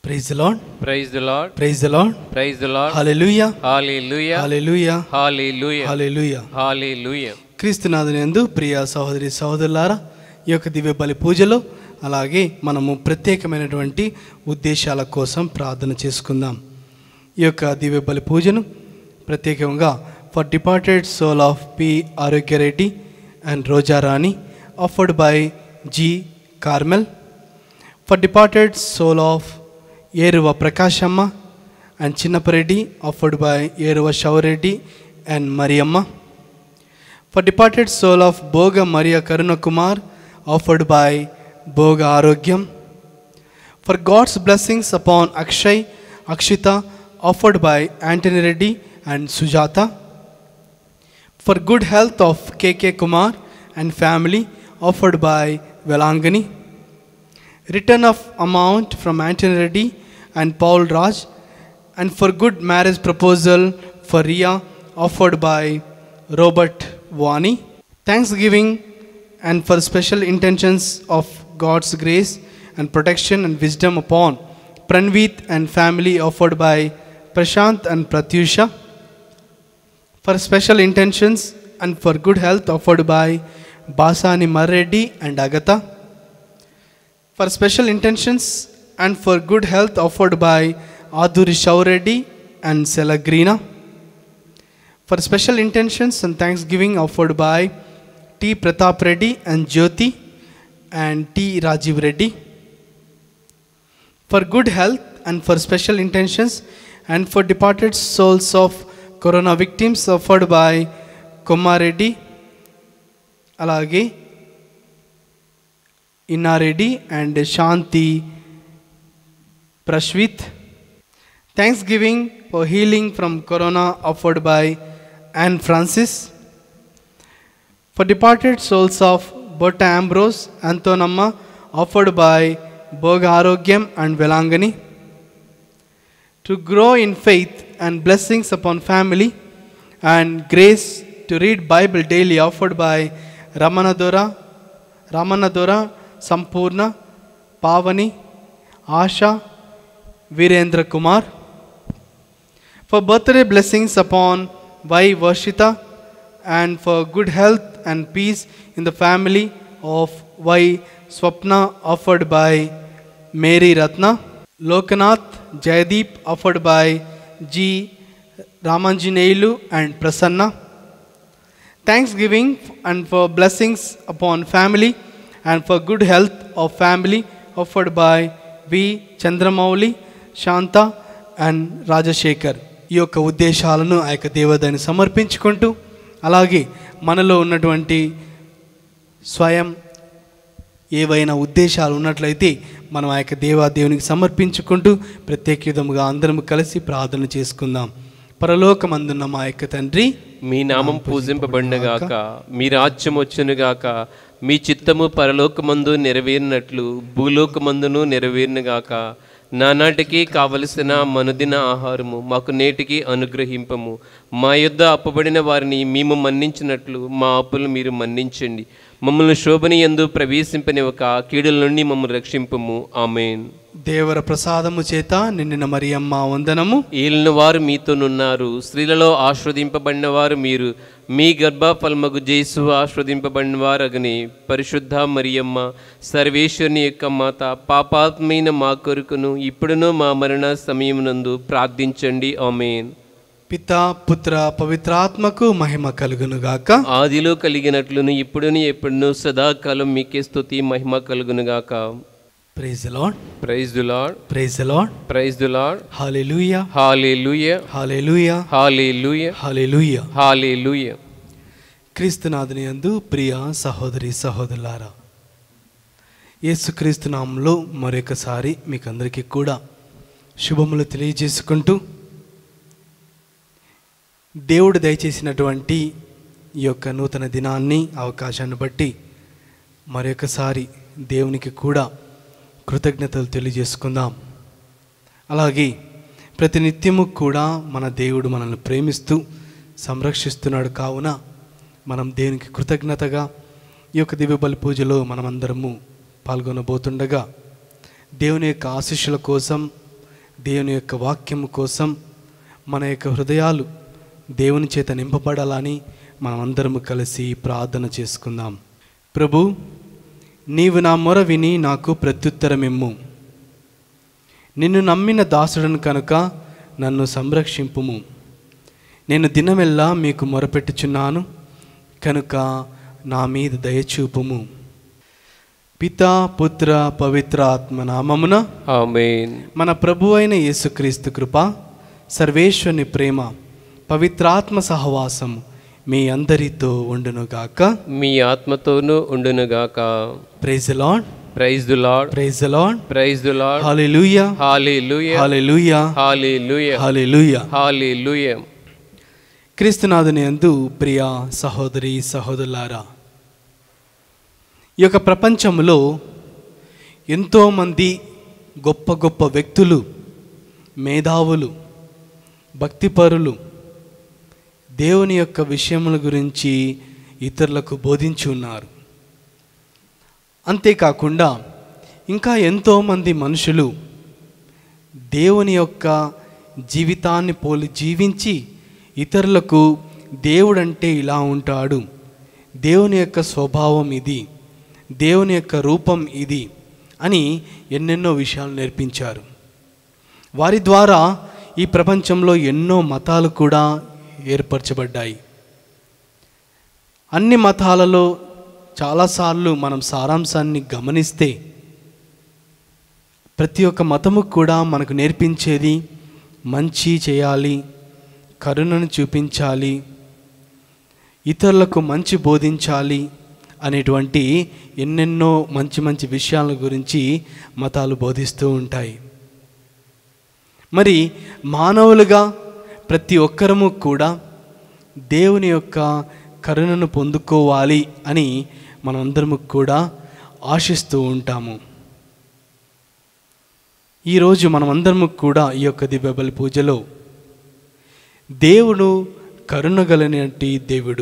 Praise the Lord. Praise the Lord. Praise the Lord. Praise the Lord. Hallelujah. Hallelujah. Hallelujah. Hallelujah. Hallelujah. Hallelujah. క్రీస్తునాథునందు ప్రియ సహోదరి సహోదరులారా, ఈ యొక్క దివ్య బలి పూజలో అలాగే మనము ప్రత్యేకమైనటువంటి ఉద్దేశాల కోసం ప్రార్థన చేసుకుందాం. ఈ యొక్క దివ్య బలి పూజను ప్రత్యేకంగా for departed soul of P Arogyareddy and Rojarani offered by G Carmel, for departed soul of Eruva Prakashamma and Chinnapareddy offered by Eruva Shavareddy and Mariyamma, for departed soul of Boga Maria Karuna Kumar offered by Boga Arogyam, for God's blessings upon Akshay Akshita offered by Antony Reddy and Sujata, for good health of KK Kumar and family offered by Velangani, return of amount from Antony Reddy and Paul Raj, and for good marriage proposal for Ria offered by Robert Vani, thanksgiving and for special intentions of God's grace and protection and wisdom upon Pranveet and family offered by Prashant and Pratyusha, for special intentions and for good health offered by Basani Marreddy and Agatha, for special intentions and for good health offered by Aduri Shaureddy and Selagrina, for special intentions and thanksgiving offered by T. Pratap Reddy and Jyoti and T. Rajiv Reddy, for good health and for special intentions and for departed souls of corona victims offered by Kumar Reddy, alage Inna Reddy and Shanti Prashvit, thanksgiving for healing from corona offered by Anne Francis, for departed souls of Botta Ambrose Antonamma offered by Boga Arogyam and Velangani, to grow in faith and blessings upon family and grace to read Bible daily offered by Ramanadora Sampurna Pavani Asha Virendra Kumar, for birthday blessings upon Y. Varshita and for good health and peace in the family of Y. Swapna offered by Mary Ratna, Lokanath Jaydeep offered by G. Ramanjaneyulu and Prasanna, thanksgiving and for blessings upon family and for good health of family offered by V. Chandramouli, Shanta and Rajashekar. ఈ యొక్క ఉద్దేశాలను ఆ యొక్క దేవతని సమర్పించుకుంటూ, అలాగే మనలో ఉన్నటువంటి స్వయం ఏవైనా ఉద్దేశాలు ఉన్నట్లయితే మనం ఆ యొక్క దేవునికి సమర్పించుకుంటూ ప్రత్యేక విధముగా అందరం కలిసి ప్రార్థన చేసుకుందాం. పరలోకమందున్న మా యొక్క తండ్రి, మీ నామం పూజింపబడినగాక, మీ రాజ్యం వచ్చునుగాక, మీ చిత్తము పరలోకమందు నెరవేరినట్లు భూలోకమందును నెరవేరునుగాక. నానాటికి కావలసిన మనుదిన ఆహారము మాకు నేటికి అనుగ్రహింపము. మా యొద్ద అప్పబడిన వారిని మేము మన్నించినట్లు మా అప్పులు మీరు మన్నించండి. మమ్మల్ని శోభనీయందు ప్రవేశింపనివ్వక కీడుల నుండి మమ్మల్ని రక్షింపము. ఆమేన్. దేవర ప్రసాదము చేత నిండిన మరియమ్మ వందనము. ఏలిన వారు మీతోనున్నారు, స్త్రీలలో ఆశ్రవదింపబడిన వారు మీరు. మీ గర్భఫలమగు యేసు ఆశ్రవదింపబడిన వారు అగని. పరిశుద్ధ మరియమ్మ సర్వేశ్వరుని యొక్క మాత, పాపాత్మైన మా కొరకును ఇప్పుడును మా మరణ సమయమునందు ప్రార్థించండి. ఆమేన్. పితా పుత్ర పవిత్రాత్మకు మహిమ కలుగునుగాక. ఆదిలో కలిగినట్లును ఇప్పుడును ఎప్పుడును సదాకాలం మీకే స్తుతి మహిమ కలుగునుగాక. Praise the Lord. Praise the Lord. Praise the Lord. Praise the Lord. Hallelujah. Hallelujah. Hallelujah. Hallelujah. Hallelujah. Hallelujah. క్రీస్తునాథుని యందు ప్రియ సహోదరి సహోదరులారా, యేసుక్రీస్తు నామములో మరొకసారి మీకు అందరికీ కూడా శుభములు తెలియజేసుకుంటూ, దేవుడు దయచేసినటువంటి ఈ యొక్క నూతన దినాన్ని అవకాశాన్ని బట్టి మరొకసారి దేవునికి కూడా కృతజ్ఞతలు తెలియజేసుకుందాం. అలాగే ప్రతినిత్యము కూడా మన దేవుడు మనల్ని ప్రేమిస్తూ సంరక్షిస్తున్నాడు. కావున మనం దేవునికి కృతజ్ఞతగా ఈ యొక్క దివ్య బలి పూజలో మనమందరము పాల్గొనబోతుండగా దేవుని యొక్క ఆశీస్సుల కోసం దేవుని యొక్క వాక్యము కోసం మన యొక్క హృదయాలు దేవుని చేత నింపబడాలని మనమందరము కలిసి ప్రార్థన చేసుకుందాం. ప్రభు, నీవు నా మొర విని నాకు ప్రత్యుత్తరమిమ్ము. నిన్ను నమ్మిన దాసుడను కనుక నన్ను సంరక్షింపుము. నేను దినమెల్లా మీకు మొరపెట్టుచున్నాను కనుక నా మీద దయచూపుము. పితా, పుత్ర, పవిత్ర ఆత్మ నామమున ఆమేన్. మన ప్రభు అయిన యేసుక్రీస్తు కృప, సర్వేశ్వరుని ప్రేమ, పవిత్రాత్మ సహవాసము మీ అందరితో ఉండునుగాక. మీ ఆత్మతోనూ ఉండునుగాక. Praise the Lord, praise the Lord, praise the Lord, praise the Lord. Hallelujah, hallelujah, hallelujah, hallelujah, hallelujah. Hallelujah. క్రీస్తునాథుని యందు ప్రియ సహోదరి సహోదరులారా, ఈ యొక్క ప్రపంచంలో ఎంతోమంది గొప్ప గొప్ప వ్యక్తులు, మేధావులు, భక్తిపరులు దేవుని యొక్క విషయముల గురించి ఇతరులకు బోధించి ఉన్నారు. అంతేకాకుండా ఇంకా ఎంతోమంది మనుషులు దేవుని యొక్క జీవితాన్ని పోలి జీవించి ఇతరులకు దేవుడంటే ఇలా ఉంటాడు, దేవుని యొక్క స్వభావం ఇది, దేవుని యొక్క రూపం ఇది అని ఎన్నెన్నో విషయాలు నేర్పించారు. వారి ద్వారా ఈ ప్రపంచంలో ఎన్నో మతాలు కూడా ఏర్పరచబడ్డాయి. అన్ని మతాలలో చాలాసార్లు మనం సారాంశాన్ని గమనిస్తే ప్రతి ఒక్క మతము కూడా మనకు నేర్పించేది మంచి చేయాలి, కరుణను చూపించాలి, ఇతరులకు మంచి బోధించాలి అనేటువంటి ఎన్నెన్నో మంచి మంచి విషయాల గురించి మతాలు బోధిస్తూ ఉంటాయి. మరి మానవులుగా ప్రతి ఒక్కరము కూడా దేవుని యొక్క కరుణను పొందుకోవాలి అని మనమందరము కూడా ఆశిస్తూ ఉంటాము. ఈరోజు మనమందరము కూడా ఈ యొక్క దివ్య బలి పూజలో దేవుడు కరుణగలనటి దేవుడు,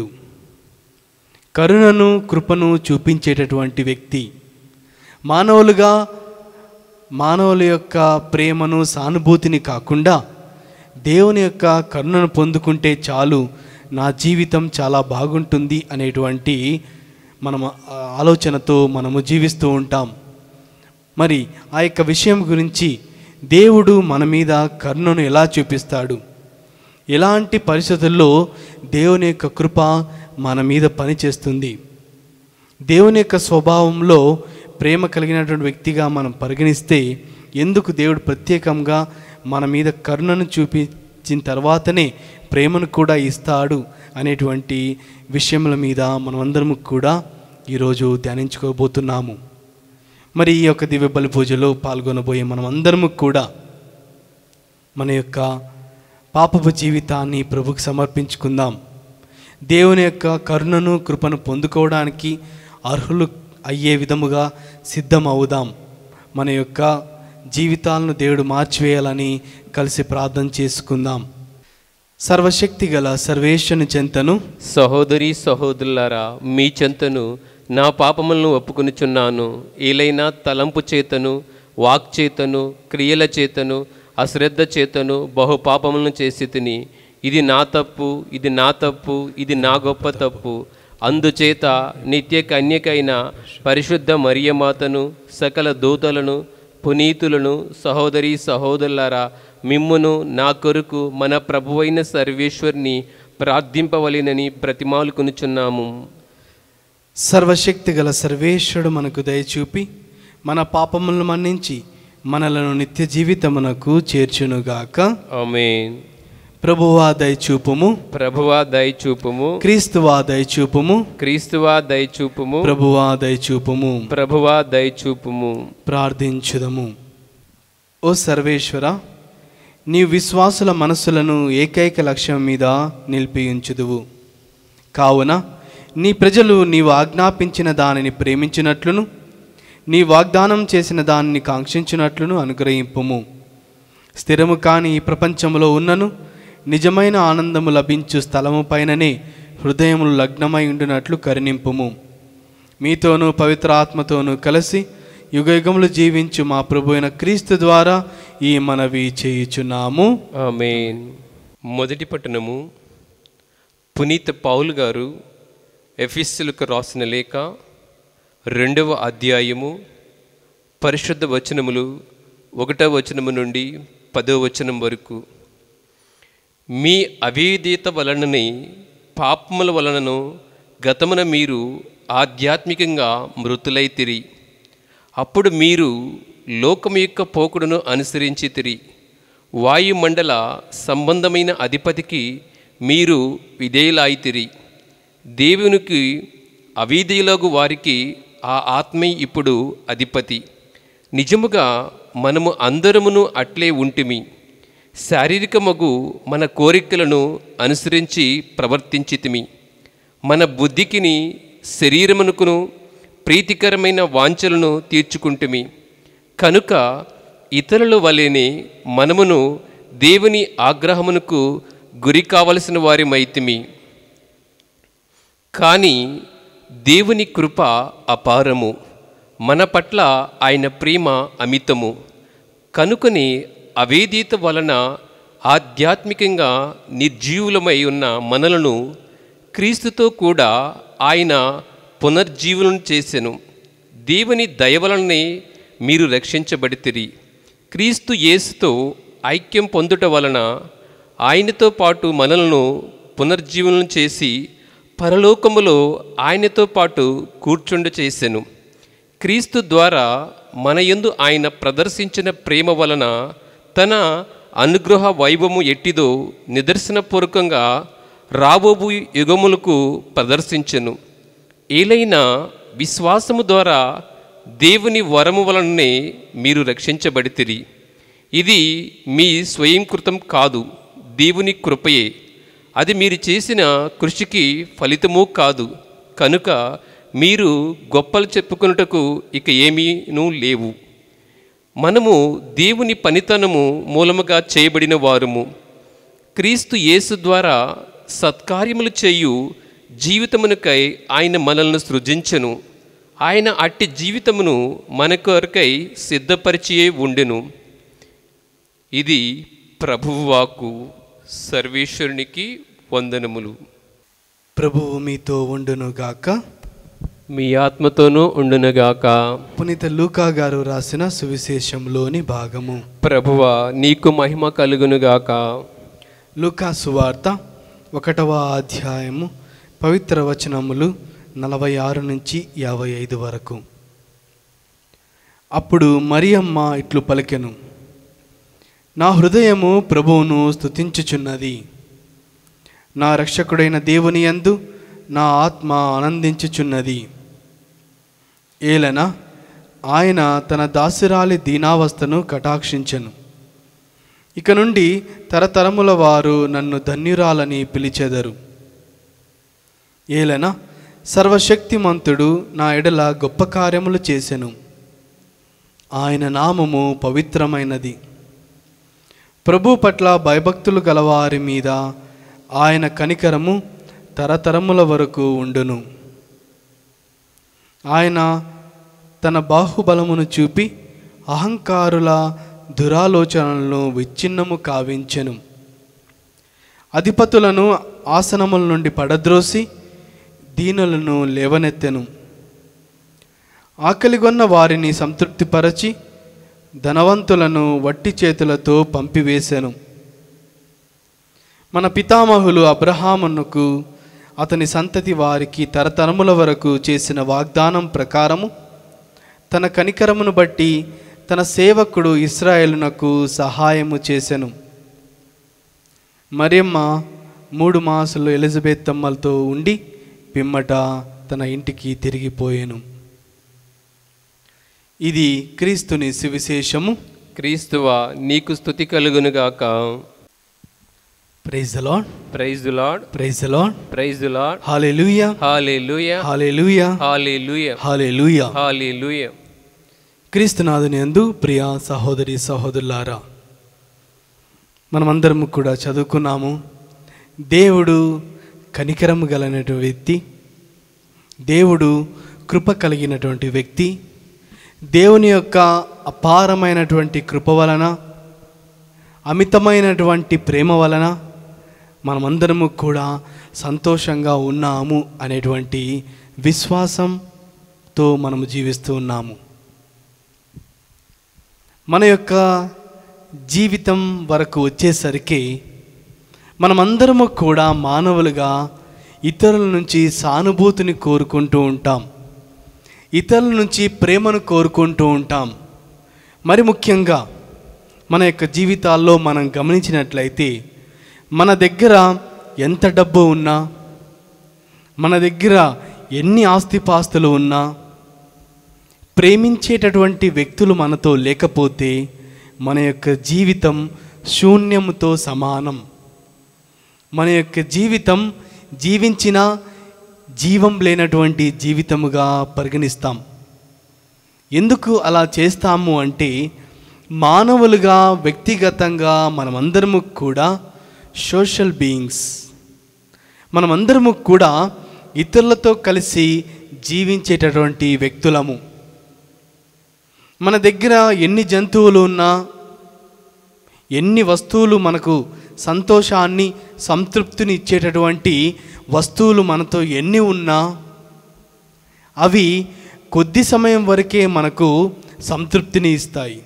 కరుణను కృపను చూపించేటటువంటి వ్యక్తి. మానవులుగా మానవుల యొక్క ప్రేమను సానుభూతిని కాకుండా దేవుని యొక్క కరుణను పొందుకుంటే చాలు, నా జీవితం చాలా బాగుంటుంది అనేటువంటి మనము ఆలోచనతో మనము జీవిస్తూ ఉంటాం. మరి ఆ యొక్క విషయం గురించి దేవుడు మన మీద కరుణను ఎలా చూపిస్తాడు, ఎలాంటి పరిస్థితుల్లో దేవుని యొక్క కృప మన మీద పనిచేస్తుంది, దేవుని యొక్క స్వభావంలో ప్రేమ కలిగినటువంటి వ్యక్తిగా మనం పరిగణిస్తే ఎందుకు దేవుడు ప్రత్యేకంగా మన మీద కరుణను చూపించిన తర్వాతనే ప్రేమను కూడా ఇస్తాడు అనేటువంటి విషయముల మీద మనమందరము కూడా ఈరోజు ధ్యానించుకోబోతున్నాము. మరి ఈ యొక్క దివ్య బలి పూజలో పాల్గొనబోయే మనమందరము కూడా మన యొక్క పాపపు జీవితాన్ని ప్రభుకు సమర్పించుకుందాం. దేవుని యొక్క కరుణను కృపను పొందుకోవడానికి అర్హులు అయ్యే విధముగా సిద్ధం అవుదాం. మన యొక్క జీవితాలను దేవుడు మార్చివేయాలని కలిసి ప్రార్థన చేసుకుందాం. సర్వశక్తి గల సర్వేశ్వరుని చెంతను, సహోదరి సహోదరులారా, మీ చెంతను నా పాపములను ఒప్పుకొనుచున్నాను. ఏలైనా తలంపు చేతను, వాక్ చేతను, క్రియల చేతను, అశ్రద్ధ చేతను బహు పాపములను చేసి తిని, ఇది నా తప్పు, ఇది నా తప్పు, ఇది నా గొప్ప తప్పు. అందుచేత నిత్య కన్యకైన పరిశుద్ధ మరియమాతను, సకల దూతలను, పునీతులను, సహోదరి సహోదరులారా, మిమ్మును నా కొరకు మన ప్రభువైన సర్వేశ్వరుని ప్రార్థింపవలెనని బ్రతిమాలుకొనుచున్నాము. సర్వశక్తి గల సర్వేశ్వరుడు మనకు దయచూపి మన పాపములను మన్నించి మనలను నిత్య జీవితమునకు చేర్చునుగాక. ఆమేన్. ప్రభువా దయచూపుము, ప్రభువా దయచూపుము, క్రీస్తువా దయచూపుము, క్రీస్తువా దయచూపుము, ప్రభువా దయచూపుము. ప్రభువా దయచూపుము. ప్రార్థించుదము. ఓ సర్వేశ్వర, నీ విశ్వాసుల మనస్సులను ఏకైక లక్ష్యం మీద నిలిపియుంచుదువు. కావున నీ ప్రజలు నీవు ఆజ్ఞాపించిన దానిని ప్రేమించినట్లును, నీ వాగ్దానం చేసిన దానిని కాంక్షించినట్లును అనుగ్రహింపుము. స్థిరము కాని ఈ ప్రపంచంలో ఉన్నను నిజమైన ఆనందము లభించు స్థలము పైననే హృదయములు లగ్నమై ఉండినట్లు కరుణింపుము. మీతోనూ పవిత్ర ఆత్మతోనూ కలిసి యుగయుగములు జీవించు మా ప్రభు అయిన క్రీస్తు ద్వారా ఈ మనవి చేయుచున్నాము. ఆమేన్. మొదటి పట్టణము పునీత పౌలు గారు ఎఫెసీయులకు రాసిన లేఖ 2వ అధ్యాయము పరిశుద్ధ వచనములు 1వ వచనము నుండి 10వ వచనం వరకు. మీ అవిధేయత వలనని పాపముల వలనను గతమున మీరు ఆధ్యాత్మికంగా మృతులైతిరి. అప్పుడు మీరు లోకము యొక్క పోకుడును అనుసరించితిరి. వాయుమండల సంబంధమైన అధిపతికి మీరు విధేయులైతిరి. దేవునికి అవిధేయులగు వారికి ఆ ఆత్మే ఇప్పుడు అధిపతి. నిజముగా మనము అందరమును అట్లే ఉంటిమి. శారీరకమగు మన కోరికలను అనుసరించి ప్రవర్తించితిమి. మన బుద్ధికిని శరీరమునకును ప్రీతికరమైన వాంఛలను తీర్చుకుంటుమి. కనుక ఇతరుల వలెనే మనమును దేవుని ఆగ్రహమునకు గురి కావలసిన వారిమైతిమి. కానీ దేవుని కృప అపారము, మన పట్ల ఆయన ప్రేమ అమితము. కనుకని అవిధేయత వలన ఆధ్యాత్మికంగా నిర్జీవులమై ఉన్న మనలను క్రీస్తుతో కూడా ఆయన పునర్జీవులను చేసెను. దేవుని దయ వలనే మీరు రక్షించబడితిరి. క్రీస్తు యేసుతో ఐక్యం పొందుట వలన ఆయనతో పాటు మనలను పునర్జీవనం చేసి పరలోకములో ఆయనతో పాటు కూర్చుండ చేసెను. క్రీస్తు ద్వారా మన యందు ఆయన ప్రదర్శించిన ప్రేమ వలన తన అనుగ్రహ వైభవము ఎట్టిదో నిదర్శనపూర్వకంగా రాబోవు యుగములకు ప్రదర్శించెను. ఏలైనా విశ్వాసము ద్వారా దేవుని వరము వలననే మీరు రక్షించబడితిరి. ఇది మీ స్వయంకృతం కాదు, దేవుని కృపయే. అది మీరు చేసిన కృషికి ఫలితమూ కాదు. కనుక మీరు గొప్పలు చెప్పుకొనుటకు ఇక ఏమీనూ లేవు. మనము దేవుని పనితనము మూలముగా చేయబడిన వారము. క్రీస్తు యేసు ద్వారా సత్కార్యములు చేయు జీవితమునకై ఆయన మనల్ని సృజించెను. ఆయన అట్టి జీవితమును మన కొరకై సిద్ధపరిచియే ఉండెను. ఇది ప్రభువు వాక్కు. సర్వేశ్వరునికి వందనములు. ప్రభువు మీతో ఉండునుగాక, మీ ఆత్మతోనూ ఉండునుగాక. పునీత లూకా గారు రాసిన సువిశేషంలోని భాగము. ప్రభువా నీకు మహిమ కలుగునుగాక. లూకా సువార్త 1వ అధ్యాయము పవిత్ర వచనములు 46 నుంచి 55 వరకు. అప్పుడు మరియమ్మ ఇట్లు పలికెను, నా హృదయము ప్రభువును స్తుతించుచున్నది. నా రక్షకుడైన దేవుని యందు నా ఆత్మ ఆనందించుచున్నది. ఏలన ఆయన తన దాసురాలి దీనావస్థను కటాక్షించెను. ఇక నుండి తరతరముల వారు నన్ను ధన్యురాలని పిలిచెదరు. ఏలన సర్వశక్తిమంతుడు నా ఎడల గొప్ప కార్యములు చేసెను. ఆయన నామము పవిత్రమైనది. ప్రభు పట్ల భయభక్తులు గలవారి మీద ఆయన కనికరము తరతరముల వరకు ఉండును. ఆయన తన బాహుబలమును చూపి అహంకారుల దురాలోచనలను విచ్ఛిన్నము కావించెను. అధిపతులను ఆసనముల నుండి పడద్రోసి దీనులను లేవనెత్తెను. ఆకలిగొన్న వారిని సంతృప్తిపరచి ధనవంతులను వట్టి చేతులతో పంపివేశెను. మన పితామహులు అబ్రహామునకు అతని సంతతి వారికి తరతరముల వరకు చేసిన వాగ్దానం ప్రకారము తన కనికరమును బట్టి తన సేవకుడు ఇశ్రాయేలునకు సహాయము చేసెను. మరియమ్మ 3 మాసాలు ఎలిజబెత్ అమ్మలతో ఉండి పిమ్మట తన ఇంటికి తిరిగిపోయెను. ఇది క్రీస్తుని సువిశేషము. క్రీస్తువా నీకు స్తుతి కలుగునుగాక. Praise the Lord, praise the Lord, praise the Lord, praise the Lord. Hallelujah, hallelujah, hallelujah, hallelujah, hallelujah. Hallelujah. క్రీస్తునాథుని యందు ప్రియ సహోదరి సహోదరులారా, మనమందరము కూడా చదువుకున్నాము. దేవుడు కనికరము గలనటువంటి వ్యక్తి, దేవుడు కృప కలిగినటువంటి వ్యక్తి, దేవుని యొక్క అపారమైనటువంటి కృప వలన, అమితమైనటువంటి ప్రేమ వలన మనమందరము కూడా సంతోషంగా ఉన్నాము అనేటువంటి విశ్వాసంతో మనము జీవిస్తూ ఉన్నాము. మన యొక్క జీవితం వరకు వచ్చేసరికి మనమందరము కూడా మానవులుగా ఇతరుల నుంచి సానుభూతిని కోరుకుంటూ ఉంటాం, ఇతరుల నుంచి ప్రేమను కోరుకుంటూ ఉంటాం. మరి ముఖ్యంగా మన యొక్క జీవితాల్లో మనం గమనించినట్లయితే మన దగ్గర ఎంత డబ్బు ఉన్నా, మన దగ్గర ఎన్ని ఆస్తిపాస్తులు ఉన్నా, ప్రేమించేటటువంటి వ్యక్తులు మనతో లేకపోతే మన యొక్క జీవితం శూన్యముతో సమానం. మన యొక్క జీవితం జీవించిన జీవం లేనటువంటి జీవితముగా పరిగణిస్తాం. ఎందుకు అలా చేస్తాము అంటే మానవులుగా వ్యక్తిగతంగా మనమందరము కూడా సోషల్ బీయింగ్స్. మనమందరము కూడా ఇతరులతో కలిసి జీవించేటటువంటి వ్యక్తులము. మన దగ్గర ఎన్ని జంతువులు ఉన్నా, ఎన్ని వస్తువులు మనకు సంతోషాన్ని సంతృప్తిని ఇచ్చేటటువంటి వస్తువులు మనతో ఎన్ని ఉన్నా అవి కొద్ది సమయం వరకే మనకు సంతృప్తిని ఇస్తాయి.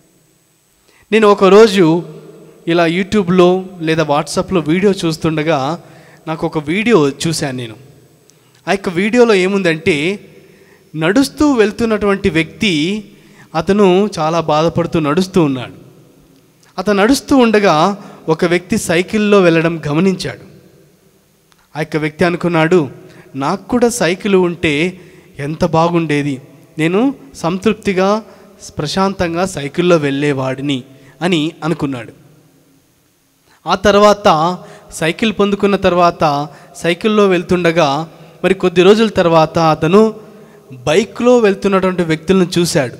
నేను ఒకరోజు ఇలా యూట్యూబ్లో లేదా వాట్సాప్లో వీడియో చూస్తుండగా నాకు ఒక వీడియో చూశాను. నేను ఆ యొక్క వీడియోలో ఏముందంటే, నడుస్తూ వెళ్తున్నటువంటి వ్యక్తి అతను చాలా బాధపడుతూ నడుస్తూ ఉన్నాడు. అతను నడుస్తూ ఉండగా ఒక వ్యక్తి సైకిల్లో వెళ్ళడం గమనించాడు. ఆ యొక్క వ్యక్తి అనుకున్నాడు, నాకు కూడా సైకిల్ ఉంటే ఎంత బాగుండేది, నేను సంతృప్తిగా ప్రశాంతంగా సైకిల్లో వెళ్ళేవాడిని అని అనుకున్నాడు. ఆ తర్వాత సైకిల్ పొందుకున్న తర్వాత సైకిల్లో వెళ్తుండగా మరి కొద్ది రోజుల తర్వాత అతను బైక్లో వెళ్తున్నటువంటి వ్యక్తులను చూశాడు.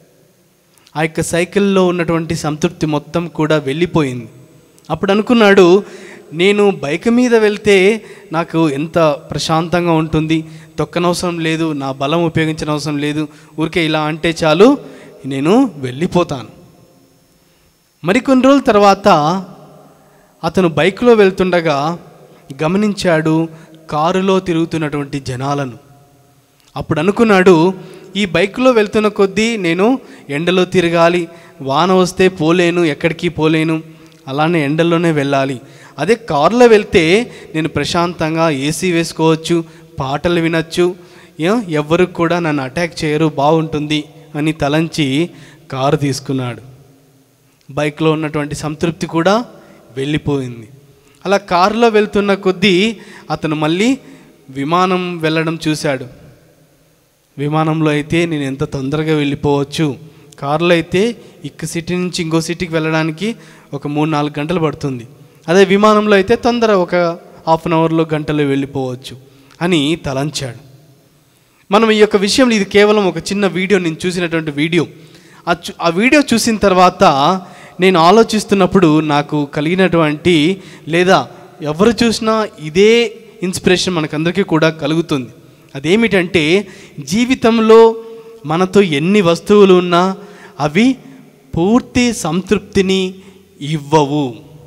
ఆ యొక్క సైకిల్లో ఉన్నటువంటి సంతృప్తి మొత్తం కూడా వెళ్ళిపోయింది. అప్పుడు అనుకున్నాడు, నేను బైక్ మీద వెళ్తే నాకు ఎంత ప్రశాంతంగా ఉంటుంది, తొక్కనవసరం లేదు, నా బలం ఉపయోగించిన అవసరం లేదు, ఊరికే ఇలా అంటే చాలు నేను వెళ్ళిపోతాను. మరికొన్ని రోజుల తర్వాత అతను బైక్లో వెళ్తుండగా గమనించాడు కారులో తిరుగుతున్నటువంటి జనాలను. అప్పుడు అనుకున్నాడు, ఈ బైక్లో వెళ్తున్న కొద్దీ నేను ఎండలో తిరగాలి, వాన వస్తే పోలేను, ఎక్కడికి పోలేను, అలానే ఎండల్లోనే వెళ్ళాలి. అదే కారులో వెళ్తే నేను ప్రశాంతంగా ఏసీ వేసుకోవచ్చు, పాటలు వినొచ్చు, ఎవ్వరు కూడా నన్ను అటాక్ చేయరు, బాగుంటుంది అని తలంచి కారు తీసుకున్నాడు. బైక్లో ఉన్నటువంటి సంతృప్తి కూడా వెళ్ళిపోయింది. అలా కారులో వెళ్తున్న కొద్దీ అతను మళ్ళీ విమానం వెళ్ళడం చూశాడు. విమానంలో అయితే నేను ఎంత తొందరగా వెళ్ళిపోవచ్చు, కారులో అయితే ఇక్క సిటీ నుంచి ఇంకో సిటీకి వెళ్ళడానికి ఒక 3-4 గంటలు పడుతుంది, అదే విమానంలో అయితే తొందర ఒక హాఫ్ అన్ అవర్లో గంటలో వెళ్ళిపోవచ్చు అని తలంచాడు. మనం ఈ యొక్క విషయంలో ఇది కేవలం ఒక చిన్న వీడియో, నేను చూసినటువంటి వీడియో. ఆ వీడియో చూసిన తర్వాత నేను ఆలోచిస్తున్నప్పుడు నాకు కలిగినటువంటి, లేదా ఎవరు చూసినా ఇదే ఇన్స్పిరేషన్ మనకందరికీ కూడా కలుగుతుంది. అదేమిటంటే, జీవితంలో మనతో ఎన్ని వస్తువులు ఉన్నా అవి పూర్తి సంతృప్తిని ఇవ్వవు.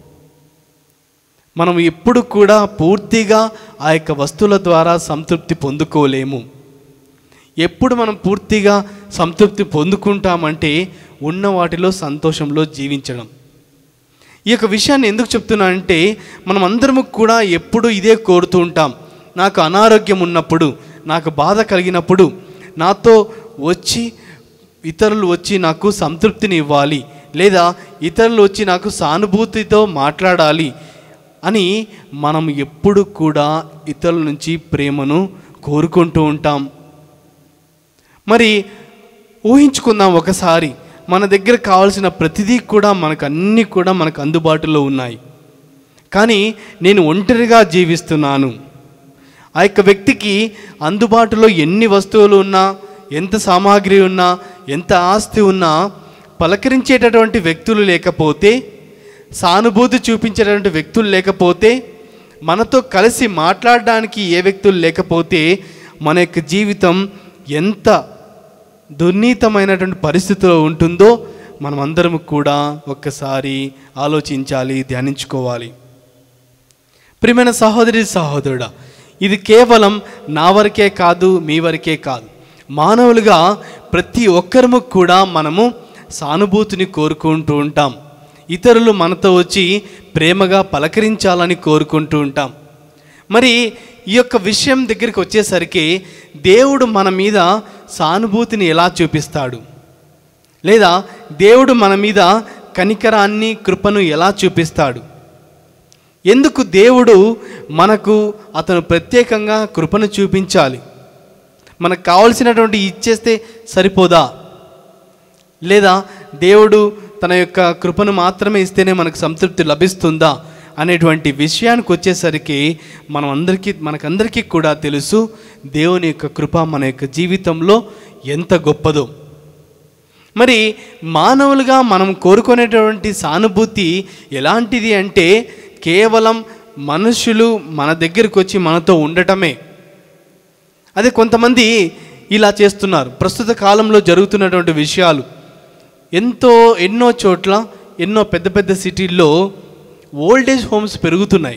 మనం ఎప్పుడు కూడా పూర్తిగా ఆ యొక్క వస్తువుల ద్వారా సంతృప్తి పొందుకోలేము. ఎప్పుడు మనం పూర్తిగా సంతృప్తి పొందుకుంటామంటే ఉన్న వాటిలో సంతోషంలో జీవించడం. ఈ యొక్క విషయాన్ని ఎందుకు చెప్తున్నానంటే, మనం అందరము కూడా ఎప్పుడు ఇదే కోరుతూ ఉంటాం. నాకు అనారోగ్యం ఉన్నప్పుడు, నాకు బాధ కలిగినప్పుడు నాతో వచ్చి ఇతరులు వచ్చి నాకు సంతృప్తిని ఇవ్వాలి, లేదా ఇతరులు వచ్చి నాకు సానుభూతితో మాట్లాడాలి అని మనం ఎప్పుడు కూడా ఇతరుల నుంచి ప్రేమను కోరుకుంటూ ఉంటాం. మరి ఊహించుకుందాం, ఒకసారి మన దగ్గర కావాల్సిన ప్రతిదీ కూడా అన్నీ కూడా మనకు అందుబాటులో ఉన్నాయి, కానీ నేను ఒంటరిగా జీవిస్తున్నాను. ఆ యొక్క వ్యక్తికి అందుబాటులో ఎన్ని వస్తువులు ఉన్నా, ఎంత సామాగ్రి ఉన్నా, ఎంత ఆస్తి ఉన్నా, పలకరించేటటువంటి వ్యక్తులు లేకపోతే, సానుభూతి చూపించేటటువంటి వ్యక్తులు లేకపోతే, మనతో కలిసి మాట్లాడడానికి ఏ వ్యక్తులు లేకపోతే మన యొక్క జీవితం ఎంత దుర్నీతమైనటువంటి పరిస్థితిలో ఉంటుందో మనం అందరం కూడా ఒక్కసారి ఆలోచించాలి, ధ్యానించుకోవాలి. ప్రియమైన సహోదరి సహోదరుడా, ఇది కేవలం నా వరకే కాదు, మీ వరకే కాదు. మానవులుగా ప్రతి ఒక్కరము కూడా మనము సానుభూతిని కోరుకుంటూ ఉంటాం. ఇతరులు మనతో వచ్చి ప్రేమగా పలకరించాలని కోరుకుంటూ ఉంటాం. మరి ఈ యొక్క విషయం దగ్గరికి వచ్చేసరికి దేవుడు మన మీద సానుభూతిని ఎలా చూపిస్తాడు, లేదా దేవుడు మన మీద కనికరాన్ని, కృపను ఎలా చూపిస్తాడు? ఎందుకు దేవుడు మనకు అతను ప్రత్యేకంగా కృపను చూపించాలి? మనకు కావలసినటువంటి ఇచ్చేస్తే సరిపోదా? లేదా దేవుడు తన యొక్క కృపను మాత్రమే ఇస్తేనే మనకు సంతృప్తి లభిస్తుందా అనేటువంటి విషయానికి వచ్చేసరికి మనకందరికీ కూడా తెలుసు దేవుని యొక్క కృప మన యొక్క జీవితంలో ఎంత గొప్పదో. మరి మానవులుగా మనం కోరుకునేటువంటి సానుభూతి ఎలాంటిది అంటే కేవలం మనుషులు మన దగ్గరికి వచ్చి మనతో ఉండటమే. అదే కొంతమంది ఇలా చేస్తున్నారు. ప్రస్తుత కాలంలో జరుగుతున్నటువంటి విషయాలు ఎన్నో చోట్ల, ఎన్నో పెద్ద పెద్ద సిటీల్లో ఓల్డేజ్ హోమ్స్ పెరుగుతున్నాయి.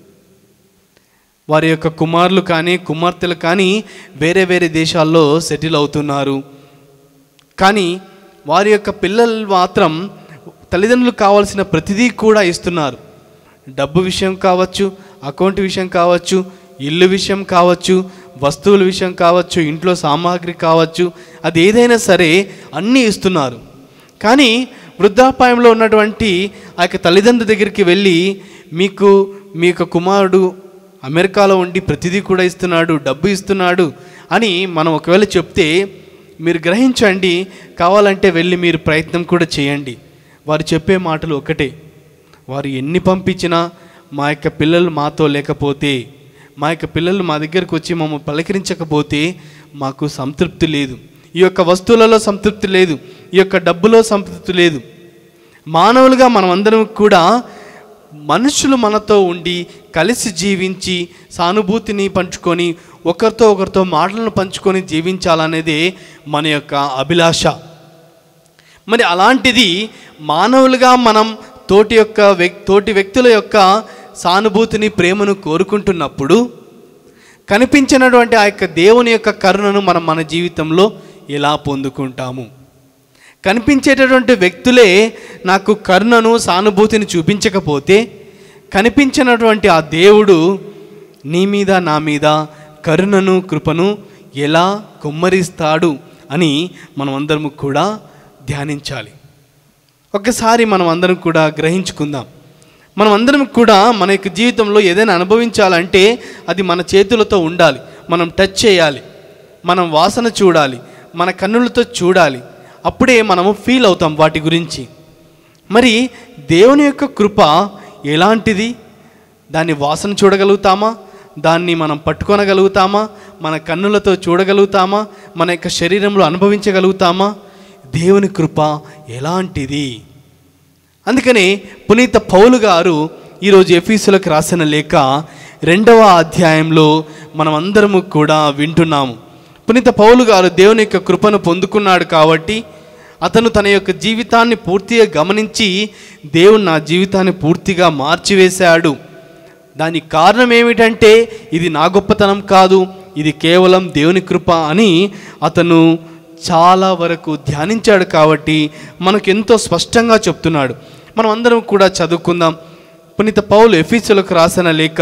వారి యొక్క కుమారులు కానీ కుమార్తెలు కానీ వేరే వేరే దేశాల్లో సెటిల్ అవుతున్నారు. కానీ వారి యొక్క పిల్లలు మాత్రం తల్లిదండ్రులకు కావాల్సిన ప్రతిదీ కూడా ఇస్తున్నారు. డబ్బు విషయం కావచ్చు, అకౌంట్ విషయం కావచ్చు, ఇల్లు విషయం కావచ్చు, వస్తువుల విషయం కావచ్చు, ఇంట్లో సామాగ్రి కావచ్చు, అది ఏదైనా సరే అన్నీ ఇస్తున్నారు. కానీ వృద్ధాప్యంలో ఉన్నటువంటి ఆ యొక్క తల్లిదండ్రుల దగ్గరికి వెళ్ళి మీ యొక్క కుమారుడు అమెరికాలో ఉండి ప్రతిదీ కూడా ఇస్తున్నాడు, డబ్బు ఇస్తున్నాడు అని మనం ఒకవేళ చెప్తే మీరు గ్రహించండి, కావాలంటే వెళ్ళి మీరు ప్రయత్నం కూడా చేయండి. వారు చెప్పే మాటలు ఒకటే, వారు ఎన్ని పంపించినా మా యొక్క పిల్లలు మాతో లేకపోతే, మా యొక్క పిల్లలు మా దగ్గరకు వచ్చి మమ్మల్ని పలకరించకపోతే మాకు సంతృప్తి లేదు. ఈ యొక్క వస్తువులలో సంతృప్తి లేదు, ఈ యొక్క డబ్బులో సంతృప్తి లేదు. మానవులుగా మనం అందరం కూడా మనుషులు మనతో ఉండి కలిసి జీవించి సానుభూతిని పంచుకొని ఒకరితో మాటలను పంచుకొని జీవించాలనేదే మన యొక్క అభిలాష. మరి అలాంటిది మానవులుగా మనం తోటి వ్యక్తుల యొక్క సానుభూతిని, ప్రేమను కోరుకుంటున్నప్పుడు కనిపించినటువంటి ఆ యొక్క దేవుని యొక్క కరుణను మనం మన జీవితంలో ఎలా పొందుకుంటాము? కనిపించేటటువంటి వ్యక్తులే నాకు కరుణను, సానుభూతిని చూపించకపోతే కనిపించినటువంటి ఆ దేవుడు నీ మీద, నా మీద కరుణను, కృపను ఎలా కుమ్మరిస్తాడు అని మనం అందరం కూడా ధ్యానించాలి. ఒక్కసారి మనం అందరం కూడా గ్రహించుకుందాం. మనం అందరం కూడా మన యొక్క జీవితంలో ఏదైనా అనుభవించాలంటే అది మన చేతులతో ఉండాలి, మనం టచ్ చేయాలి, మనం వాసన చూడాలి, మన కన్నులతో చూడాలి. అప్పుడే మనము ఫీల్ అవుతాం వాటి గురించి. మరి దేవుని యొక్క కృప ఎలాంటిది? దాన్ని వాసన చూడగలుగుతామా? దాన్ని మనం పట్టుకొనగలుగుతామా? మన కన్నులతో చూడగలుగుతామా? మన యొక్క శరీరంలో అనుభవించగలుగుతామా? దేవుని కృప ఎలాంటిది? అందుకని పునీత పౌలు గారు ఈరోజు ఎఫీసులకు రాసిన లేఖ 2వ అధ్యాయంలో మనం అందరము కూడా వింటున్నాము. పునీత పౌలు గారు దేవుని యొక్క కృపను పొందుకున్నాడు కాబట్టి అతను తన యొక్క జీవితాన్ని పూర్తిగా గమనించి దేవుడు నా జీవితాన్ని పూర్తిగా మార్చివేశాడు. దానికి కారణం ఏమిటంటే ఇది నా గొప్పతనం కాదు, ఇది కేవలం దేవుని కృప అని అతను చాలా వరకు ధ్యానించాడు. కాబట్టి మనకు ఎంతో స్పష్టంగా చెప్తున్నాడు. మనం అందరం కూడా చదువుకుందాం. పునీత పౌలు ఎఫీసులకు రాసిన లేఖ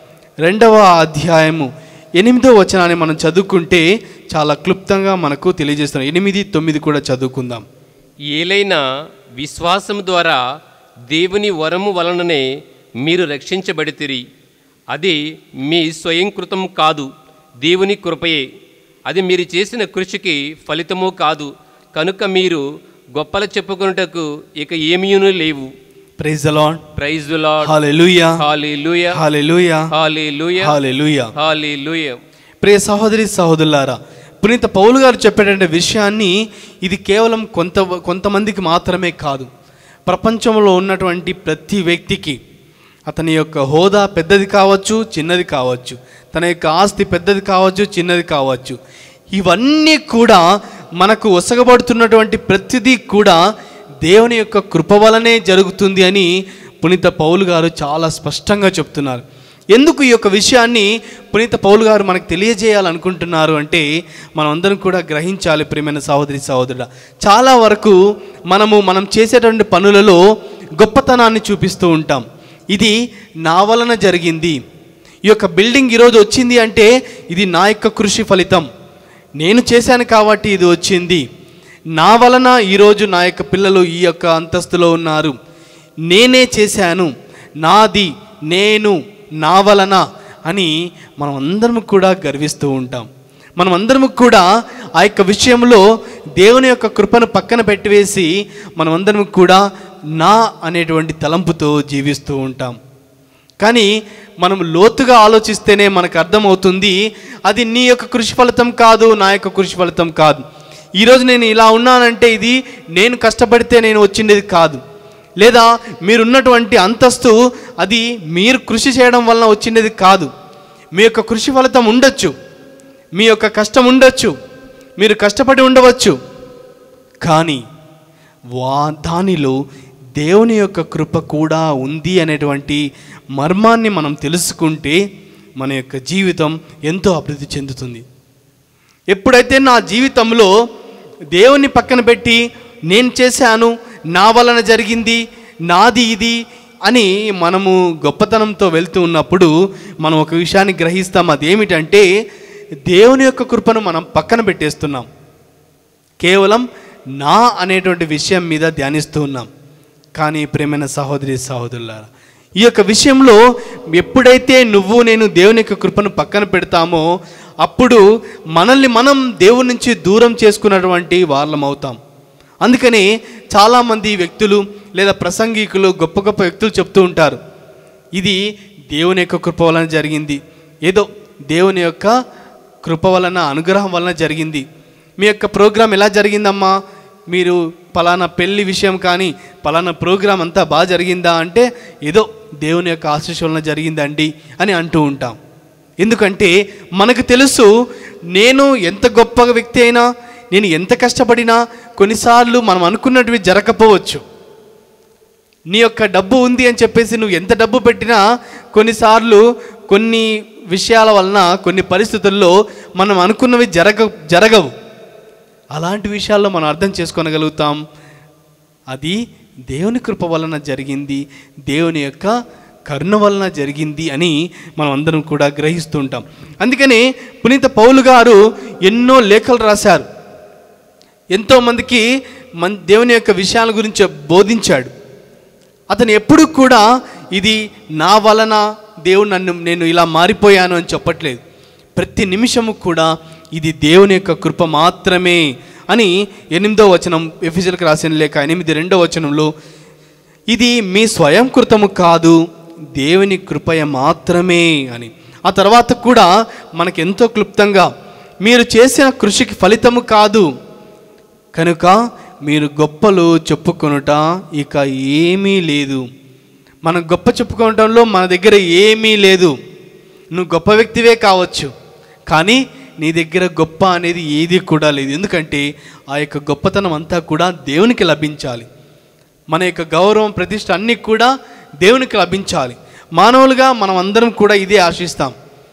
2వ అధ్యాయము 8వ వచనాన్ని మనం చదువుకుంటే చాలా క్లుప్తంగా మనకు తెలియజేస్తున్నాం. 8, 9 కూడా చదువుకుందాం. ఏలైనా విశ్వాసం ద్వారా దేవుని వరము వలననే మీరు రక్షించబడితిరి. అది మీ స్వయంకృతం కాదు, దేవుని కృపయే. అది మీరు చేసిన కృషికి ఫలితము కాదు. కనుక మీరు గొప్పలు చెప్పుకొనుటకు ఇక ఏమీయును లేవు. Praise the Lord, praise the Lord, hallelujah, hallelujah, hallelujah, hallelujah, hallelujah, hallelujah. ప్రియ సహోదరి సహోదరులారా, పునీత పౌలు గారు చెప్పేటువంటి విషయాన్ని ఇది కేవలం కొంతమందికి మాత్రమే కాదు, ప్రపంచంలో ఉన్నటువంటి ప్రతి వ్యక్తికి, అతని యొక్క హోదా పెద్దది కావచ్చు, చిన్నది కావచ్చు, తన యొక్క ఆస్తి పెద్దది కావచ్చు, చిన్నది కావచ్చు, ఇవన్నీ కూడా మనకు ఒసగబడుతున్నటువంటి ప్రతిదీ కూడా దేవుని యొక్క కృప వలనే జరుగుతుంది అని పునీత పౌలు గారు చాలా స్పష్టంగా చెప్తున్నారు. ఎందుకు ఈ యొక్క విషయాన్ని పునీత పౌలు గారు మనకు తెలియజేయాలనుకుంటున్నారు అంటే, మనం అందరం కూడా గ్రహించాలి ప్రియమైన సహోదరి సహోదరుడా. చాలా వరకు మనం చేసేటువంటి పనులలో గొప్పతనాన్ని చూపిస్తూ ఉంటాం. ఇది నా వలన జరిగింది, ఈ యొక్క బిల్డింగ్ ఈరోజు వచ్చింది అంటే ఇది నా యొక్క కృషి ఫలితం, నేను చేశాను కాబట్టి ఇది వచ్చింది, నా వలన ఈరోజు నా యొక్క పిల్లలు ఈ యొక్క అంతస్తులో ఉన్నారు, నేనే చేశాను, నాది, నేను, నా వలన అని మనం అందరం కూడా గర్విస్తూ ఉంటాం. మనం అందరం కూడా ఆ యొక్క విషయంలో దేవుని యొక్క కృపను పక్కన పెట్టివేసి మనమందరం కూడా నా అనేటువంటి తలంపుతో జీవిస్తూ ఉంటాం. కానీ మనం లోతుగా ఆలోచిస్తేనే మనకు అర్థమవుతుంది, అది నీ యొక్క కృషి ఫలితం కాదు, నా యొక్క కృషి ఫలితం కాదు. ఈరోజు నేను ఇలా ఉన్నానంటే ఇది నేను కష్టపడితే నేను వచ్చిండేది కాదు, లేదా మీరున్నటువంటి అంతస్తు అది మీరు కృషి చేయడం వలన వచ్చిండేది కాదు. మీ యొక్క కృషి ఫలితం ఉండొచ్చు, మీ యొక్క కష్టం ఉండొచ్చు, మీరు కష్టపడి ఉండవచ్చు, కానీ దానిలో దేవుని యొక్క కృప కూడా ఉంది అనేటువంటి మర్మాన్ని మనం తెలుసుకుంటే మన యొక్క జీవితం ఎంతో అభివృద్ధి చెందుతుంది. ఎప్పుడైతే నా జీవితంలో దేవుని పక్కన పెట్టి నేను చేశాను, నా వలన జరిగింది, నాది ఇది అని మనము గొప్పతనంతో వెళ్తూ ఉన్నప్పుడు మనం ఒక విషయాన్ని గ్రహిస్తాం. అదేమిటంటే దేవుని యొక్క కృపను మనం పక్కన పెట్టేస్తున్నాం, కేవలం నా అనేటువంటి విషయం మీద ధ్యానిస్తూ ఉన్నాం. కానీ ప్రియమైన సహోదరి సహోదరులారా, ఈ యొక్క విషయంలో ఎప్పుడైతే నువ్వు నేను దేవుని యొక్క కృపను పక్కన పెడతామో అప్పుడు మనల్ని మనం దేవుని నుంచి దూరం చేసుకున్నటువంటి వాళ్ళం అవుతాం. అందుకని చాలామంది వ్యక్తులు లేదా ప్రసంగికులు, గొప్ప గొప్ప వ్యక్తులు చెప్తూ ఉంటారు, ఇది దేవుని యొక్క కృప వలన జరిగింది, ఏదో దేవుని యొక్క కృప వలన, అనుగ్రహం వలన జరిగింది. మీ యొక్క ప్రోగ్రాం ఎలా జరిగిందమ్మా, మీరు పలానా పెళ్లి విషయం కానీ పలానా ప్రోగ్రాం అంతా బాగా జరిగిందా అంటే ఏదో దేవుని యొక్క ఆశీస్సు వలన జరిగిందండి అని అంటూ ఉంటాం. ఎందుకంటే మనకు తెలుసు, నేను ఎంత గొప్ప వ్యక్తి అయినా, నేను ఎంత కష్టపడినా కొన్నిసార్లు మనం అనుకున్నటివి జరగకపోవచ్చు. నీ యొక్క డబ్బు ఉంది అని చెప్పేసి నువ్వు ఎంత డబ్బు పెట్టినా కొన్నిసార్లు కొన్ని విషయాల వలన, కొన్ని పరిస్థితుల్లో మనం అనుకున్నవి జరగవు. అలాంటి విషయాల్లో మనం అర్థం చేసుకోగలుగుతాం, అది దేవుని కృప వలన జరిగింది, దేవుని యొక్క కరుణ వలన జరిగింది అని మనం అందరం కూడా గ్రహిస్తూ ఉంటాం. అందుకని పునీత పౌలు గారు ఎన్నో లేఖలు రాశారు, ఎంతోమందికి దేవుని యొక్క విషయాల గురించి బోధించాడు. అతను ఎప్పుడు కూడా ఇది నా వలన దేవుడు నేను ఇలా మారిపోయాను అని చెప్పట్లేదు. ప్రతి నిమిషము కూడా ఇది దేవుని యొక్క కృప మాత్రమే అని 8వ వచనం, ఎఫెసీయులకు రాసిన లేఖ 8:2వ వచనంలో, ఇది మీ స్వయం కృతము కాదు, దేవుని కృపయ మాత్రమే అని. ఆ తర్వాత కూడా మనకెంతో క్లుప్తంగా, మీరు చేసిన కృషికి ఫలితము కాదు కనుక మీరు గొప్పలు చెప్పుకొనుట ఇక ఏమీ లేదు. మనం గొప్ప చెప్పుకోవటంలో మన దగ్గర ఏమీ లేదు. నువ్వు గొప్ప వ్యక్తివే కావచ్చు, కానీ నీ దగ్గర గొప్ప అనేది ఏది కూడా లేదు. ఎందుకంటే ఆ యొక్క గొప్పతనం అంతా కూడా దేవునికి లభించాలి. మన యొక్క గౌరవం, ప్రతిష్ట అన్నీ కూడా దేవునికి లభించాలి. మానవులుగా మనం అందరం కూడా ఇదే ఆశిస్తాం,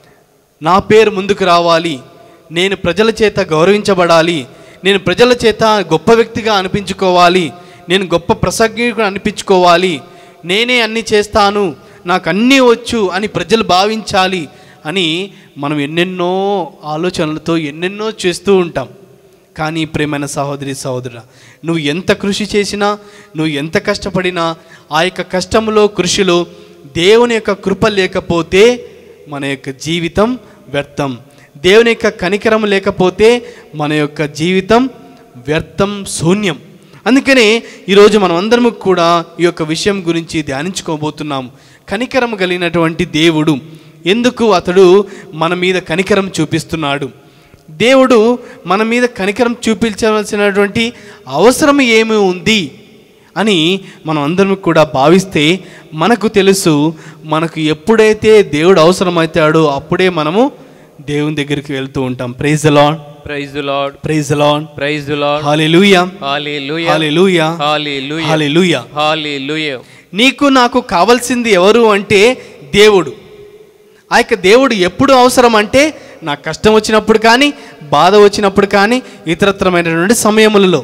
నా పేరు ముందుకు రావాలి, నేను ప్రజల చేత గౌరవించబడాలి, నేను ప్రజల చేత గొప్ప వ్యక్తిగా అనిపించుకోవాలి, నేను గొప్ప ప్రసంగికుడు అనిపించుకోవాలి, నేనే అన్నీ చేస్తాను, నాకు అన్నీ వచ్చు అని ప్రజలు భావించాలి అని మనం ఎన్నెన్నో ఆలోచనలతో ఎన్నెన్నో చేస్తూ ఉంటాం. కానీ ప్రియమైన సహోదరి సహోదరుడా, నువ్వు ఎంత కృషి చేసినా, నువ్వు ఎంత కష్టపడినా, ఆ యొక్క కష్టంలో, కృషిలో దేవుని యొక్క కృప లేకపోతే మన యొక్క జీవితం వ్యర్థం. దేవుని యొక్క కనికరం లేకపోతే మన యొక్క జీవితం వ్యర్థం, శూన్యం. అందుకనే ఈరోజు మనం అందరము కూడా ఈ యొక్క విషయం గురించి ధ్యానించుకోబోతున్నాము. కనికరం కలిగినటువంటి దేవుడు, ఎందుకు అతడు మన మీద కనికరం చూపిస్తున్నాడు? దేవుడు మన మీద కనికరం చూపించవలసినటువంటి అవసరం ఏమి ఉంది అని మనం అందరం కూడా భావిస్తే మనకు తెలుసు, మనకు ఎప్పుడైతే దేవుడు అవసరమవుతాడో అప్పుడే మనము దేవుని దగ్గరికి వెళ్తూ ఉంటాం. Praise the Lord. Praise the Lord, praise the Lord, praise the Lord. Hallelujah, hallelujah, hallelujah, hallelujah, hallelujah. Hallelujah. నీకు నాకు కావాల్సింది ఎవరు అంటే దేవుడు. ఆ యొక్క దేవుడు ఎప్పుడు అవసరం అంటే నాకు కష్టం వచ్చినప్పుడు కానీ, బాధ వచ్చినప్పుడు కానీ, ఇతరత్రమైనటువంటి సమయములలో.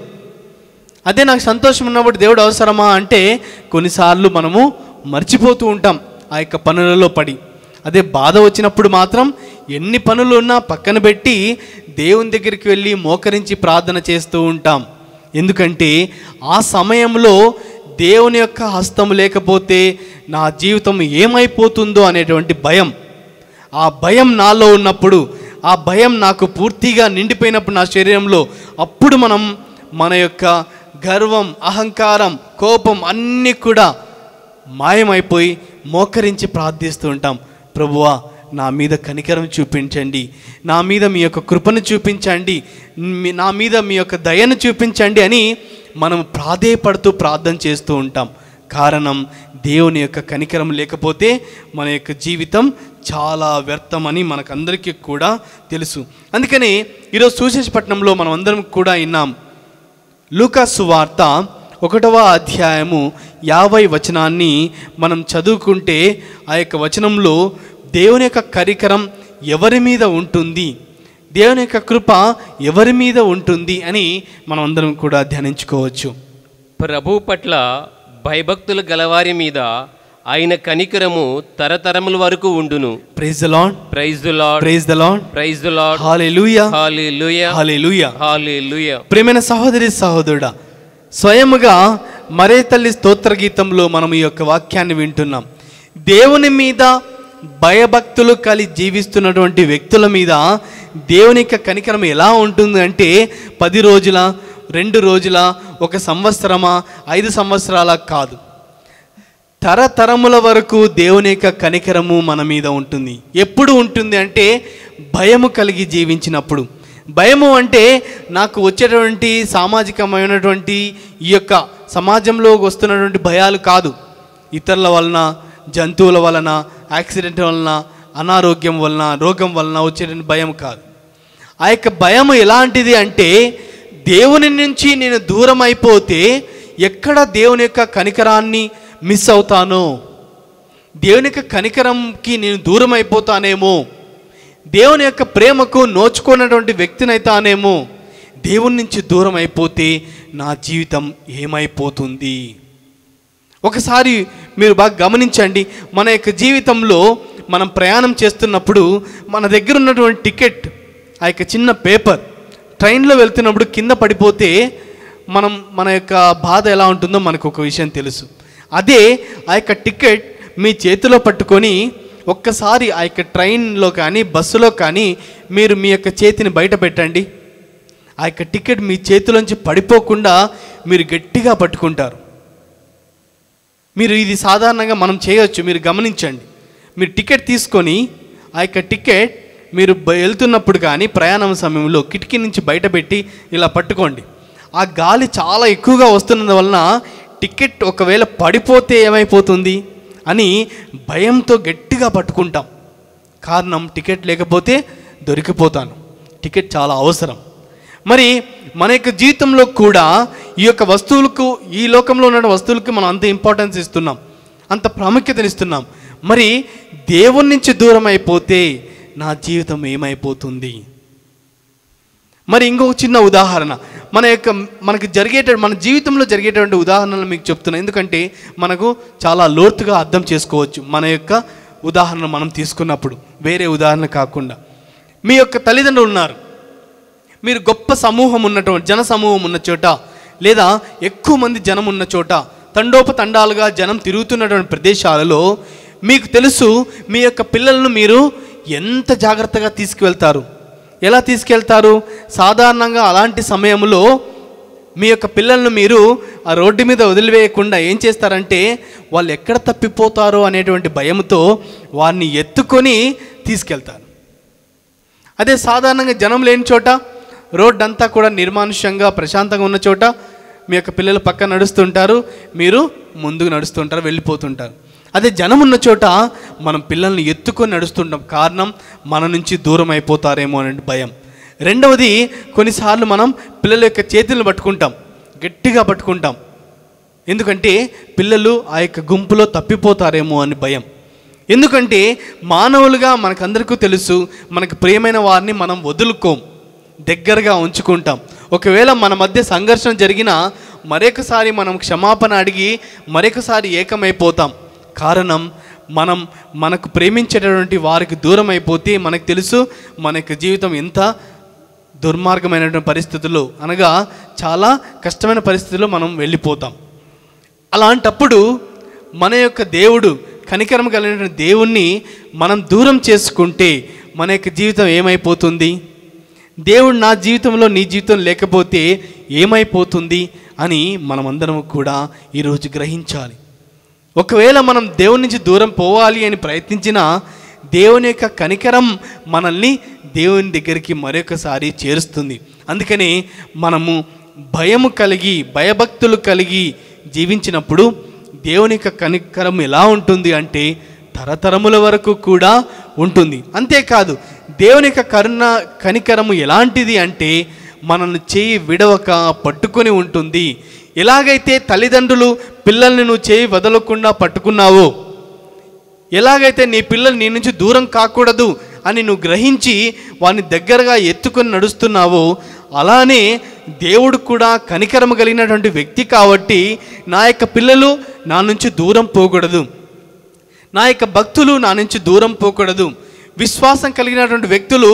అదే నాకు సంతోషం ఉన్నప్పుడు దేవుడు అవసరమా అంటే కొన్నిసార్లు మనము మర్చిపోతూ ఉంటాం ఆ యొక్క పనులలో పడి. అదే బాధ వచ్చినప్పుడు మాత్రం ఎన్ని పనులు ఉన్నా పక్కన పెట్టి దేవుని దగ్గరికి వెళ్ళి మోకరించి ప్రార్థన చేస్తూ ఉంటాం. ఎందుకంటే ఆ సమయంలో దేవుని యొక్క హస్తం లేకపోతే నా జీవితం ఏమైపోతుందో అనేటువంటి భయం, ఆ భయం నాలో ఉన్నప్పుడు, ఆ భయం నాకు పూర్తిగా నిండిపోయినప్పుడు నా శరీరంలో, అప్పుడు మనం మన యొక్క గర్వం, అహంకారం, కోపం అన్నీ కూడా మాయమైపోయి మోకరించి ప్రార్థిస్తూ ఉంటాం. ప్రభువా, నా మీద కనికరం చూపించండి, నా మీద మీ యొక్క కృపను చూపించండి, నా మీద మీ యొక్క దయను చూపించండి అని మనం ప్రాధేయపడుతూ ప్రార్థన చేస్తూ ఉంటాం. కారణం దేవుని యొక్క కనికరం లేకపోతే మన యొక్క జీవితం చాలా వ్యర్థమని మనకందరికీ కూడా తెలుసు. అందుకని ఈరోజు సువిశేషపట్నంలో మనం అందరం కూడా విన్నాం. లూకా సువార్త 1వ అధ్యాయము 50 వచనాన్ని మనం చదువుకుంటే ఆ యొక్క వచనంలో దేవుని యొక్క కనికరం ఎవరి మీద ఉంటుంది, దేవుని యొక్క కృప ఎవరి మీద ఉంటుంది అని మనం అందరం కూడా ధ్యానించుకోవచ్చు. ప్రభు పట్ల భయభక్తులు గలవారి మీద ఆయన కనికరము తరతరముల వరకు ఉండును. Praise the Lord, praise the Lord, praise the Lord, praise the Lord. Hallelujah, hallelujah, hallelujah, hallelujah. ప్రియమైన సహోదరి సహోదరుడా, స్వయముగా మరే తల్లి స్తోత్ర గీతంలో మనం ఈ యొక్క వాక్యాన్ని వింటున్నాం. దేవుని మీద భయభక్తులు కలిగి జీవిస్తున్నటువంటి వ్యక్తుల మీద దేవుని యొక్క కనికరం ఎలా ఉంటుంది అంటే 10 రోజుల, 2 రోజుల, 1 సంవత్సరమా, 5 సంవత్సరాల కాదు, తరతరముల వరకు దేవుని యొక్క కనికరము మన మీద ఉంటుంది. ఎప్పుడు ఉంటుంది అంటే భయము కలిగి జీవించినప్పుడు. భయము అంటే నాకు వచ్చేటువంటి సామాజికమైనటువంటి ఈ యొక్క సమాజంలో వస్తున్నటువంటి భయాలు కాదు, ఇతరుల వలన, జంతువుల వలన, యాక్సిడెంట్ వలన, అనారోగ్యం వలన, రోగం వలన వచ్చేటువంటి భయం కాదు. ఆ యొక్క భయం ఎలాంటిది అంటే దేవుని నుంచి నేను దూరం అయిపోతే ఎక్కడ దేవుని యొక్క కనికరాన్ని మిస్ అవుతానో, దేవుని యొక్క కనికరంకి నేను దూరం అయిపోతానేమో, దేవుని యొక్క ప్రేమకు నోచుకున్నటువంటి వ్యక్తినైతానేమో, దేవుని నుంచి దూరం అయిపోతే నా జీవితం ఏమైపోతుంది. ఒకసారి మీరు బాగా గమనించండి, మన యొక్క జీవితంలో మనం ప్రయాణం చేస్తున్నప్పుడు మన దగ్గర ఉన్నటువంటి టికెట్, ఆ యొక్క చిన్న పేపర్, ట్రైన్లో వెళ్తున్నప్పుడు కింద పడిపోతే మన యొక్క బాధ ఎలా ఉంటుందో మనకు ఒక విషయం తెలుసు. అదే ఆ యొక్క టికెట్ మీ చేతిలో పట్టుకొని ఒక్కసారి ఆ యొక్క ట్రైన్లో కానీ బస్సులో కానీ మీరు మీ యొక్క చేతిని బయట పెట్టండి, ఆ యొక్క టికెట్ మీ చేతిలోంచి పడిపోకుండా మీరు గట్టిగా పట్టుకుంటారు. మీరు ఇది సాధారణంగా మనం చేయవచ్చు. మీరు గమనించండి, మీరు టికెట్ తీసుకొని ఆ యొక్క టికెట్ మీరు వెళ్తున్నప్పుడు కానీ ప్రయాణం సమయంలో కిటికీ నుంచి బయట పెట్టి ఇలా పట్టుకోండి. ఆ గాలి చాలా ఎక్కువగా వస్తున్నందువలన టికెట్ ఒకవేళ పడిపోతే ఏమైపోతుంది అని భయంతో గట్టిగా పట్టుకుంటాం. కారణం టికెట్ లేకపోతే దొరికిపోతాను, టికెట్ చాలా అవసరం. మరి మన యొక్క జీవితంలో కూడా ఈ యొక్క వస్తువులకు, ఈ లోకంలో ఉన్న వస్తువులకి మనం అంత ఇంపార్టెన్స్ ఇస్తున్నాం, అంత ప్రాముఖ్యతనిస్తున్నాం. మరి దేవుని నుంచి దూరం అయిపోతే నా జీవితం ఏమైపోతుంది? మరి ఇంకొక చిన్న ఉదాహరణ, మన జీవితంలో జరిగేటువంటి ఉదాహరణలు మీకు చెప్తున్నాను, ఎందుకంటే మనకు చాలా లోతుగా అర్థం చేసుకోవచ్చు మన యొక్క ఉదాహరణ మనం తీసుకున్నప్పుడు, వేరే ఉదాహరణ కాకుండా. మీ యొక్క తల్లిదండ్రులు ఉన్నారు, మీరు గొప్ప సమూహం ఉన్నటువంటి జన సమూహం ఉన్న చోట, లేదా ఎక్కువ మంది జనం ఉన్న చోట, తండోపతండాలుగా జనం తిరుగుతున్నటువంటి ప్రదేశాలలో మీకు తెలుసు మీ యొక్క పిల్లలను మీరు ఎంత జాగ్రత్తగా తీసుకువెళ్తారు. ఎలా తీసుకెళ్తారు? సాధారణంగా అలాంటి సమయంలో మీ యొక్క పిల్లలను మీరు ఆ రోడ్డు మీద వదిలివేయకుండా ఏం చేస్తారంటే వాళ్ళు ఎక్కడ తప్పిపోతారో అనేటువంటి భయంతో వారిని ఎత్తుకొని తీసుకెళ్తారు. అదే సాధారణంగా జనం లేని చోట, రోడ్డు అంతా కూడా నిర్మానుష్యంగా ప్రశాంతంగా ఉన్న చోట మీ యొక్క పిల్లలు పక్కన నడుస్తుంటారు, మీరు ముందుకు నడుస్తుంటారు, వెళ్ళిపోతుంటారు. అదే జనం ఉన్న చోట మనం పిల్లల్ని ఎత్తుకొని నడుస్తుంటాం, కారణం మన నుంచి దూరం అయిపోతారేమో అనే భయం. రెండవది, కొన్నిసార్లు మనం పిల్లల యొక్క చేతులను పట్టుకుంటాం, గట్టిగా పట్టుకుంటాం. ఎందుకంటే పిల్లలు ఆ యొక్క గుంపులో తప్పిపోతారేమో అని భయం. ఎందుకంటే మానవులుగా మనకందరికీ తెలుసు, మనకు ప్రియమైన వారిని మనం వదులుకోం, దగ్గరగా ఉంచుకుంటాం. ఒకవేళ మన మధ్య సంఘర్షణ జరిగినా మరొకసారి మనం క్షమాపణ అడిగి మరొకసారి ఏకమైపోతాం. కారణం, మనకు ప్రేమించేటటువంటి వారికి దూరం అయిపోతే మనకు తెలుసు మన యొక్క జీవితం ఎంత దుర్మార్గమైనటువంటి పరిస్థితుల్లో, అనగా చాలా కష్టమైన పరిస్థితుల్లో మనం వెళ్ళిపోతాం. అలాంటప్పుడు మన యొక్క దేవుడు, కనికరం కలిగిన దేవుణ్ణి మనం దూరం చేసుకుంటే మన యొక్క జీవితం ఏమైపోతుంది? దేవుడు నా జీవితంలో నీ జీవితం లేకపోతే ఏమైపోతుంది అని మనమందరం కూడా ఈరోజు గ్రహించాలి. ఒకవేళ మనం దేవుని నుంచి దూరం పోవాలి అని ప్రయత్నించినా దేవుని యొక్క కనికరం మనల్ని దేవుని దగ్గరికి మరొకసారి చేరుస్తుంది. అందుకని మనము భయము కలిగి, భయభక్తులు కలిగి జీవించినప్పుడు దేవుని యొక్క కనికరం ఎలా ఉంటుంది అంటే తరతరముల వరకు కూడా ఉంటుంది. అంతేకాదు, దేవుని యొక్క కనికరము ఎలాంటిది అంటే మనల్ని చేయి విడవక పట్టుకొని ఉంటుంది. ఎలాగైతే తల్లిదండ్రులు పిల్లల్ని నువ్వు చేయి వదలకుండా పట్టుకున్నావో, ఎలాగైతే నీ పిల్లలు నీ నుంచి దూరం కాకూడదు అని నువ్వు గ్రహించి వారిని దగ్గరగా ఎత్తుకొని నడుస్తున్నావో, అలానే దేవుడు కూడా కనికరం కలిగినటువంటి వ్యక్తి కాబట్టి నా యొక్క పిల్లలు నా నుంచి దూరం పోకూడదు, నా యొక్క భక్తులు నా నుంచి దూరం పోకూడదు, విశ్వాసం కలిగినటువంటి వ్యక్తులు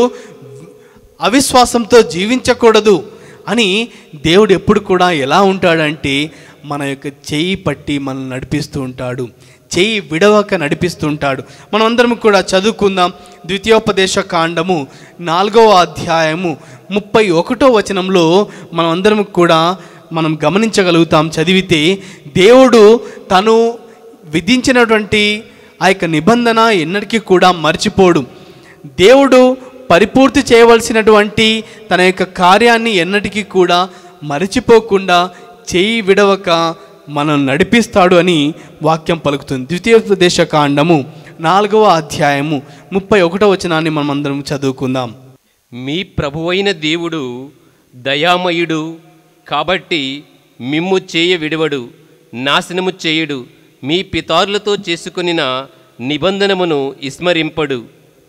అవిశ్వాసంతో జీవించకూడదు అని దేవుడు ఎప్పుడు కూడా ఎలా ఉంటాడంటే మన యొక్క చేయి పట్టి మనల్ని నడిపిస్తూ ఉంటాడు, చేయి విడవక నడిపిస్తూ ఉంటాడు. మనం అందరం కూడా చదువుకుందాం. ద్వితీయోపదేశ కాండము 4వ అధ్యాయము 31వ వచనంలో మనం అందరం కూడా మనం గమనించగలుగుతాం. చదివితే దేవుడు తను విధించినటువంటి ఆ యొక్క నిబంధన ఎన్నటికీ కూడా మర్చిపోడు. దేవుడు పరిపూర్తి చేయవలసినటువంటి తన యొక్క కార్యాన్ని ఎన్నటికీ కూడా మరచిపోకుండా చేయి విడవక మనం నడిపిస్తాడు అని వాక్యం పలుకుతుంది. ద్వితీయోపదేశ కాండము 4వ అధ్యాయము 31వ వచనాన్ని మనం అందరం చదువుకుందాం. మీ ప్రభువైన దేవుడు దయామయుడు కాబట్టి మిమ్ము చేయ విడవడు, నాశనము చేయుడు, మీ పితారులతో చేసుకొనిన నిబంధనమును విస్మరింపడు.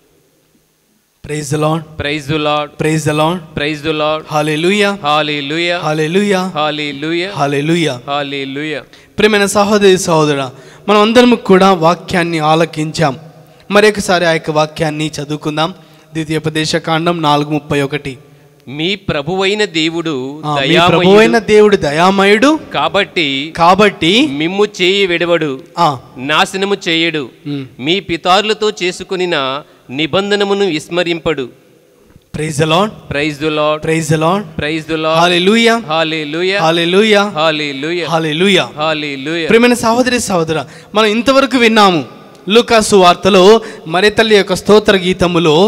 Praise the Lord, praise the Lord, praise the Lord, praise the Lord. Hallelujah, hallelujah, hallelujah, hallelujah, hallelujah, hallelujah. ప్రియమైన సహోదరి సహోదరా, మనం అందరం కూడా వాక్యాన్ని ఆలకించాం. మరొకసారి ఆ యొక్క వాక్యాన్ని చదువుకుందాం. ద్వితీయోపదేశ కాండం 4:31. మీ ప్రభువైన దేవుడు దయామయుడు కాబట్టి మిమ్ము చేయి విడవడు, నాశనము చేయడు, మీ పితారులతో చేసుకొనిన నిబంధనమును విస్మరింపడు. Praise the Lord, praise the Lord, praise the Lord, praise the Lord. Hallelujah, hallelujah, hallelujah, hallelujah, hallelujah, hallelujah. ప్రియమైన సహోదరి సహోదరా, మనం ఇంతవరకు విన్నాము లూకాసు వార్తలో మరి తల్లి యొక్క స్తోత్ర గీతములో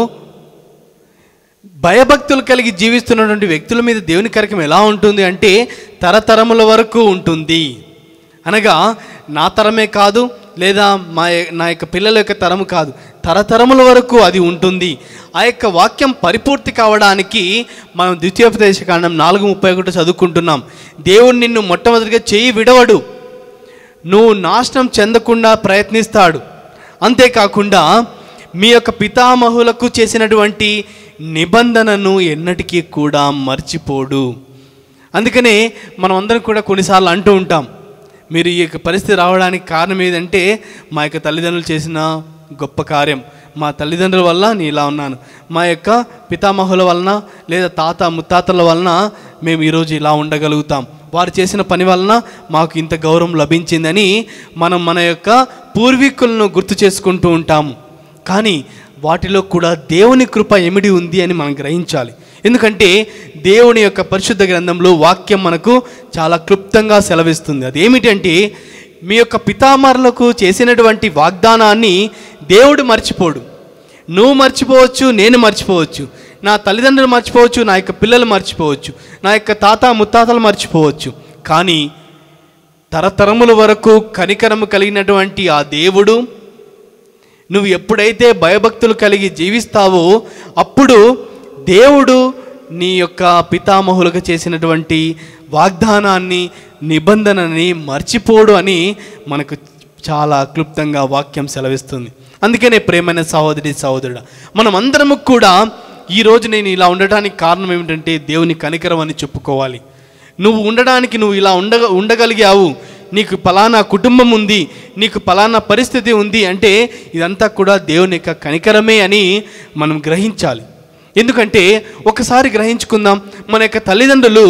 భయభక్తులు కలిగి జీవిస్తున్నటువంటి వ్యక్తుల మీద దేవుని కార్యక్రమం ఎలా ఉంటుంది అంటే తరతరముల వరకు ఉంటుంది. అనగా నా తరమే కాదు, లేదా నా యొక్క పిల్లల యొక్క తరము కాదు, తరతరముల వరకు అది ఉంటుంది. ఆ యొక్క వాక్యం పరిపూర్తి కావడానికి మనం ద్వితీయోపదేశ కాండం 4:31 చదువుకుంటున్నాం. దేవుడు నిన్ను మొట్టమొదటిగా చేయి విడవడు, నువ్వు నాశనం చెందకుండా ప్రయత్నిస్తాడు. అంతేకాకుండా మీ యొక్క పితామహులకు చేసినటువంటి నిబంధనను ఎన్నటికీ కూడా మర్చిపోడు. అందుకనే మనం అందరం కూడా కొన్నిసార్లు అంటూ ఉంటాం, మీరు ఈ యొక్క పరిస్థితి రావడానికి కారణం ఏదంటే మా యొక్క తల్లిదండ్రులు చేసిన గొప్ప కార్యం, మా తల్లిదండ్రుల వల్ల నేను ఇలా ఉన్నాను, మా యొక్క పితామహుల వలన లేదా తాత ముత్తాతల వలన మేము ఈరోజు ఇలా ఉండగలుగుతాం, వారు చేసిన పని వలన మాకు ఇంత గౌరవం లభించిందని మనం మన యొక్క పూర్వీకులను గుర్తు చేసుకుంటూ ఉంటాము. కానీ వాటిలో కూడా దేవుని కృప ఎమిడి ఉంది అని మనం గ్రహించాలి. ఎందుకంటే దేవుని యొక్క పరిశుద్ధ గ్రంథంలో వాక్యం మనకు చాలా క్లుప్తంగా సెలవిస్తుంది. అదేమిటంటే మీ యొక్క పితామహులకు చేసినటువంటి వాగ్దానాన్ని దేవుడు మర్చిపోడు. నువ్వు మర్చిపోవచ్చు, నేను మర్చిపోవచ్చు, నా తల్లిదండ్రులు మర్చిపోవచ్చు, నా యొక్క పిల్లలు మర్చిపోవచ్చు, నా యొక్క తాత ముత్తాతలు మర్చిపోవచ్చు. కానీ తరతరముల వరకు కనికరము కలిగినటువంటి ఆ దేవుడు నువ్వు ఎప్పుడైతే భయభక్తులు కలిగి జీవిస్తావో అప్పుడు దేవుడు నీ యొక్క పితామహులకు చేసినటువంటి వాగ్దానాన్ని, నిబంధనని మర్చిపోడు అని మనకు చాలా క్లుప్తంగా వాక్యం సెలవిస్తుంది. అందుకనే ప్రేమైన సహోదరి సహోదరుడా, మనం అందరము కూడా ఈరోజు నేను ఇలా ఉండడానికి కారణం ఏమిటంటే దేవుని కనికరం అని చెప్పుకోవాలి. నువ్వు ఉండడానికి నువ్వు ఇలా ఉండగలిగావు, నీకు పలానా కుటుంబం ఉంది, నీకు పలానా పరిస్థితి ఉంది అంటే ఇదంతా కూడా దేవుని యొక్క కనికరమే అని మనం గ్రహించాలి. ఎందుకంటే ఒకసారి గ్రహించుకుందాం, మన యొక్క తల్లిదండ్రులు,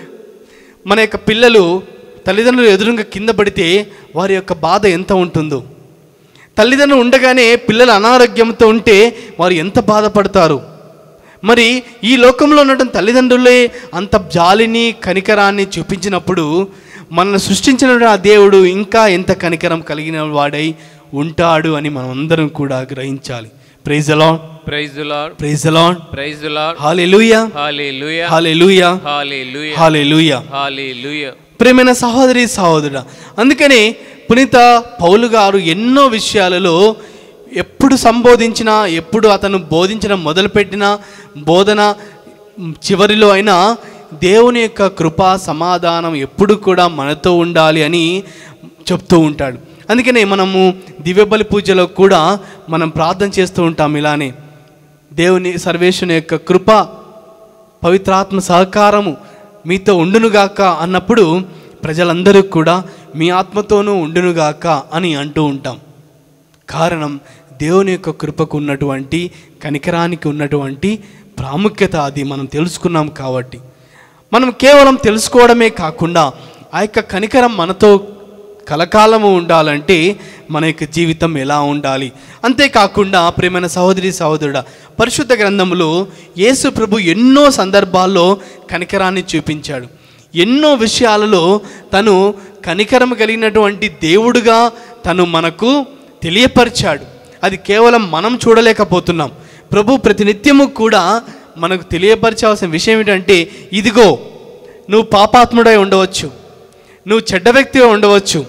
మన యొక్క పిల్లలు తల్లిదండ్రులు ఎదురుగా కింద పడితే వారి యొక్క బాధ ఎంత ఉంటుందో, తల్లిదండ్రులు ఉండగానే పిల్లలు అనారోగ్యంతో ఉంటే వారు ఎంత బాధపడతారు. మరి ఈ లోకంలో ఉన్నటువంటి తల్లిదండ్రులే అంత జాలిని కనికరాన్ని చూపించినప్పుడు మనల్ని సృష్టించిన ఆ దేవుడు ఇంకా ఎంత కనికరం కలిగిన వాడై ఉంటాడు అని మనం అందరం కూడా గ్రహించాలి. Praise the Lord, praise the Lord, praise the Lord, praise the Lord, hallelujah, hallelujah, hallelujah, hallelujah, hallelujah, hallelujah. ప్రియమైన సహోదరి సహోదరుడా, అందుకనే పునీత పౌలు గారు ఎన్నో విషయాలలో ఎప్పుడు సంబోధించినా, ఎప్పుడు అతను బోధించడం మొదలుపెట్టినా, బోధన చివరిలో అయినా దేవుని యొక్క కృప సమాధానం ఎప్పుడు కూడా మనతో ఉండాలి అని చెప్తూ ఉంటాడు. అందుకనే మనము దివ్యబలి పూజలో కూడా మనం ప్రార్థన చేస్తూ ఉంటాం ఇలానే, దేవుని సర్వేశ్వరుని యొక్క కృప పవిత్రాత్మ సహకారము మీతో ఉండునుగాక అన్నప్పుడు ప్రజలందరూ కూడా మీ ఆత్మతోనూ ఉండునుగాక అని అంటూ ఉంటాం. కారణం దేవుని యొక్క కృపకు ఉన్నటువంటి, కనికరానికి ఉన్నటువంటి ప్రాముఖ్యత అది మనం తెలుసుకున్నాం కాబట్టి. మనం కేవలం తెలుసుకోవడమే కాకుండా ఆ యొక్క కనికరం మనతో కలకాలము ఉండాలంటే మన యొక్క జీవితం ఎలా ఉండాలి. అంతేకాకుండా ప్రియమైన సహోదరి సహోదరుడా, పరిశుద్ధ గ్రంథంలో యేసు ప్రభు ఎన్నో సందర్భాల్లో కనికరాన్ని చూపించాడు. ఎన్నో విషయాలలో తను కనికరం కలిగినటువంటి దేవుడుగా తను మనకు తెలియపరిచాడు. అది కేవలం మనం చూడలేకపోతున్నాం. ప్రభు ప్రతినిత్యము కూడా మనకు తెలియపరచాల్సిన విషయం ఏంటంటే, ఇదిగో నువ్వు పాపాత్ముడై ఉండవచ్చు, నువ్వు చెడ్డ వ్యక్తిగా ఉండవచ్చు,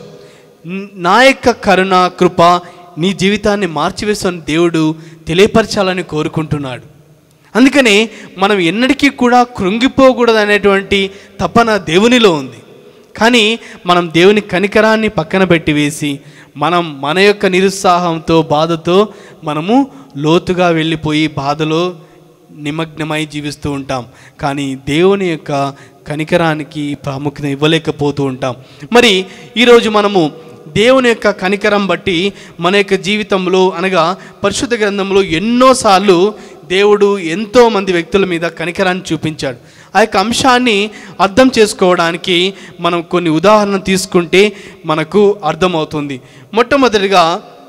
నా యొక్క కరుణ కృప నీ జీవితాన్ని మార్చివేస్తున్న దేవుడు తెలియపరచాలని కోరుకుంటున్నాడు. అందుకనే మనం ఎన్నటికీ కూడా కృంగిపోకూడదు అనేటువంటి తపన దేవునిలో ఉంది. కానీ మనం దేవుని కనికరాన్ని పక్కన పెట్టి వేసి మనం మన యొక్క నిరుత్సాహంతో, బాధతో మనము లోతుగా వెళ్ళిపోయి బాధలో నిమగ్నమై జీవిస్తూ ఉంటాం. కానీ దేవుని యొక్క కనికరానికి ప్రాముఖ్యత ఇవ్వలేకపోతూ ఉంటాం. మరి ఈరోజు మనము దేవుని యొక్క కనికరం బట్టి మన యొక్క జీవితంలో అనగా పరిశుద్ధ గ్రంథంలో ఎన్నోసార్లు దేవుడు ఎంతోమంది వ్యక్తుల మీద కనికరాన్ని చూపించాడు. ఆ యొక్క అంశాన్ని అర్థం చేసుకోవడానికి మనం కొన్ని ఉదాహరణలు తీసుకుంటే మనకు అర్థమవుతుంది. మొట్టమొదటిగా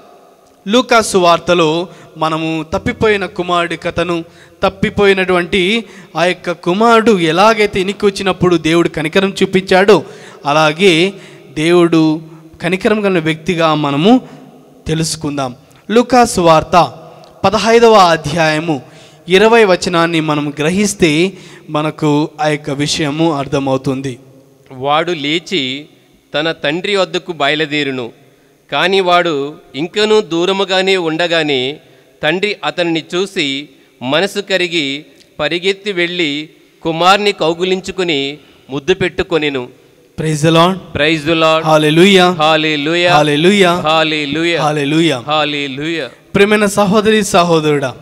లూకా సువార్తలో మనము తప్పిపోయిన కుమారుడి కథను, తప్పిపోయినటువంటి ఆ యొక్క కుమారుడు ఎలాగైతే ఇనికి వచ్చినప్పుడు దేవుడు కనికరం చూపించాడో అలాగే దేవుడు కనికరం కలిగిన వ్యక్తిగా మనము తెలుసుకుందాం. లూకా సువార్త 15వ అధ్యాయము 20 వచనాన్ని మనం గ్రహిస్తే మనకు ఆ యొక్క విషయము అర్థమవుతుంది. వాడు లేచి తన తండ్రి వద్దకు బయలుదేరును, కానీ వాడు ఇంకనూ దూరముగానే ఉండగానే తండ్రి అతనిని చూసి మనసు కరిగి పరిగెత్తి వెళ్ళి కుమార్ని కౌగులించుకుని ముద్దు పెట్టుకొనెను. Praise the Lord, praise the Lord, hallelujah, hallelujah, hallelujah, hallelujah, hallelujah, hallelujah. ప్రియమైన సహోదరి సహోదరుడా,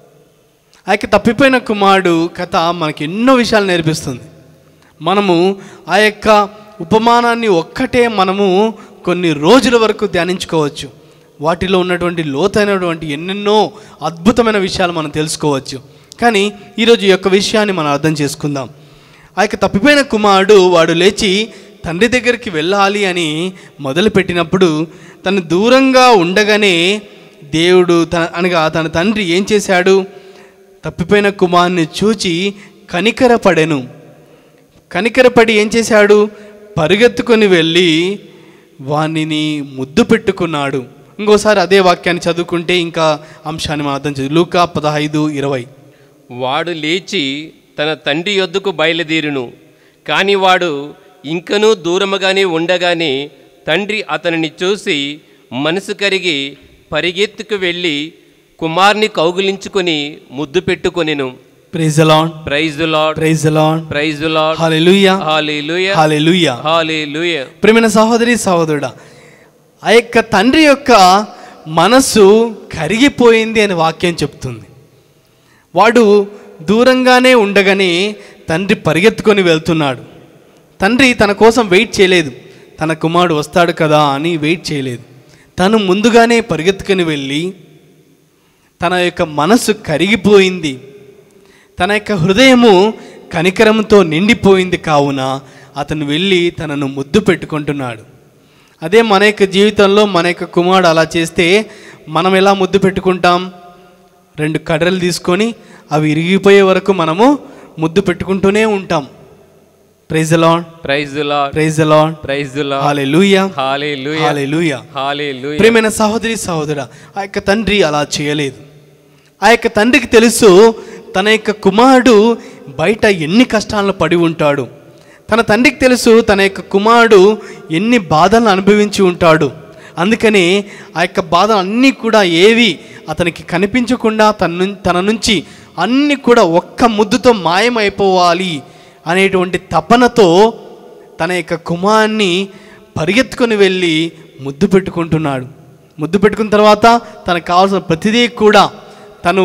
ఆ యొక్క తప్పిపోయిన కుమారుడు కథ మనకి ఎన్నో విషయాలు నేర్పిస్తుంది. మనము ఆ యొక్క ఉపమానాన్ని ఒక్కటే మనము కొన్ని రోజుల వరకు ధ్యానించుకోవచ్చు. వాటిలో ఉన్నటువంటి లోతైనటువంటి ఎన్నెన్నో అద్భుతమైన విషయాలు మనం తెలుసుకోవచ్చు. కానీ ఈరోజు ఈ యొక్క విషయాన్ని మనం అర్థం చేసుకుందాం. ఆ యొక్క తప్పిపోయిన కుమారుడు వాడు లేచి తండ్రి దగ్గరికి వెళ్ళాలి అని మొదలుపెట్టినప్పుడు తను దూరంగా ఉండగానే దేవుడు తన తండ్రి ఏం చేశాడు? తప్పిపోయిన కుమారుని చూచి కనికరపడెను. కనికరపడి ఏం చేశాడు? పరిగెత్తుకొని వెళ్ళి వానిని ముద్దు పెట్టుకున్నాడు. ఇంకోసారి అదే వాక్యాన్ని చదువుకుంటే ఇంకా అంశాన్ని మనం అర్థం చేద్దాం. లూకా 15:20. వాడు లేచి తన తండ్రి యొద్దకు బయలుదేరును, కానీ వాడు ఇంకనూ దూరముగానే ఉండగానే తండ్రి అతనిని చూసి మనసు కరిగి పరిగెత్తుకు వెళ్ళి కుమార్ని కౌగులించుకొని ముద్దు పెట్టుకొనెను. Praise the Lord, praise the Lord, praise the Lord, praise the Lord. Hallelujah, hallelujah, hallelujah, hallelujah. ప్రియమైన సహోదరి సహోదరుడా, ఆ యొక్క తండ్రి యొక్క మనసు కరిగిపోయింది అని వాక్యం చెప్తుంది. వాడు దూరంగానే ఉండగానే తండ్రి పరిగెత్తుకొని వెళ్తున్నాడు. తండ్రి తన కోసం వెయిట్ చేయలేదు, తన కుమారుడు వస్తాడు కదా అని వెయిట్ చేయలేదు. తను ముందుగానే పరిగెత్తుకొని వెళ్ళి తన యొక్క మనసు కరిగిపోయింది, తన యొక్క హృదయము కనికరంతో నిండిపోయింది. కావున అతను వెళ్ళి తనను ముద్దు పెట్టుకుంటున్నాడు. అదే మన యొక్క జీవితంలో మన యొక్క కుమారుడు అలా చేస్తే మనం ఎలా ముద్దు పెట్టుకుంటాం? 2 కర్రలు తీసుకొని అవి ఇరిగిపోయే వరకు మనము ముద్దు పెట్టుకుంటూనే ఉంటాం. Praise the Lord, praise the Lord, praise the Lord, praise the Lord. Hallelujah, hallelujah, hallelujah, hallelujah. ప్రియమైన సహోదరి సహోదరా, ఆ యొక్క తండ్రి అలా చేయలేదు. ఆ యొక్క తండ్రికి తెలుసు తన యొక్క కుమారుడు బయట ఎన్ని కష్టాలను పడి ఉంటాడు. తన తండ్రికి తెలుసు తన యొక్క కుమారుడు ఎన్ని బాధలను అనుభవించి ఉంటాడు. అందుకని ఆ యొక్క బాధలు అన్నీ కూడా ఏవి అతనికి కనిపించకుండా తన నుంచి అన్నీ కూడా ఒక్క ముద్దుతో మాయమైపోవాలి అనేటువంటి తపనతో తన యొక్క కుమారుని పరిగెత్తుకొని వెళ్ళి ముద్దు పెట్టుకుంటున్నాడు. ముద్దు పెట్టుకున్న తర్వాత తనకు కావాల్సిన ప్రతిదీ కూడా తను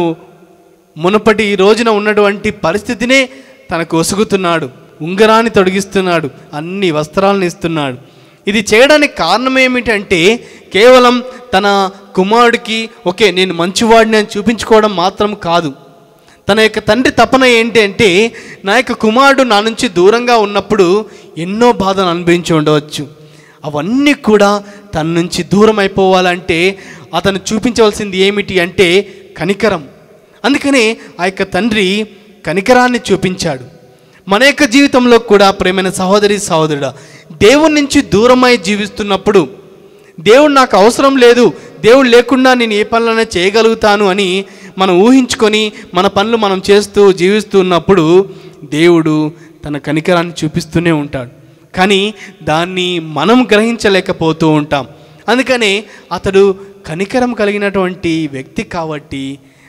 మునుపటి రోజున ఉన్నటువంటి పరిస్థితినే తనకు ఒసుగుతున్నాడు. ఉంగరాన్ని తొడిగిస్తున్నాడు, అన్ని వస్త్రాలను ఇస్తున్నాడు. ఇది చేయడానికి కారణం ఏమిటంటే కేవలం తన కుమారుడికి ఓకే నేను మంచివాడిని అని చూపించుకోవడం మాత్రం కాదు. తన యొక్క తండ్రి తపన ఏంటి అంటే నా యొక్క కుమారుడు నా నుంచి దూరంగా ఉన్నప్పుడు ఎన్నో బాధలు అనుభవించి ఉండవచ్చు. అవన్నీ కూడా తన నుంచి దూరం అయిపోవాలంటే అతను చూపించవలసింది ఏమిటి అంటే కనికరం. అందుకనే ఆ యొక్క తండ్రి కనికరాన్ని చూపించాడు. మన యొక్క జీవితంలో కూడా ప్రేమైన సహోదరి సహోదరుడా, దేవుని నుంచి దూరమై జీవిస్తున్నప్పుడు దేవుడు నాకు అవసరం లేదు, దేవుడు లేకుండా నేను ఏ పనులైనా చేయగలుగుతాను అని మనం ఊహించుకొని మన పనులు మనం చేస్తూ జీవిస్తూ ఉన్నప్పుడు దేవుడు తన కనికరాన్ని చూపిస్తూనే ఉంటాడు. కానీ దాన్ని మనం గ్రహించలేకపోతూ ఉంటాం. అందుకనే అతడు కనికరం కలిగినటువంటి వ్యక్తి కాబట్టి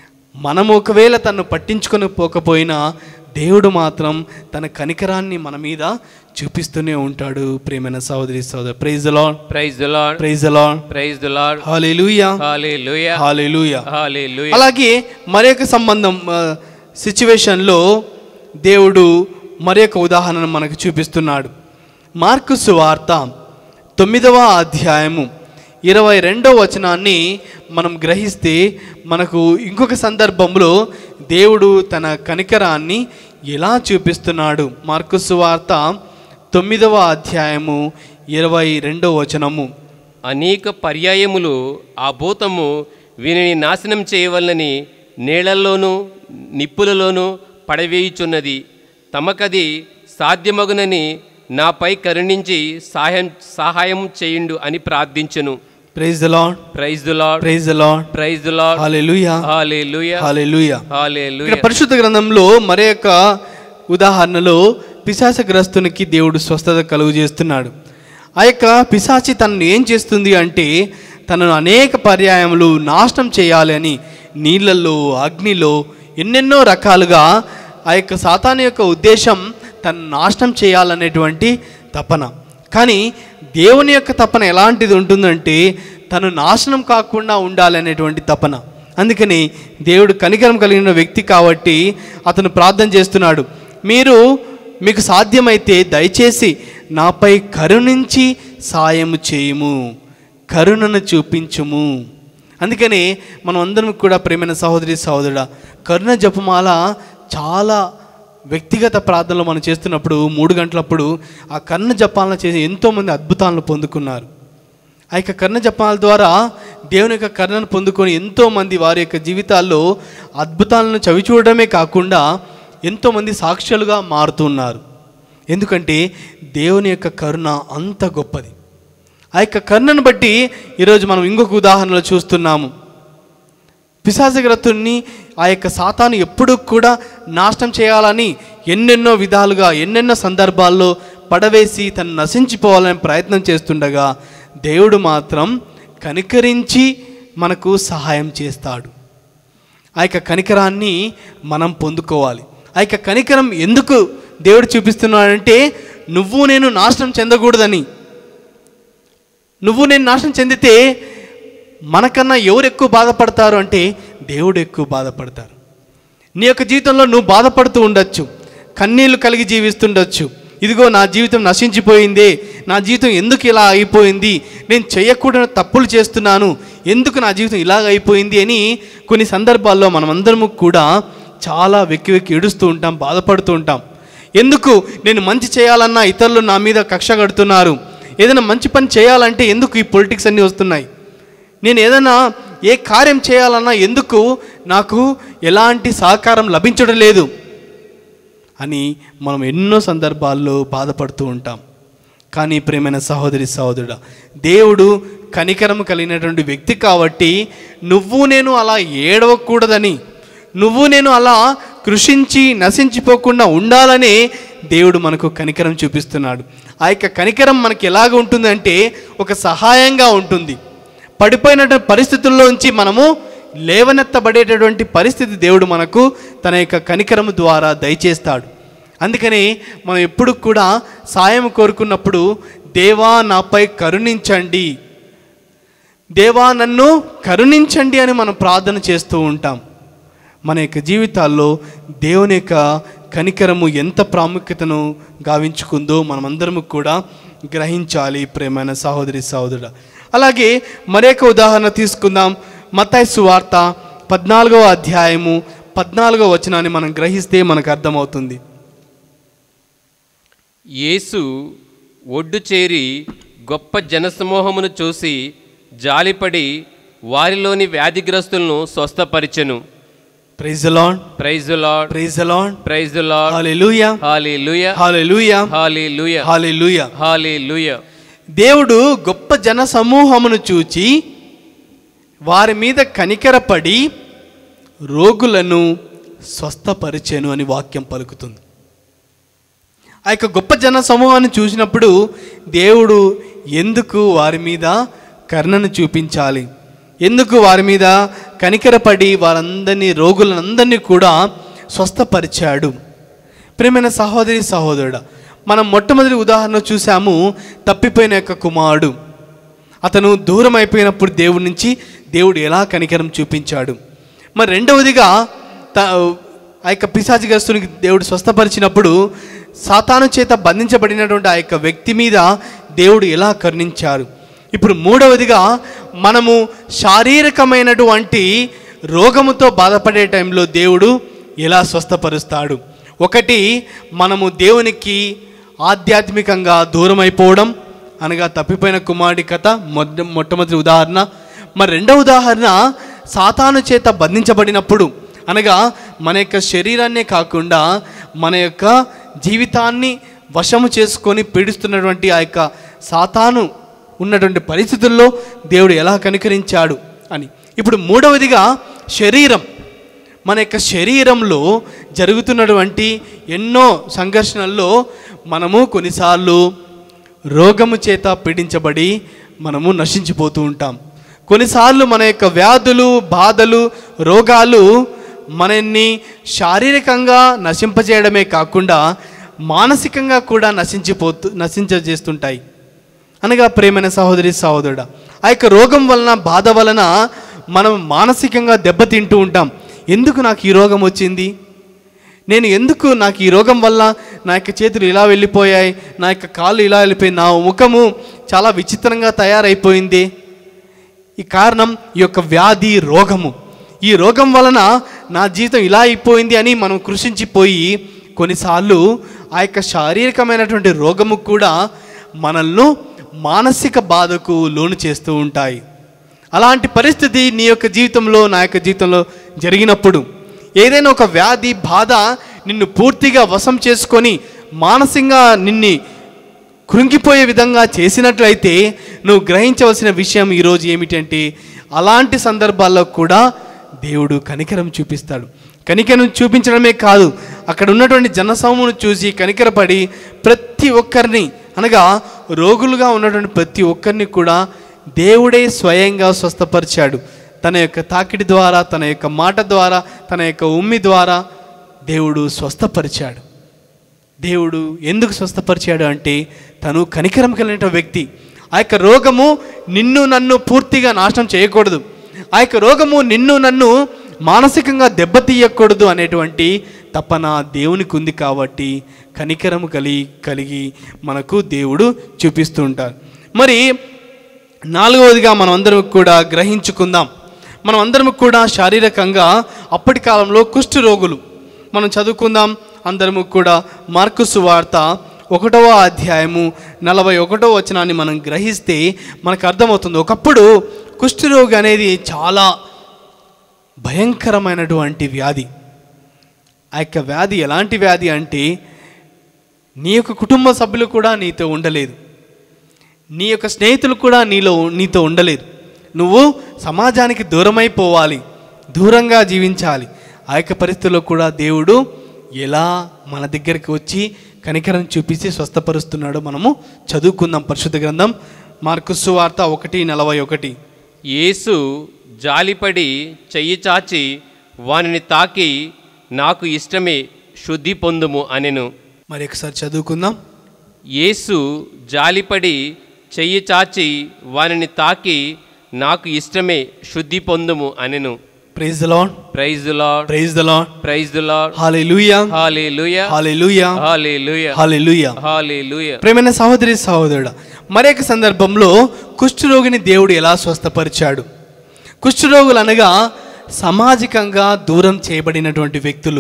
మనం ఒకవేళ తను పట్టించుకొని పోకపోయినా దేవుడు మాత్రం తన కనికరాన్ని మన మీద చూపిస్తూనే ఉంటాడు. ప్రియమైన సహోదరి సహోదరు, praise the Lord, praise the Lord, praise the Lord, praise the Lord. Hallelujah, hallelujah, hallelujah, hallelujah. అలాగే మరొక సంబంధం సిచ్యువేషన్లో దేవుడు మరొక ఉదాహరణను మనకు చూపిస్తున్నాడు. మార్కు సువార్త 9వ అధ్యాయము 22వ వచనాన్ని మనం గ్రహిస్తే మనకు ఇంకొక సందర్భంలో దేవుడు తన కనికరాన్ని ఎలా చూపిస్తున్నాడు. మార్కు సువార్త 9వ అధ్యాయము 22వ వచనము. అనేక పర్యాయములు ఆ భూతము వీనిని నాశనం చేయవలనని నీళ్లలోనూ నిప్పులలోనూ పడవేయుచున్నది. తమకది సాధ్యమగునని నాపై కరుణించి సహాయం చేయండు అని ప్రార్థించెను. Praise the Lord, praise the Lord, praise the Lord, praise the Lord. Hallelujah, hallelujah, hallelujah, hallelujah. ఇక్కడ పరిశుద్ధ గ్రంథంలో మరొక ఉదాహరణలో పిశాచగ్రస్తునికి దేవుడు స్వస్థత కలుగు చేస్తున్నాడు. ఆ యొక్క పిశాచి తనను ఏం చేస్తుంది అంటే తనను అనేక పర్యాయములు నాశనం చేయాలి అని నీళ్ళల్లో అగ్నిలో ఎన్నెన్నో రకాలుగా ఆ యొక్క సాతాను యొక్క ఉద్దేశం తను నాశనం చేయాలనేటువంటి తపన. కానీ దేవుని యొక్క తపన ఎలాంటిది ఉంటుందంటే తను నాశనం కాకుండా ఉండాలనేటువంటి తపన. అందుకని దేవుడు కనికరం కలిగిన వ్యక్తి కాబట్టి అతను ప్రార్థన చేస్తున్నాడు, మీకు సాధ్యమైతే దయచేసి నాపై కరుణించి సాయము చేయము, కరుణను చూపించుము. అందుకని మనం అందరం కూడా ప్రేమైన సహోదరి సహోదరుడా, కరుణ జపమాల చాలా వ్యక్తిగత ప్రార్థనలు మనం చేస్తున్నప్పుడు 3 గంటలప్పుడు ఆ కరుణ జపాలను చేసి ఎంతోమంది అద్భుతాలను పొందుకున్నారు. ఆ యొక్క కరుణ జపాల ద్వారా దేవుని యొక్క కరుణను పొందుకొని ఎంతోమంది వారి యొక్క జీవితాల్లో అద్భుతాలను చవి చూడడమే కాకుండా ఎంతోమంది సాక్షులుగా మారుతున్నారు. ఎందుకంటే దేవుని యొక్క కరుణ అంత గొప్పది. ఆ యొక్క కరుణను బట్టి ఈరోజు మనం ఇంకొక ఉదాహరణలో చూస్తున్నాము. పిశాచగ్రస్తుని ఆ యొక్క సాతాను ఎప్పుడూ కూడా నాశనం చేయాలని ఎన్నెన్నో విధాలుగా ఎన్నెన్నో సందర్భాల్లో పడవేసి తను నశించిపోవాలని ప్రయత్నం చేస్తుండగా దేవుడు మాత్రం కనికరించి మనకు సహాయం చేస్తాడు. ఆ యొక్క కనికరాన్ని మనం పొందుకోవాలి. ఆ యొక్క కనికరం ఎందుకు దేవుడు చూపిస్తున్నాడంటే, నువ్వు నేను నాశనం చెందకూడదని. నువ్వు నేను నాశనం చెందితే మనకన్నా ఎవరు ఎక్కువ బాధపడతారు అంటే దేవుడు ఎక్కువ బాధపడతారు. నీ యొక్క జీవితంలో నువ్వు బాధపడుతూ ఉండొచ్చు, కన్నీళ్లు కలిగి జీవిస్తుండొచ్చు. ఇదిగో నా జీవితం నశించిపోయిందే, నా జీవితం ఎందుకు ఇలా అయిపోయింది, నేను చేయకూడని తప్పులు చేస్తున్నాను, ఎందుకు నా జీవితం ఇలాగ అయిపోయింది అని కొన్ని సందర్భాల్లో మనమందరము కూడా చాలా వెక్కి ఏడుస్తూ ఉంటాం, బాధపడుతూ ఉంటాం. ఎందుకు నేను మంచి చేయాలన్నా ఇతరులు నా మీద కక్ష కడుతున్నారు, ఏదైనా మంచి పని చేయాలంటే ఎందుకు ఈ పొలిటిక్స్ అన్నీ వస్తున్నాయి, నేను ఏదైనా ఏ కార్యం చేయాలన్నా ఎందుకు నాకు ఎలాంటి సహకారం లభించడం లేదు అని మనం ఎన్నో సందర్భాల్లో బాధపడుతూ ఉంటాం. కానీ ప్రియమైన సహోదరి సహోదరుడా, దేవుడు కనికరం కలిగినటువంటి వ్యక్తి కాబట్టి నువ్వు నేను అలా ఏడవకూడదని, నువ్వు నేను అలా కృషించి నశించిపోకుండా ఉండాలని దేవుడు మనకు కనికరం చూపిస్తున్నాడు. ఆ యొక్క కనికరం మనకి ఎలాగ ఉంటుందంటే ఒక సహాయంగా ఉంటుంది. పడిపోయినటువంటి పరిస్థితుల్లోంచి మనము లేవనెత్తబడేటటువంటి పరిస్థితి దేవుడు మనకు తన యొక్క కనికరము ద్వారా దయచేస్తాడు. అందుకని మనం ఎప్పుడు కూడా సాయం కోరుకున్నప్పుడు దేవా నాపై కరుణించండి, దేవా నన్ను కరుణించండి అని మనం ప్రార్థన చేస్తూ ఉంటాం. మన యొక్క జీవితాల్లో దేవుని యొక్క కనికరము ఎంత ప్రాముఖ్యతను గావించుకుందో మనమందరము కూడా గ్రహించాలి ప్రియమైన సహోదరి సహోదరుడా. అలాగే మరొక ఉదాహరణ తీసుకుందాం. మత్తయి సువార్త 14వ అధ్యాయము 14వ వచనాన్ని మనం గ్రహిస్తే మనకు అర్థమవుతుంది. యేసు ఒడ్డు చేరి గొప్ప జనసమూహమును చూసి జాలిపడి వారిలోని వ్యాధిగ్రస్తులను స్వస్థపరిచెను. Praise the Lord, praise the Lord, praise the Lord, praise the Lord. Hallelujah, hallelujah, hallelujah, hallelujah, hallelujah, hallelujah. దేవుడు గొప్ప జన సమూహమును చూచి వారి మీద కనికరపడి రోగులను స్వస్థపరిచెను అని వాక్యం పలుకుతుంది. ఆ యొక్క గొప్ప జన సమూహాన్ని చూసినప్పుడు దేవుడు ఎందుకు వారి మీద కరుణను చూపించాలి, ఎందుకు వారి మీద కనికరపడి వారందరినీ రోగులందరినీ కూడా స్వస్థపరిచాడు. ప్రియమైన సహోదరి సహోదరుడా, మనం మొట్టమొదటి ఉదాహరణ చూసాము, తప్పిపోయిన యొక్క కుమారుడు. అతను దూరం అయిపోయినప్పుడు దేవుడి నుంచి దేవుడు ఎలా కనికరం చూపించాడు. మరి రెండవదిగా ఆ యొక్క పిశాచిగ్రస్తునికి దేవుడు స్వస్థపరిచినప్పుడు సాతాను చేత బంధించబడినటువంటి ఆ యొక్క వ్యక్తి మీద దేవుడు ఎలా కరుణించారు. ఇప్పుడు మూడవదిగా మనము శారీరకమైనటువంటి రోగముతో బాధపడే టైంలో దేవుడు ఎలా స్వస్థపరుస్తాడు. ఒకటి, మనము దేవునికి ఆధ్యాత్మికంగా దూరం అయిపోవడం, అనగా తప్పిపోయిన కుమారుడి కథ మొట్టమొదటి ఉదాహరణ. మరి రెండవ ఉదాహరణ, సాతాను చేత బంధించబడినప్పుడు, అనగా మన యొక్క శరీరాన్నే కాకుండా మన యొక్క జీవితాన్ని వశము చేసుకొని పీడిస్తున్నటువంటి ఆ యొక్క సాతాను ఉన్నటువంటి పరిస్థితుల్లో దేవుడు ఎలా కనికరించాడు అని. ఇప్పుడు మూడవదిగా శరీరం, మన యొక్క శరీరంలో జరుగుతున్నటువంటి ఎన్నో సంఘర్షణల్లో మనము కొన్నిసార్లు రోగము చేత పీడించబడి మనము నశించిపోతూ ఉంటాం. కొన్నిసార్లు మన యొక్క వ్యాధులు, బాధలు, రోగాలు మనల్ని శారీరకంగా నశింపజేయడమే కాకుండా మానసికంగా కూడా నశించేస్తుంటాయి. అనగా ప్రియమైన సహోదరి సహోదరుడా, ఆ యొక్క రోగం వలన, బాధ వలన మనం మానసికంగా దెబ్బతింటూ ఉంటాం. ఎందుకు నాకు ఈ రోగం వచ్చింది, నాకు ఈ రోగం వల్ల నా యొక్క చేతులు ఇలా వెళ్ళిపోయాయి, నా యొక్క కాళ్ళు ఇలా వెళ్ళిపోయింది, నా ముఖము చాలా విచిత్రంగా తయారైపోయింది. ఈ కారణం ఈ యొక్క వ్యాధి, రోగము. ఈ రోగం వలన నా జీవితం ఇలా అయిపోయింది అని మనం కృషించిపోయి కొన్నిసార్లు ఆ యొక్క శారీరకమైనటువంటి రోగము కూడా మనల్ని మానసిక బాధకు లోను చేస్తూ ఉంటాయి. అలాంటి పరిస్థితి నీ యొక్క జీవితంలో, నా యొక్క జీవితంలో జరిగినప్పుడు, ఏదైనా ఒక వ్యాధి, బాధ నిన్ను పూర్తిగా వశం చేసుకొని మానసికంగా నిన్ను కృంగిపోయే విధంగా చేసినట్లయితే నువ్వు గ్రహించవలసిన విషయం ఈరోజు ఏమిటంటే, అలాంటి సందర్భాల్లో కూడా దేవుడు కనికరం చూపిస్తాడు. కనికరం చూపించడమే కాదు, అక్కడ ఉన్నటువంటి జనసమూహమును చూసి కనికరపడి ప్రతి ఒక్కరిని, అనగా రోగులుగా ఉన్నటువంటి ప్రతి ఒక్కరిని కూడా దేవుడే స్వయంగా స్వస్థపరిచాడు. తన యొక్క తాకిడి ద్వారా, తన యొక్క మాట ద్వారా, తన యొక్క ఉమ్మి ద్వారా దేవుడు స్వస్థపరిచాడు. దేవుడు ఎందుకు స్వస్థపరిచాడు అంటే తను కనికరం కలిగిన వ్యక్తి. ఆ యొక్క రోగము నిన్ను నన్ను పూర్తిగా నాశనం చేయకూడదు, ఆ యొక్క రోగము నిన్ను నన్ను మానసికంగా దెబ్బతీయకూడదు అనేటువంటి తపన దేవునికి ఉంది. కాబట్టి కనికరము కలిగి మనకు దేవుడు చూపిస్తూ ఉంటారు. మరి నాలుగవదిగా మనం అందరం కూడా గ్రహించుకుందాం. మనం అందరం కూడా శారీరకంగా అప్పటి కాలంలో కుష్ఠ రోగులు. మనం చదువుకుందాం అందరము కూడా. మార్కు సువార్త 1వ అధ్యాయము 41వ వచనాన్ని మనం గ్రహిస్తే మనకు అర్థమవుతుంది. ఒకప్పుడు కుష్ఠరోగి అనేది చాలా భయంకరమైనటువంటి వ్యాధి. ఆ యొక్క వ్యాధి ఎలాంటి వ్యాధి అంటే నీ యొక్క కుటుంబ సభ్యులు కూడా నీతో ఉండలేదు, నీ యొక్క స్నేహితులు కూడా నీతో ఉండలేదు. నువ్వు సమాజానికి దూరమైపోవాలి, దూరంగా జీవించాలి. ఆ యొక్క పరిస్థితుల్లో కూడా దేవుడు ఎలా మన దగ్గరికి వచ్చి కనికరం చూపించి స్వస్థపరుస్తున్నాడో మనము చదువుకుందాం. పరిశుద్ధ గ్రంథం మార్కు సువార్త 1:41. యేసు జాలిపడి చెయ్యి చాచి వానిని తాకి, నాకు ఇష్టమే, శుద్ధి పొందుము అనెను. మరి ఒకసారి చదువుకుందాం. యేసు జాలిపడి చెయ్యి చాచి వానిని తాకి, నాకు ఇష్టమే, శుద్ధి పొందుము అనెను. Praise the Lord, praise the Lord, praise the Lord, praise the Lord. Hallelujah, hallelujah, hallelujah, hallelujah, hallelujah, hallelujah. ప్రియమైన సహోదరి సహోదరుడా, మరొక సందర్భంలో కుష్ఠరోగిని దేవుడు ఎలా స్వస్థపరిచాడు? కుష్ఠరోగులు అనగా సామాజికంగా దూరం చేయబడినటువంటి వ్యక్తులు.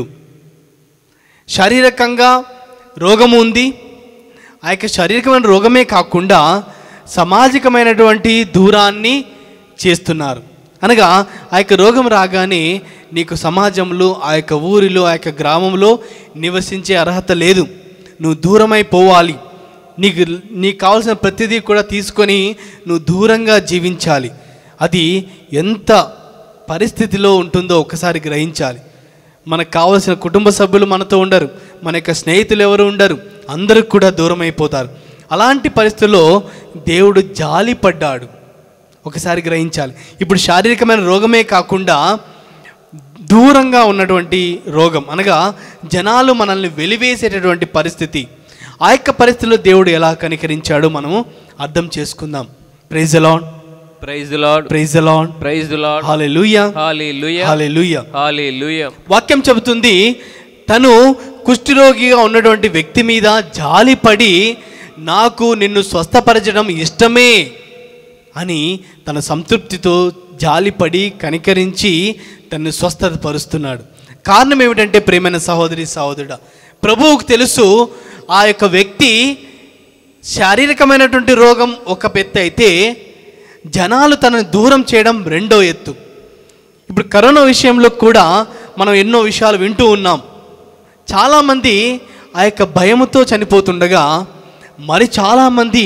శారీరకంగా రోగము ఉంది, ఆ యొక్క శారీరకమైన రోగమే కాకుండా సామాజికమైనటువంటి దూరాన్ని చేస్తున్నారు. అనగా ఆ యొక్క రోగం రాగానే నీకు సమాజంలో, ఆ యొక్క ఊరిలో, ఆ యొక్క గ్రామంలో నివసించే అర్హత లేదు, నువ్వు దూరమైపోవాలి, నీకు కావాల్సిన ప్రతిదీ కూడా తీసుకొని నువ్వు దూరంగా జీవించాలి. అది ఎంత పరిస్థితిలో ఉంటుందో ఒకసారి గ్రహించాలి. మనకు కావలసిన కుటుంబ సభ్యులు మనతో ఉండరు, మన యొక్క స్నేహితులు ఎవరు ఉండరు, అందరూ కూడా దూరం అయిపోతారు. అలాంటి పరిస్థితుల్లో దేవుడు జాలిపడ్డాడు. ఒకసారి గ్రహించాలి. ఇప్పుడు శారీరకమైన రోగమే కాకుండా దూరంగా ఉన్నటువంటి రోగం అనగా జనాలు మనల్ని వెలివేసేటటువంటి పరిస్థితి, ఆ యొక్క పరిస్థితిలో దేవుడు ఎలా కనికరించాడో మనము అర్థం చేసుకుందాం. Praise the Lord, praise the Lord, praise the Lord, praise the Lord. Hallelujah, hallelujah, hallelujah, hallelujah. వాక్యం చెబుతుంది, తను కుష్ఠరోగిగా ఉన్నటువంటి వ్యక్తి మీద జాలిపడి నాకు నిన్ను స్వస్థపరచడం ఇష్టమే అని తన సంతృప్తితో జాలిపడి కనికరించి తనను స్వస్థపరుస్తున్నాడు. కారణం ఏమిటంటే ప్రియమైన సహోదరి సహోదరుడా, ప్రభువుకు తెలుసు ఆ యొక్క వ్యక్తి శారీరకమైనటువంటి రోగం ఒక ఎత్తు అయితే జనాలు తనను దూరం చేయడం రెండో ఎత్తు. ఇప్పుడు కరోనా విషయంలో కూడా మనం ఎన్నో విషయాలు వింటూ ఉన్నాం. చాలామంది ఆ యొక్క భయముతో చనిపోతుండగా మరి చాలామంది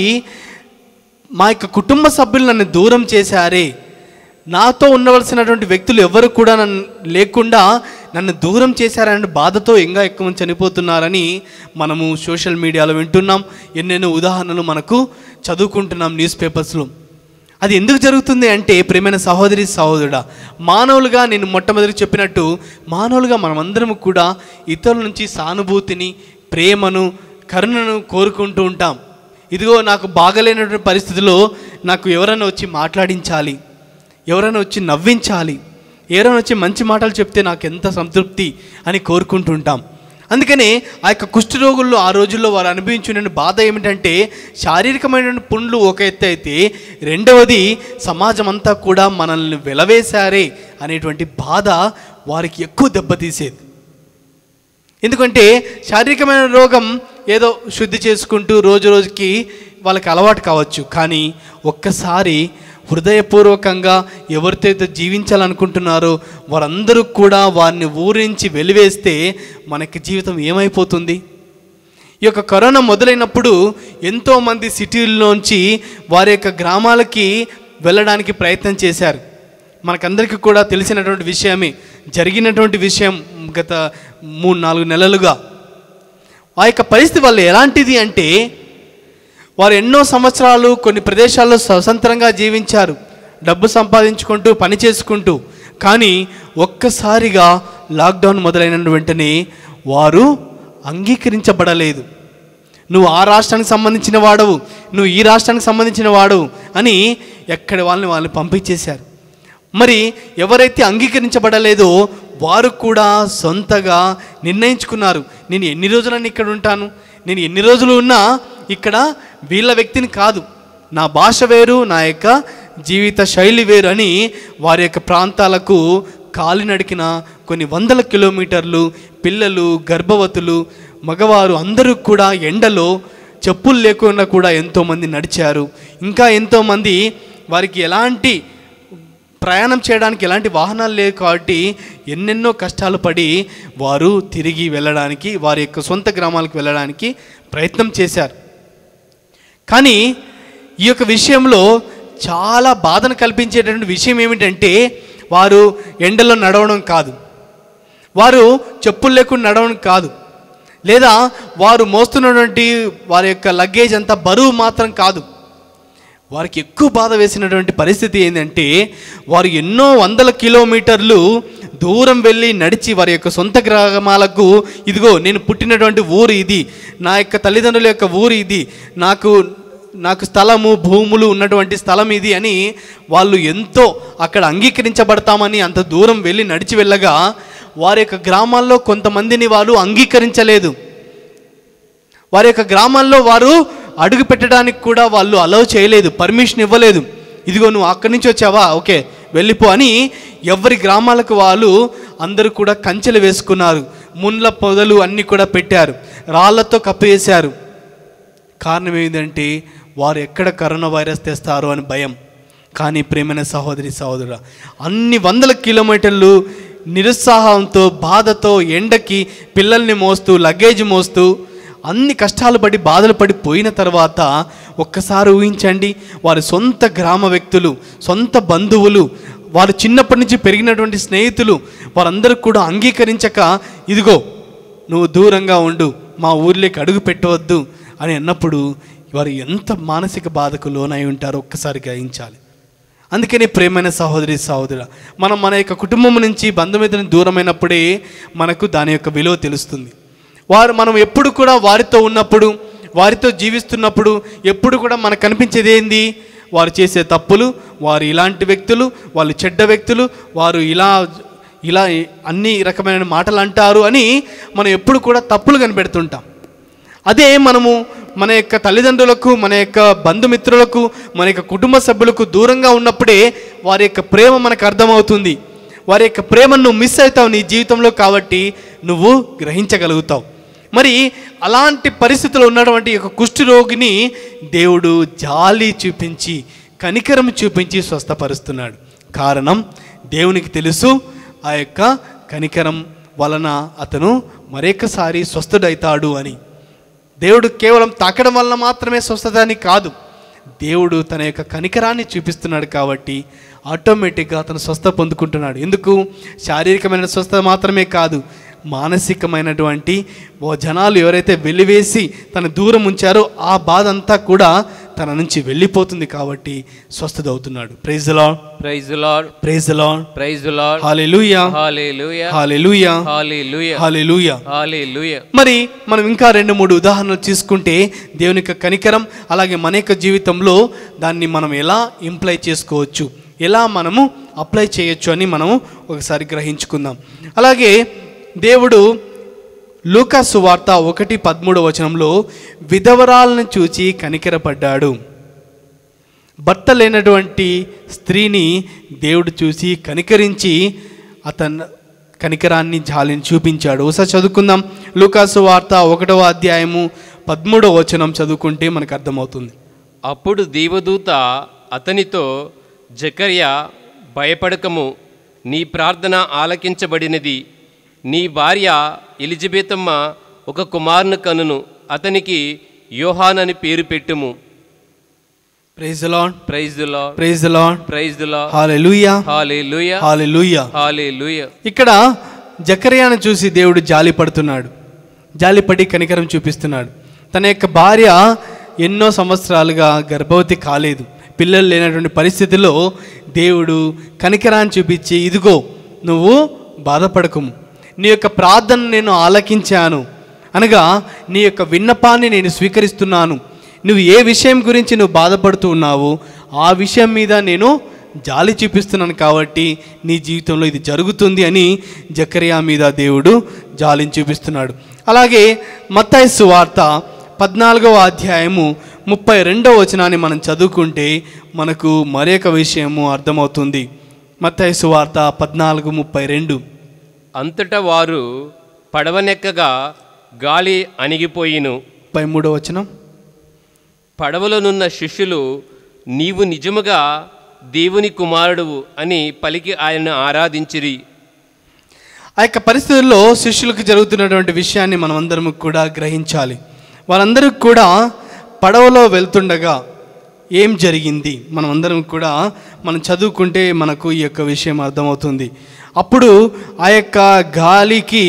మా యొక్క కుటుంబ సభ్యులు నన్ను దూరం చేశారే, నాతో ఉండవలసినటువంటి వ్యక్తులు ఎవరు కూడా లేకుండా నన్ను దూరం చేశారనే బాధతో ఇంకా ఎక్కువ మంది చనిపోతున్నారని మనము సోషల్ మీడియాలో వింటున్నాం. ఎన్నెన్నో ఉదాహరణలు మనకు చదువుకుంటున్నాం న్యూస్ పేపర్స్లో. అది ఎందుకు జరుగుతుంది అంటే ప్రియమైన సహోదరి సహోదరుడా, మానవులుగా నేను మొట్టమొదటి చెప్పినట్టు మానవులుగా మనమందరం కూడా ఇతరుల నుంచి సానుభూతిని, ప్రేమను, కరుణను కోరుకుంటూ ఉంటాం. ఇదిగో నాకు బాగలేనటువంటి పరిస్థితిలో నాకు ఎవరైనా వచ్చి మాట్లాడించాలి, ఎవరైనా వచ్చి నవ్వించాలి, ఎవరైనా వచ్చి మంచి మాటలు చెప్తే నాకు ఎంత సంతృప్తి అని కోరుకుంటుంటాం. అందుకనే ఆ యొక్క కుష్ఠరోగుల్లో ఆ రోజుల్లో వారు అనుభవించిన బాధ ఏమిటంటే శారీరకమైన పుండ్లు ఒక ఎత్తు అయితే రెండవది సమాజం అంతా కూడా మనల్ని వెలవేశారే అనేటువంటి బాధ వారికి ఎక్కువ దెబ్బతీసేది. ఎందుకంటే శారీరకమైన రోగం ఏదో శుద్ధి చేసుకుంటూ రోజు రోజుకి వాళ్ళకి అలవాటు కావచ్చు, కానీ ఒక్కసారి హృదయపూర్వకంగా ఎవరితో అయితే జీవించాలనుకుంటున్నారో వారందరూ కూడా వారిని ఊరించి వెలివేస్తే మనకి జీవితం ఏమైపోతుంది? ఈ యొక్క కరోనా మొదలైనప్పుడు ఎంతోమంది సిటీల్లోంచి వారి యొక్క గ్రామాలకి వెళ్ళడానికి ప్రయత్నం చేశారు. మనకందరికీ కూడా తెలిసినటువంటి విషయమే, జరిగినటువంటి విషయం గత 3-4 నెలలుగా. ఆ యొక్క పరిస్థితి వల్ల ఎలాంటిది అంటే వారు ఎన్నో సంవత్సరాలు కొన్ని ప్రదేశాల్లో స్వతంత్రంగా జీవించారు, డబ్బు సంపాదించుకుంటూ పని చేసుకుంటూ. కానీ ఒక్కసారిగా లాక్డౌన్ మొదలైన వెంటనే వారు అంగీకరించబడలేదు. నువ్వు ఆ రాష్ట్రానికి సంబంధించిన వాడవు, నువ్వు ఈ రాష్ట్రానికి సంబంధించిన వాడవు అని ఎక్కడి వాళ్ళని పంపించేశారు. మరి ఎవరైతే అంగీకరించబడలేదో వారు కూడా సొంతగా నిర్ణయించుకున్నారు, నేను ఎన్ని రోజులని ఇక్కడ ఉంటాను, నేను ఎన్ని రోజులు ఉన్నా ఇక్కడ వీళ్ళ వ్యక్తిని కాదు, నా భాష వేరు, నా యొక్క జీవిత శైలి వేరు అని వారి యొక్క ప్రాంతాలకు కాలినడికిన కొన్ని వందల కిలోమీటర్లు పిల్లలు, గర్భవతులు, మగవారు అందరూ కూడా ఎండలో చెప్పులు లేకుండా కూడా ఎంతోమంది నడిచారు. ఇంకా ఎంతోమంది వారికి ఎలాంటి ప్రయాణం చేయడానికి ఎలాంటి వాహనాలు లేవు కాబట్టి ఎన్నెన్నో కష్టాలు పడి వారు తిరిగి వెళ్ళడానికి, వారి యొక్క సొంత గ్రామాలకు వెళ్ళడానికి ప్రయత్నం చేశారు. కానీ ఈ యొక్క విషయంలో చాలా బాధను కల్పించేటటువంటి విషయం ఏమిటంటే వారు ఎండలో నడవడం కాదు, వారు చెప్పులు లేకుండా నడవడం కాదు, లేదా వారు మోస్తున్నటువంటి వారి యొక్క లగేజ్ అంతా బరువు మాత్రం కాదు. వారికి ఎక్కువ బాధ వేసినటువంటి పరిస్థితి ఏంటంటే వారు ఎన్నో వందల కిలోమీటర్లు దూరం వెళ్ళి నడిచి వారి యొక్క సొంత గ్రామాలకు, ఇదిగో నేను పుట్టినటువంటి ఊరు ఇది, నా యొక్క తల్లిదండ్రుల యొక్క ఊరు ఇది, నాకు స్థలము భూములు ఉన్నటువంటి స్థలం ఇది అని వాళ్ళు ఎంతో అక్కడ అంగీకరించబడతామని అంత దూరం వెళ్ళి నడిచి వెళ్ళగా వారి యొక్క గ్రామాల్లో కొంతమందిని వారు అంగీకరించలేదు. వారి యొక్క గ్రామాల్లో వారు అడుగు పెట్టడానికి కూడా వాళ్ళు అలౌ చేయలేదు, పర్మిషన్ ఇవ్వలేదు. ఇదిగో నువ్వు అక్కడి నుంచి వచ్చావా, ఓకే వెళ్ళిపో అని ఎవరి గ్రామాలకు వాళ్ళు అందరూ కూడా కంచెలు వేసుకున్నారు, ముళ్ళ పొదలు అన్నీ కూడా పెట్టారు, రాళ్లతో కప్పేశారు. కారణం ఏంటంటే వారు ఎక్కడ కరోనా వైరస్ తెస్తారో అని భయం. కానీ ప్రేమైన సహోదరి సహోదరుడా, అన్ని వందల కిలోమీటర్లు నిరుత్సాహంతో, బాధతో, ఎండకి పిల్లల్ని మోస్తూ, లగేజ్ మోస్తూ అన్ని కష్టాలు పడి బాధలు పడి పోయిన తర్వాత ఒక్కసారి ఊహించండి, వారి సొంత గ్రామ వ్యక్తులు, సొంత బంధువులు, వారు చిన్నప్పటి నుంచి పెరిగినటువంటి స్నేహితులు వారందరూ కూడా అంగీకరించక, ఇదిగో నువ్వు దూరంగా ఉండు, మా ఊర్లోకి అడుగు పెట్టవద్దు అని అన్నప్పుడు వారు ఎంత మానసిక బాధకు లోనై ఉంటారో ఒక్కసారి గ్రహించాలి. అందుకని ప్రేమైన సహోదరి సహోదరుడా, మనం మన యొక్క కుటుంబం నుంచి బంధుమిత్రులను దూరమైనప్పుడే మనకు దాని యొక్క విలువ తెలుస్తుంది. మనం ఎప్పుడు కూడా వారితో ఉన్నప్పుడు, వారితో జీవిస్తున్నప్పుడు ఎప్పుడు కూడా మనకు కనిపించేది ఏంది, వారు చేసే తప్పులు, వారు ఇలాంటి వ్యక్తులు, వాళ్ళు చెడ్డ వ్యక్తులు, వారు ఇలా అన్ని రకమైన మాటలు అంటారు అని మనం ఎప్పుడు కూడా తప్పులు కనిపెడుతుంటాం. అదే మనము మన యొక్క తల్లిదండ్రులకు, మన యొక్క బంధుమిత్రులకు, మన యొక్క కుటుంబ సభ్యులకు దూరంగా ఉన్నప్పుడే వారి యొక్క ప్రేమ మనకు అర్థమవుతుంది. వారి యొక్క ప్రేమను నువ్వు మిస్ అవుతావు నీ జీవితంలో, కాబట్టి నువ్వు గ్రహించగలుగుతావు. మరి అలాంటి పరిస్థితుల్లో ఉన్నటువంటి ఒక కుష్ఠరోగిని దేవుడు జాలి చూపించి, కనికరం చూపించి స్వస్థపరుస్తున్నాడు. కారణం దేవునికి తెలుసు, ఆ యొక్క కనికరం వలన అతను మరొకసారి స్వస్థుడైతాడు అని. దేవుడు కేవలం తాకడం వలన మాత్రమే స్వస్థత అని కాదు, దేవుడు తన యొక్క కనికరాన్ని చూపిస్తున్నాడు కాబట్టి ఆటోమేటిక్గా అతను స్వస్థ పొందుకుంటున్నాడు. ఎందుకు? శారీరకమైన స్వస్థత మాత్రమే కాదు, మానసికమైనటువంటి జనాలు ఎవరైతే వెలివేసి తన దూరం ఉంచారో ఆ బాధ అంతా కూడా తన నుంచి వెళ్ళిపోతుంది కాబట్టి స్వస్థత అవుతున్నాడు. Praise the Lord, praise the Lord, praise the Lord, praise the Lord, hallelujah, hallelujah, hallelujah, hallelujah, hallelujah, hallelujah. మరి మనం ఇంకా 2-3 ఉదాహరణలు తీసుకుంటే దేవుని యొక్క కనికరం, అలాగే మన యొక్క జీవితంలో దాన్ని మనం ఎలా ఇంప్లై చేసుకోవచ్చు, ఎలా మనము అప్లై చేయొచ్చు అని మనము ఒకసారి గ్రహించుకుందాం. అలాగే దేవుడు లూకా సువార్త 1:13 విధవరాలను చూచి కనికరపడ్డాడు. భర్త లేనటువంటి స్త్రీని దేవుడు చూసి కనికరించి అతను కనికరాన్ని జాలిని చూపించాడు. ఒకసారి చదువుకుందాం. లూకా సువార్త 1:13 చదువుకుంటే మనకు అర్థమవుతుంది. అప్పుడు దేవదూత అతనితో, జకర్యా భయపడకము, నీ ప్రార్థన ఆలకించబడినది, నీ భార్య ఎలిజబెతమ్మ ఒక కుమారుని కనును, అతనికి యోహాన్ అని పేరు పెట్టుము. Praise the Lord, praise the Lord, praise the Lord, praise the Lord, hallelujah, hallelujah, hallelujah, hallelujah. ఇక్కడ జకర్యాను చూసి దేవుడు జాలి పడుతున్నాడు, జాలిపడి కనికరం చూపిస్తున్నాడు. తన యొక్క భార్య ఎన్నో సంవత్సరాలుగా గర్భవతి కాలేదు, పిల్లలు లేనటువంటి పరిస్థితిలో దేవుడు కనికరాన్ని చూపించి, ఇదిగో నువ్వు బాధపడకము, నీ యొక్క ప్రార్థన నేను ఆలకించాను, అనగా నీ యొక్క విన్నపాన్ని నేను స్వీకరిస్తున్నాను, నువ్వు ఏ విషయం గురించి నువ్వు బాధపడుతూ ఉన్నావో ఆ విషయం మీద నేను జాలి చూపిస్తున్నాను, కాబట్టి నీ జీవితంలో ఇది జరుగుతుంది అని జకరియా మీద దేవుడు జాలిని చూపిస్తున్నాడు. అలాగే మత్తయి సువార్త 14వ అధ్యాయము 32వ వచనాన్ని మనం చదువుకుంటే మనకు మరొక విషయము అర్థమవుతుంది. మత్తయి సువార్త 14:32. అంతటా వారు పడవనెక్కగా గాలి అణిగిపోయిను. 33వ వచనం. పడవలోనున్న శిష్యులు నీవు నిజముగా దేవుని కుమారుడువు అని పలికి ఆయనను ఆరాధించిరి. ఆ యొక్క పరిస్థితుల్లో శిష్యులకు జరుగుతున్నటువంటి విషయాన్ని మనం అందరం కూడా గ్రహించాలి. వారందరూ కూడా పడవలో వెళ్తుండగా ఏం జరిగింది మనం అందరం కూడా మనం చదువుకుంటే మనకు ఈ యొక్క విషయం అర్థమవుతుంది. అప్పుడు ఆ యొక్క గాలికి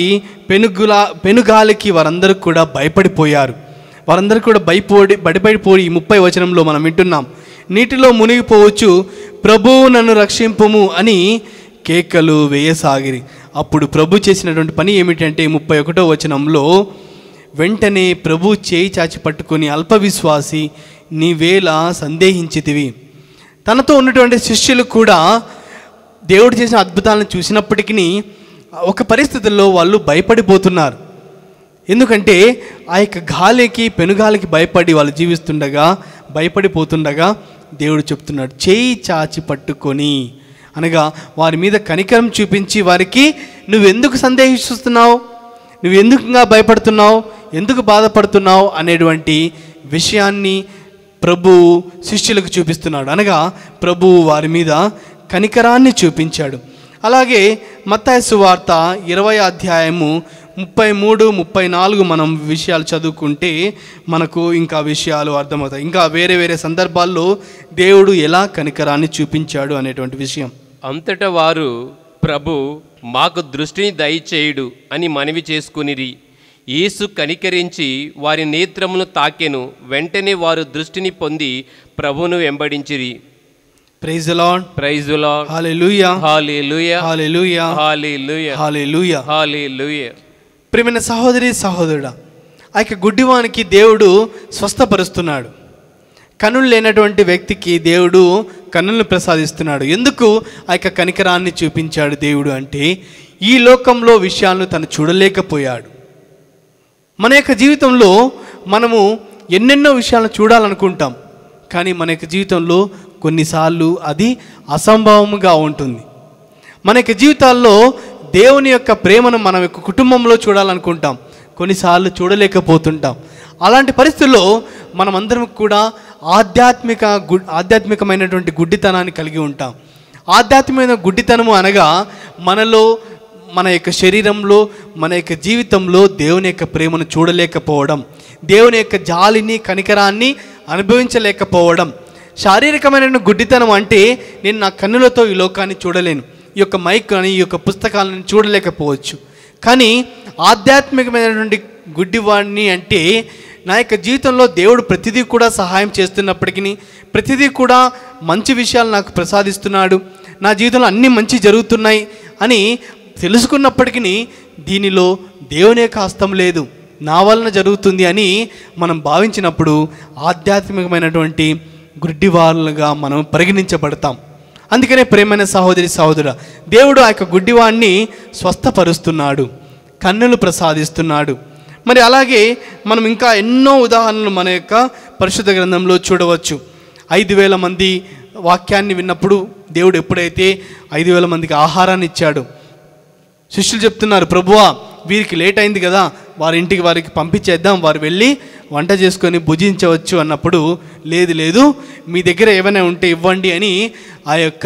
పెనుగాలికి వారందరూ కూడా భయపడిపోయారు. వారందరూ కూడా భయపడిపోయి 30వ వచనంలో మనం వింటున్నాం, నీటిలో మునిగిపోవచ్చు, ప్రభువు నన్ను రక్షింపుము అని కేకలు వేయసాగిరి. అప్పుడు ప్రభు చేసినటువంటి పని ఏమిటంటే 31వ వచనంలో, వెంటనే ప్రభు చేయి చాచి పట్టుకొని, అల్పవిశ్వాసి నీవేళ సందేహించితివి. తనతో ఉన్నటువంటి శిష్యులు కూడా దేవుడు చేసిన అద్భుతాలను చూసినప్పటికీ ఒక పరిస్థితుల్లో వాళ్ళు భయపడిపోతున్నారు. ఎందుకంటే ఆ యొక్క గాలికి పెనుగాలికి భయపడి వాళ్ళు జీవిస్తుండగా భయపడిపోతుండగా దేవుడు చెప్తున్నాడు, చేయి చాచి పట్టుకొని, అనగా వారి మీద కనికరం చూపించి వారికి నువ్వెందుకు సందేహిస్తున్నావు, నువ్వు ఎందుకుగా భయపడుతున్నావు, ఎందుకు బాధపడుతున్నావు అనేటువంటి విషయాన్ని ప్రభు శిష్యులకు చూపిస్తున్నాడు. అనగా ప్రభువు వారి మీద కనికరాన్ని చూపించాడు. అలాగే మత్తయి సువార్త 20వ అధ్యాయము 33, 34 మనం విషయాలు చదువుకుంటే మనకు ఇంకా విషయాలు అర్థమవుతాయి. ఇంకా వేరే వేరే సందర్భాల్లో దేవుడు ఎలా కనికరాన్ని చూపించాడు అనేటువంటి విషయం. అంతటా వారు ప్రభు మాకు దృష్టిని దయచేయుడు అని మనవి చేసుకునిరి. యేసు కనికరించి వారి నేత్రమును తాకెను. వెంటనే వారు దృష్టిని పొంది ప్రభువును వెంబడించిరి. Praise the Lord, praise the Lord, hallelujah, hallelujah, hallelujah, hallelujah, hallelujah, hallelujah. ప్రియమైన సహోదరి సహోదరుడా, ఆ యొక్క గుడ్డివానికి దేవుడు స్వస్థపరుస్తున్నాడు. కన్నులు లేనటువంటి వ్యక్తికి దేవుడు కన్నులను ప్రసాదిస్తున్నాడు. ఎందుకు ఆ యొక్క కనికరాన్ని చూపించాడు దేవుడు అంటే, ఈ లోకంలో విషయాలను తను చూడలేకపోయాడు. మన యొక్క జీవితంలో మనము ఎన్నెన్నో విషయాలను చూడాలనుకుంటాం, కానీ మన యొక్క జీవితంలో కొన్నిసార్లు అది అసంభవంగా ఉంటుంది. మన యొక్క జీవితాల్లో దేవుని యొక్క ప్రేమను మనం యొక్క కుటుంబంలో చూడాలనుకుంటాం, కొన్నిసార్లు చూడలేకపోతుంటాం. అలాంటి పరిస్థితుల్లో మనమందరం కూడా ఆధ్యాత్మికమైనటువంటి గుడ్డితనాన్ని కలిగి ఉంటాం. ఆధ్యాత్మికమైన గుడ్డితనము అనగా మనలో, మన యొక్క శరీరంలో, మన యొక్క జీవితంలో దేవుని యొక్క ప్రేమను చూడలేకపోవడం, దేవుని యొక్క జాలిని కనికరాన్ని అనుభవించలేకపోవడం. శారీరకమైన గుడ్డితనం అంటే నేను నా కన్నులతో ఈ లోకాన్ని చూడలేను, ఈ యొక్క మైక్ అని, ఈ యొక్క పుస్తకాలను చూడలేకపోవచ్చు. కానీ ఆధ్యాత్మికమైనటువంటి గుడ్డివాడిని అంటే నా యొక్క జీవితంలో దేవుడు ప్రతిదీ కూడా సహాయం చేస్తున్నప్పటికీ, ప్రతిదీ కూడా మంచి విషయాలు నాకు ప్రసాదిస్తున్నాడు, నా జీవితంలో అన్నీ మంచి జరుగుతున్నాయి అని తెలుసుకున్నప్పటికీ దీనిలో దేవుని యొక్క హస్తం లేదు, నా వలన జరుగుతుంది అని మనం భావించినప్పుడు ఆధ్యాత్మికమైనటువంటి గుడ్డివాళ్ళుగా మనం పరిగణించబడతాం. అందుకనే ప్రేమైన సహోదరి సహోదరుడా, దేవుడు ఆ యొక్క గుడ్డివాడిని స్వస్థపరుస్తున్నాడు, కన్నులు ప్రసాదిస్తున్నాడు. మరి అలాగే మనం ఇంకా ఎన్నో ఉదాహరణలు మన యొక్క పరిశుద్ధ గ్రంథంలో చూడవచ్చు. 5,000 మంది వాక్యాన్ని విన్నప్పుడు దేవుడు ఎప్పుడైతే 5,000 మందికి ఆహారాన్ని ఇచ్చాడు, శిష్యులు చెప్తున్నారు, ప్రభువా వీరికి లేట్ అయింది కదా, వారికి పంపించేద్దాం, వారు వెళ్ళి వంట చేసుకొని భుజించవచ్చు అన్నప్పుడు, లేదు లేదు మీ దగ్గర ఏమైనా ఉంటే ఇవ్వండి అని ఆ యొక్క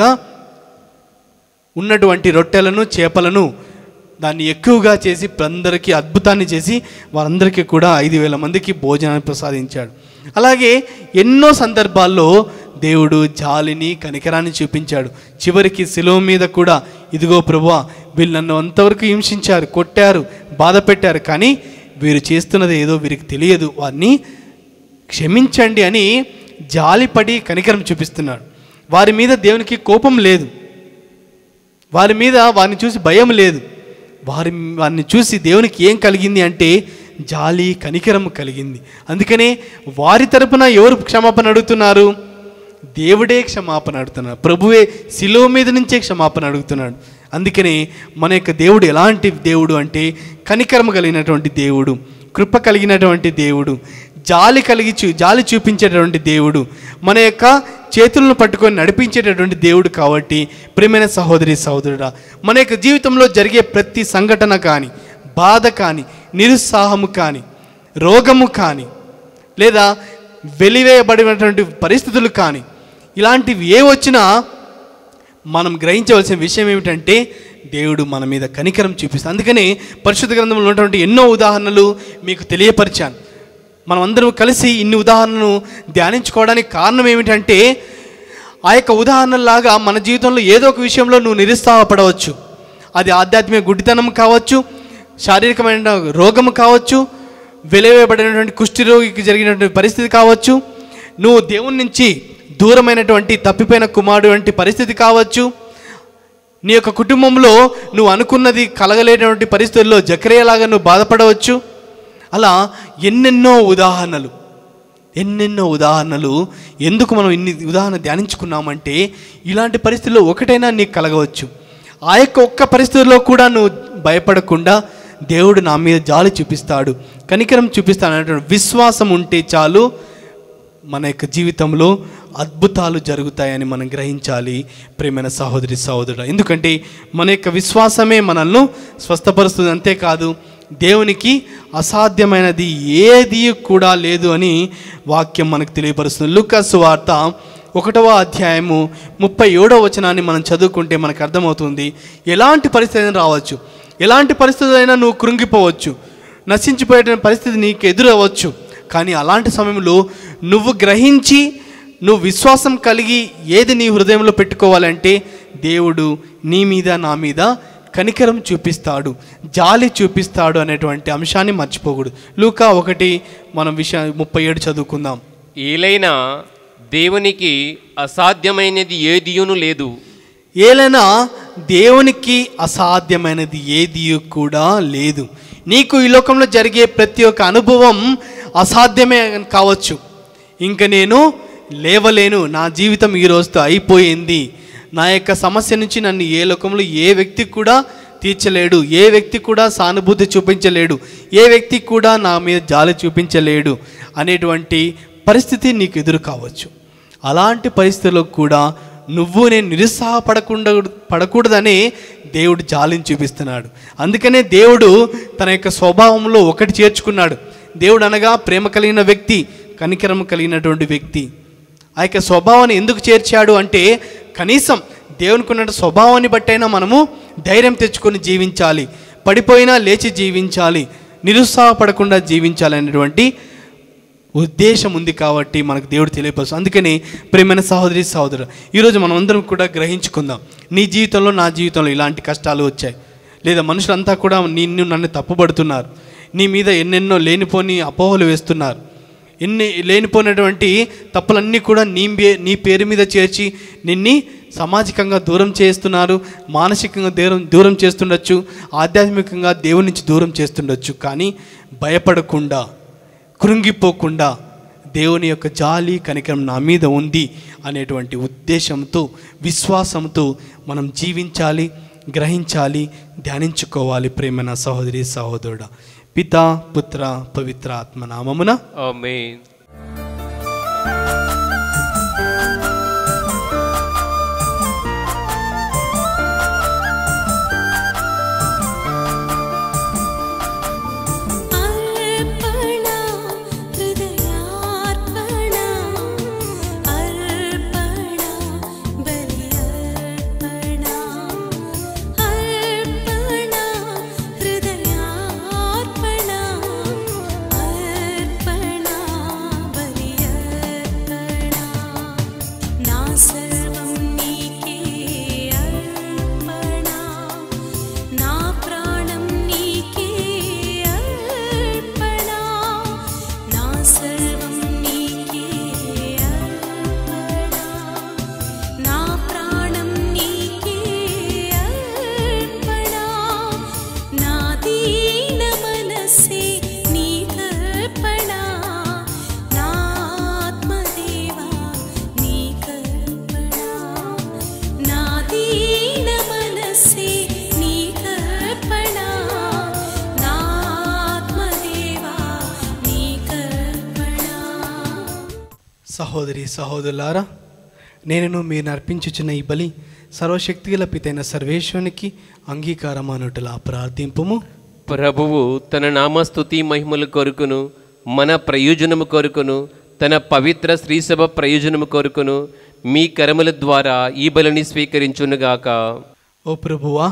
ఉన్నటువంటి రొట్టెలను చేపలను దాన్ని ఎక్కువగా చేసి అందరికీ అద్భుతాన్ని చేసి వారందరికీ కూడా 5,000 మందికి భోజనాన్ని ప్రసాదించాడు. అలాగే ఎన్నో సందర్భాల్లో దేవుడు జాలిని కనికరాన్ని చూపించాడు. చివరికి శిలువ మీద కూడా, ఇదిగో ప్రభువా వీళ్ళు నన్ను అంతవరకు హింసించారు, కొట్టారు, బాధ పెట్టారు, కానీ వీరు చేస్తున్నది ఏదో వీరికి తెలియదు, వారిని క్షమించండి అని జాలిపడి కనికరం చూపిస్తున్నాడు. వారి మీద దేవునికి కోపం లేదు, వారిని చూసి భయం లేదు. వారిని చూసి దేవునికి ఏం కలిగింది అంటే జాలి కనికరం కలిగింది. అందుకనే వారి తరపున ఎవరు క్షమాపణ అడుగుతున్నారు? దేవుడే క్షమాపణ అడుగుతున్నాడు. ప్రభువే శిలువ మీద నుంచే క్షమాపణ అడుగుతున్నాడు. అందుకనే మన యొక్క దేవుడు ఎలాంటి దేవుడు అంటే కనికరం కలిగినటువంటి దేవుడు, కృప కలిగినటువంటి దేవుడు, జాలి చూపించేటటువంటి దేవుడు, మన యొక్క చేతులను పట్టుకొని నడిపించేటటువంటి దేవుడు. కాబట్టి ప్రియమైన సహోదరి సహోదరుడా, మన యొక్క జీవితంలో జరిగే ప్రతి సంఘటన కానీ, బాధ కానీ, నిరుత్సాహము కానీ, రోగము కానీ, లేదా వెలివేయబడినటువంటి పరిస్థితులు కానీ, ఇలాంటివి ఏ వచ్చినా మనం గ్రహించవలసిన విషయం ఏమిటంటే దేవుడు మన మీద కనికరం చూపిస్తాడు. అందుకని పరిశుద్ధ గ్రంథంలో ఉన్నటువంటి ఎన్నో ఉదాహరణలు మీకు తెలియపరిచాను. మనం అందరం కలిసి ఇన్ని ఉదాహరణలు ధ్యానించుకోవడానికి కారణం ఏమిటంటే ఆ యొక్క ఉదాహరణలాగా మన జీవితంలో ఏదో ఒక విషయంలో నువ్వు నిరుత్సాహపడవచ్చు. అది ఆధ్యాత్మిక గుడ్డితనం కావచ్చు, శారీరకమైన రోగము కావచ్చు, వెలివేయబడినటువంటి కుష్ఠరోగికి జరిగినటువంటి పరిస్థితి కావచ్చు, నువ్వు దేవుని నుంచి దూరమైనటువంటి తప్పిపోయిన కుమారుడు వంటి పరిస్థితి కావచ్చు, నీ యొక్క కుటుంబంలో నువ్వు అనుకున్నది కలగలేనటువంటి పరిస్థితుల్లో జకరియలాగా నువ్వు బాధపడవచ్చు. అలా ఎన్నెన్నో ఉదాహరణలు. ఎందుకు మనం ఇన్ని ఉదాహరణ ధ్యానించుకున్నామంటే ఇలాంటి పరిస్థితుల్లో ఒకటైనా నీకు కలగవచ్చు. ఆ యొక్క ఒక్క పరిస్థితుల్లో కూడా నువ్వు భయపడకుండా దేవుడు నా మీద జాలి చూపిస్తాడు, కనికరం చూపిస్తాడు అనేటువంటి విశ్వాసం ఉంటే చాలు, మన యొక్క జీవితంలో అద్భుతాలు జరుగుతాయని మనం గ్రహించాలి ప్రియమైన సహోదరి సహోదరుడు. ఎందుకంటే మన యొక్క విశ్వాసమే మనల్ని స్వస్థపరుస్తుంది. అంతేకాదు దేవునికి అసాధ్యమైనది ఏది కూడా లేదు అని వాక్యం మనకు తెలియపరుస్తుంది. లూకా సువార్త 1వ అధ్యాయము 37వ వచనాన్ని మనం చదువుకుంటే మనకు అర్థమవుతుంది. ఎలాంటి పరిస్థితి రావచ్చు, ఎలాంటి పరిస్థితులైనా నువ్వు కృంగిపోవచ్చు, నశించిపోయే పరిస్థితి నీకు ఎదురవచ్చు. కానీ అలాంటి సమయంలో నువ్వు గ్రహించి నువ్వు విశ్వాసం కలిగి ఏది నీ హృదయంలో పెట్టుకోవాలంటే దేవుడు నీ మీద నా మీద కనికరం చూపిస్తాడు, జాలి చూపిస్తాడు అనేటువంటి అంశాన్ని మర్చిపోకూడదు. లూకా 1 మనం 37 చదువుకుందాం. ఏలైనా దేవునికి అసాధ్యమైనది ఏదియును లేదు. ఏలైనా దేవునికి అసాధ్యమైనది ఏది కూడా లేదు. నీకు ఈ లోకంలో జరిగే ప్రతి ఒక్క అనుభవం అసాధ్యమే కావచ్చు. ఇంక నేను లేవలేను, నా జీవితం ఈ రోజుతో అయిపోయింది, నా యొక్క సమస్య నుంచి నన్ను ఏ లోకంలో ఏ వ్యక్తి కూడా తీర్చలేడు, ఏ వ్యక్తి కూడా సానుభూతి చూపించలేడు, ఏ వ్యక్తి కూడా నా మీద జాలి చూపించలేడు అనేటువంటి పరిస్థితి నీకు ఎదురు కావచ్చు. అలాంటి పరిస్థితుల్లో కూడా నేను నిరుత్సాహపడకూడదనే దేవుడు జాలిని చూపిస్తున్నాడు. అందుకనే దేవుడు తన యొక్క స్వభావంలో ఒకటి చేర్చుకున్నాడు. దేవుడు అనగా ప్రేమ కలిగిన వ్యక్తి, కనికరం కలిగినటువంటి వ్యక్తి. ఆ యొక్క స్వభావాన్ని ఎందుకు చేర్చాడు అంటే కనీసం దేవునికి ఉన్న స్వభావాన్ని బట్టైనా మనము ధైర్యం తెచ్చుకొని జీవించాలి, పడిపోయినా లేచి జీవించాలి, నిరుత్సాహపడకుండా జీవించాలి అనేటువంటి ఉద్దేశం ఉంది. కాబట్టి మనకు దేవుడు తెలియపరుస్తుంది. అందుకని ప్రియమైన సహోదరి సహోదరు, ఈరోజు మనం అందరం కూడా గ్రహించుకుందాం. నీ జీవితంలో నా జీవితంలో ఇలాంటి కష్టాలు వచ్చాయి, లేదా మనుషులంతా కూడా నన్ను తప్పుపడుతున్నారు, నీ మీద ఎన్నెన్నో లేనిపోని అపోహలు వేస్తున్నారు, ఎన్ని లేనిపోయినటువంటి తప్పులన్నీ కూడా నీ పేరు మీద చేర్చి నిన్ను సామాజికంగా దూరం చేస్తున్నారు, మానసికంగా దూరం చేస్తుండొచ్చు, ఆధ్యాత్మికంగా దేవుని నుంచి దూరం చేస్తుండొచ్చు. కానీ భయపడకుండా, కృంగిపోకుండా దేవుని యొక్క జాలి కనికరం నా మీద ఉంది అనేటువంటి ఉద్దేశంతో, విశ్వాసంతో మనం జీవించాలి, గ్రహించాలి, ధ్యానించుకోవాలి. ప్రేమైన సహోదరి సహోదరుడా, పితా పుత్ర పవిత్ర ఆత్మ నామమున ఆమేన్. హృదయార్పణ సహోదరి సహోదరులారా, నేను మీరు అర్పించుచున్న ఈ బలి సర్వశక్తిగల పితైన సర్వేశ్వరునికి అంగీకారం అనుటలా ప్రార్థింపుము. ప్రభువు తన నామస్తుతి మహిమల కొరకును మన ప్రయోజనము కొరకును తన పవిత్ర శ్రీసభ ప్రయోజనము కొరకును మీ కరముల ద్వారా ఈ బలిని స్వీకరించునుగాక. ఓ ప్రభువా,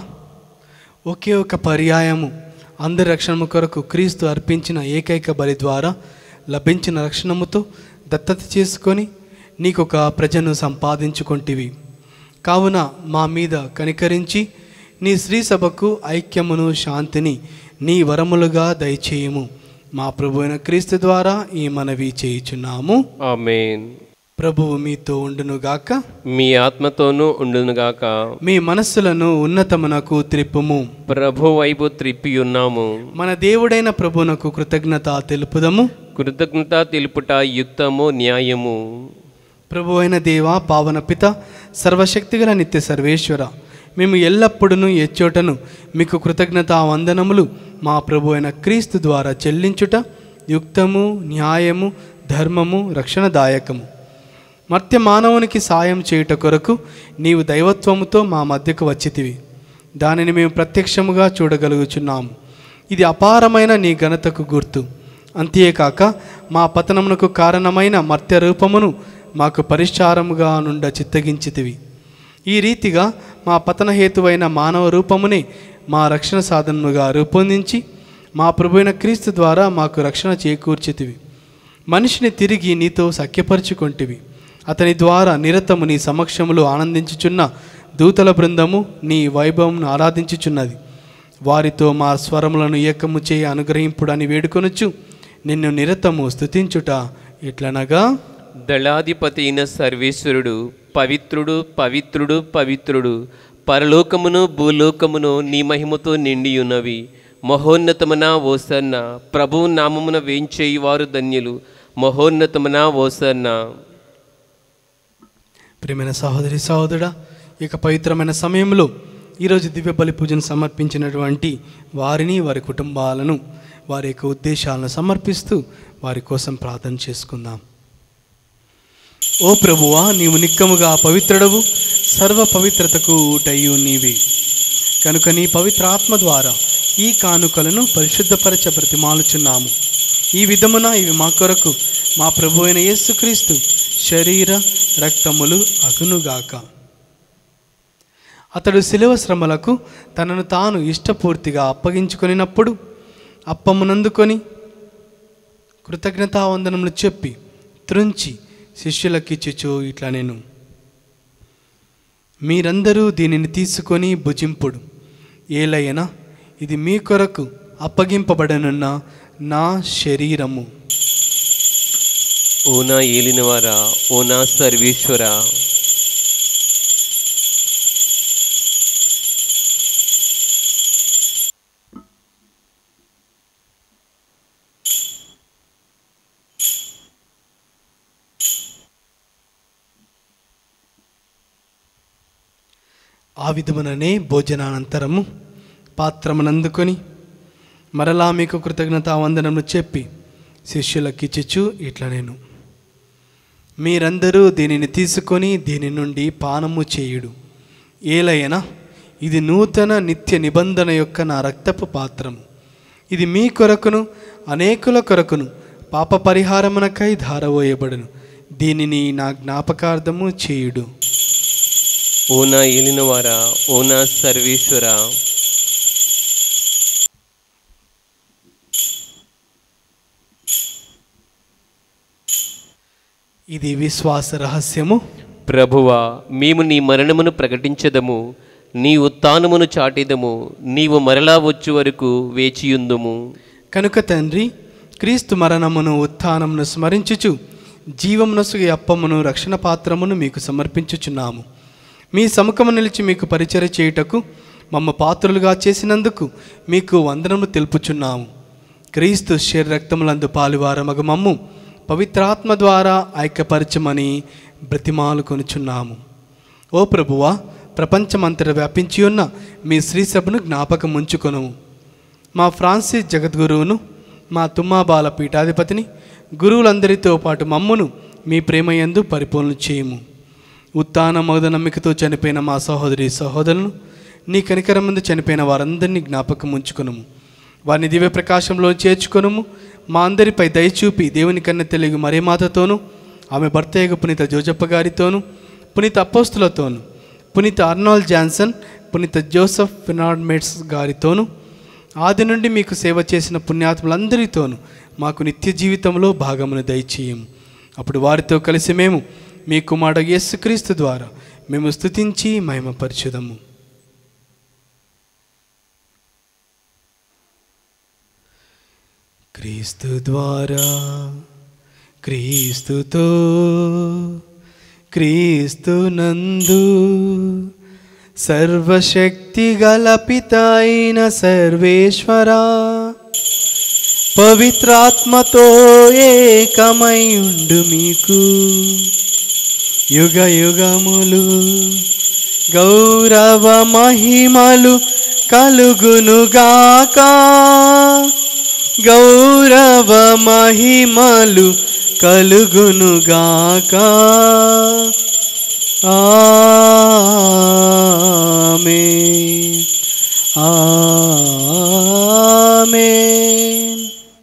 ఒకే ఒక పర్యాయము అందరి రక్షణ కొరకు క్రీస్తు అర్పించిన ఏకైక బలి ద్వారా లభించిన రక్షణముతో దత్తత చేసుకొని నీకొక ప్రజను సంపాదించుకొంటివి. కావున మా మీద కనికరించి నీ శ్రీసభకు ఐక్యమును శాంతిని నీ వరములుగా దయచేయము. మా ప్రభు అయిన క్రీస్తు ద్వారా ఈ మనవి చేయుచున్నాము. ఆమేన్. ప్రభువు మీతో ఉండునుగాక, మీ ఆత్మతోనూ ఉండునుగాక. మీ మనస్సులను ఉన్నతమునకు త్రిప్పుము. ప్రభు వైపు త్రిప్పి ఉన్నాము. మన దేవుడైన ప్రభువునకు కృతజ్ఞత తెలుపుదము. కృతజ్ఞత తెలుపుట యుక్తము, న్యాయము. ప్రభు అయిన దేవ, పావన పిత, సర్వశక్తిగల నిత్య సర్వేశ్వర, మేము ఎల్లప్పుడూ ఎచ్చోటను మీకు కృతజ్ఞతా వందనములు మా ప్రభు అయిన క్రీస్తు ద్వారా చెల్లించుట యుక్తము, న్యాయము, ధర్మము, రక్షణదాయకము. మర్త్య మానవునికి సాయం చేయుట కొరకు నీవు దైవత్వముతో మా మధ్యకు వచ్చితివి. దానిని మేము ప్రత్యక్షముగా చూడగలుగుచున్నాము. ఇది అపారమైన నీ ఘనతకు గుర్తు. అంతేకాక మా పతనమునకు కారణమైన మర్త్య రూపమును మాకు పరిష్కారముగా నుండ చిత్తగించితివి. ఈ రీతిగా మా పతన హేతువైన మానవ రూపమునే మా రక్షణ సాధనముగా రూపొందించి మా ప్రభువైన క్రీస్తు ద్వారా మాకు రక్షణ చేకూర్చితివి. మనిషిని తిరిగి నీతో సఖ్యపరుచుకొంటివి. అతని ద్వారా నిరతము నీ సమక్షములో ఆనందించుచున్న దూతల బృందము నీ వైభవమును ఆరాధించుచున్నది. వారితో మా స్వరములను ఏకము చేయ అనుగ్రహింపుడని వేడుకొనుచు నిన్ను నిరతము స్తుతించుట ఎట్లనగా, దళాధిపతి అయిన సర్వేశ్వరుడు పవిత్రుడు, పవిత్రుడు, పవిత్రుడు, పరలోకమును భూలోకమును నీ మహిమతో నిండి ఉన్నవి. మహోన్నతమున ఓసన్న, ప్రభువు నామమున వేంచేయువారు ధన్యులు. మహోన్నతమున ఓసన్న. ప్రియమైన సహోదరి సహోదరుడా, ఇక పవిత్రమైన సమయంలో ఈరోజు దివ్య బలి పూజను సమర్పించినటువంటి వారిని, వారి కుటుంబాలను, వారి యొక్క ఉద్దేశాలను సమర్పిస్తూ వారి కోసం ప్రార్థన చేసుకుందాం. ఓ ప్రభువా, నీవు నిక్కముగా పవిత్రుడవు, సర్వ పవిత్రతకు ఊటయ్యు నీవే. కనుక నీ పవిత్ర ఆత్మ ద్వారా ఈ కానుకలను పరిశుద్ధపరచ బ్రతిమాలుచున్నాము. ఈ విధమున ఇవి మా కొరకు మా ప్రభు అయిన యేసుక్రీస్తు శరీర రక్తములు అగునుగాక. అతడు శిలువ శ్రమలకు తనను తాను ఇష్టపూర్తిగా అప్పగించుకొనినప్పుడు అప్పమునందుకొని కృతజ్ఞతావందనములు చెప్పి త్రుంచి శిష్యులకిచ్చుచు ఇట్లా నేను, మీరందరూ దీనిని తీసుకొని భుజింపుడు. ఏలయనా ఇది మీ కొరకు అప్పగింపబడనున్న నా శరీరము. ఓ నా ఏలినవారా, ఓ నా సర్వేశ్వర, ఆ విధముననే భోజనానంతరము పాత్రమునందుకొని మరలా మీకు కృతజ్ఞతా వందనములు చెప్పి శిష్యులకిచ్చుచు ఇట్లా నేను, మీరందరూ దీనిని తీసుకొని దీని నుండి పానము చేయుడు. ఏలయనా ఇది నూతన నిత్య నిబంధన యొక్క నా రక్తపు పాత్రము. ఇది మీ కొరకును అనేకుల కొరకును పాప పరిహారమునకై ధారవోయబడును. దీనిని నా జ్ఞాపకార్థము చేయుడు. ఓ నా ఏలినవారా, ఓ నా సర్వేశ్వర, ఇది విశ్వాస రహస్యము. ప్రభువా, మేము నీ మరణమును ప్రకటించదము, నీ ఉత్థానమును చాటిదము, నీవు మరలా వచ్చు వరకు వేచియుందుము. కనుక తండ్రి, క్రీస్తు మరణమును ఉత్థానమును స్మరించుచు జీవమునసుగే అప్పమును రక్షణ పాత్రమును మీకు సమర్పించుచున్నాము. మీ సముఖము నిలిచి మీకు పరిచర్య చేయుటకు మమ్మ పాత్రులుగా చేసినందుకు మీకు వందనము తెలుపుచున్నాము. క్రీస్తు శరీర రక్తములందు పాలువారమగు మమ్ము పవిత్రాత్మ ద్వారా ఐక్యపరచమని బ్రతిమాలు కొనుచున్నాము. ఓ ప్రభువా, ప్రపంచమంతటా వ్యాపించి ఉన్న మీ శ్రీసభను జ్ఞాపకం ఉంచుకొనుము. మా ఫ్రాన్సిస్ జగద్గురువును, మా తుమ్మాబాల పీఠాధిపతిని, గురువులందరితో పాటు మమ్మును మీ ప్రేమ యందు పరిపూర్ణ చేయము. ఉత్థాన మగధ నమ్మికతో చనిపోయిన మా సహోదరి సహోదరులను నీ కనికరమందు చనిపోయిన వారందరినీ జ్ఞాపకం ఉంచుకొనుము. వారిని దివ్య ప్రకాశంలో చేర్చుకొనుము. మా అందరిపై దయచూపి దేవుని కన్న తెలుగు మరియమాతతోనూ ఆమె భర్తయ్య పునీత జోజప్ప గారితోనూ పునీత అపోస్తులతోనూ పునీత అర్నాల్డ్ జాన్సన్ పునీత జోసెఫ్ ఫినార్డ్మేట్స్ గారితోనూ ఆది నుండి మీకు సేవ చేసిన పుణ్యాత్ములందరితోనూ మాకు నిత్య జీవితంలో భాగమును దయచేయము. అప్పుడు వారితో కలిసి మేము మీ కుమారుడు యేసుక్రీస్తు ద్వారా మేము స్తుతించి మహిమపరచుదము. క్రీస్తు ద్వారా, క్రీస్తుతో, క్రీస్తు నందు సర్వశక్తి గల పిత అయిన సర్వేశ్వరా, పవిత్రాత్మతో ఏకమై ఉండు మీకు యుగ యుగములు గౌరవ మహిమలు కలుగునుగాక. గౌరవ మహిమలు కలుగునుగాక. ఆమేన్. ఆమేన్.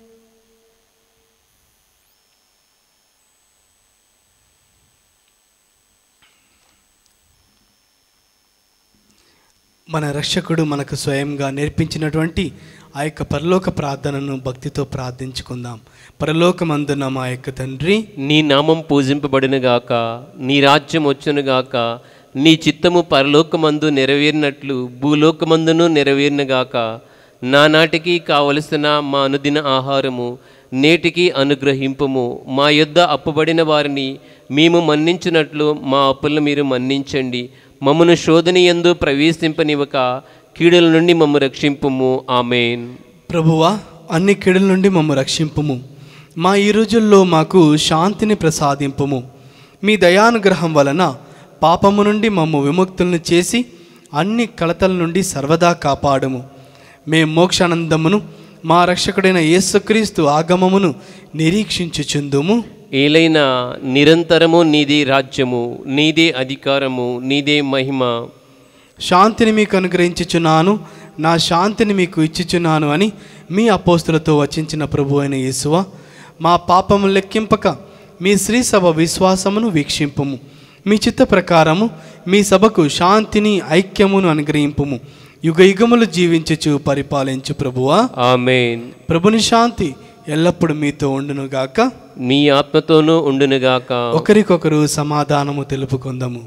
మన రక్షకుడు మనకు స్వయంగా నేర్పించినటువంటి ఆ యొక్క పరలోక ప్రార్థనను భక్తితో ప్రార్థించుకుందాం. పరలోకమందున్న మా యొక్క తండ్రి, నీ నామం పూజింపబడునుగాక, నీ రాజ్యం వచ్చునుగాక, నీ చిత్తము పరలోకమందు నెరవేరినట్లు భూలోకమందును నెరవేరునుగాక. నానాటికి కావలసిన మా అనుదిన ఆహారము నేటికి అనుగ్రహింపుము. మా యొద్ద అప్పుబడిన వారిని మేము మన్నించినట్లు మా అప్పులను మీరు మన్నించండి. మమ్మను శోధనయందు ప్రవేశింపనివ్వక కీడుల నుండి మమ్ము రక్షింపుము. ఆమేన్. ప్రభువా, అన్ని కీడుల నుండి మమ్ము రక్షింపుము. మా ఈ రోజుల్లో మాకు శాంతిని ప్రసాదింపుము. మీ దయానుగ్రహం వలన పాపము నుండి మమ్ము విముక్తులను చేసి అన్ని కలతల నుండి సర్వదా కాపాడుము. మేము మోక్షానందమును మా రక్షకుడైన యేసుక్రీస్తు ఆగమమును నిరీక్షించుచుందుము. ఏలైనా నిరంతరము నీదే రాజ్యము, నీదే అధికారము, నీదే మహిమ. శాంతిని మీకు అనుగ్రహించుచున్నాను, నా శాంతిని మీకు ఇచ్చుచున్నాను అని మీ అపోస్తులతో వచించిన ప్రభు అయిన యేసువా, మా పాపము లెక్కింపక మీ శ్రీ సభ విశ్వాసమును వీక్షింపుము. మీ చిత్త ప్రకారము మీ సభకు శాంతిని ఐక్యమును అనుగ్రహింపుము. యుగ యుగములు జీవించుచు పరిపాలించు ప్రభువా. ఆమేన్. ప్రభుని శాంతి ఎల్లప్పుడు మీతో ఉండునుగాక, మీ ఆత్మతోనూ ఉండునుగాక. ఒకరికొకరు సమాధానము తెలుపుకుందాము.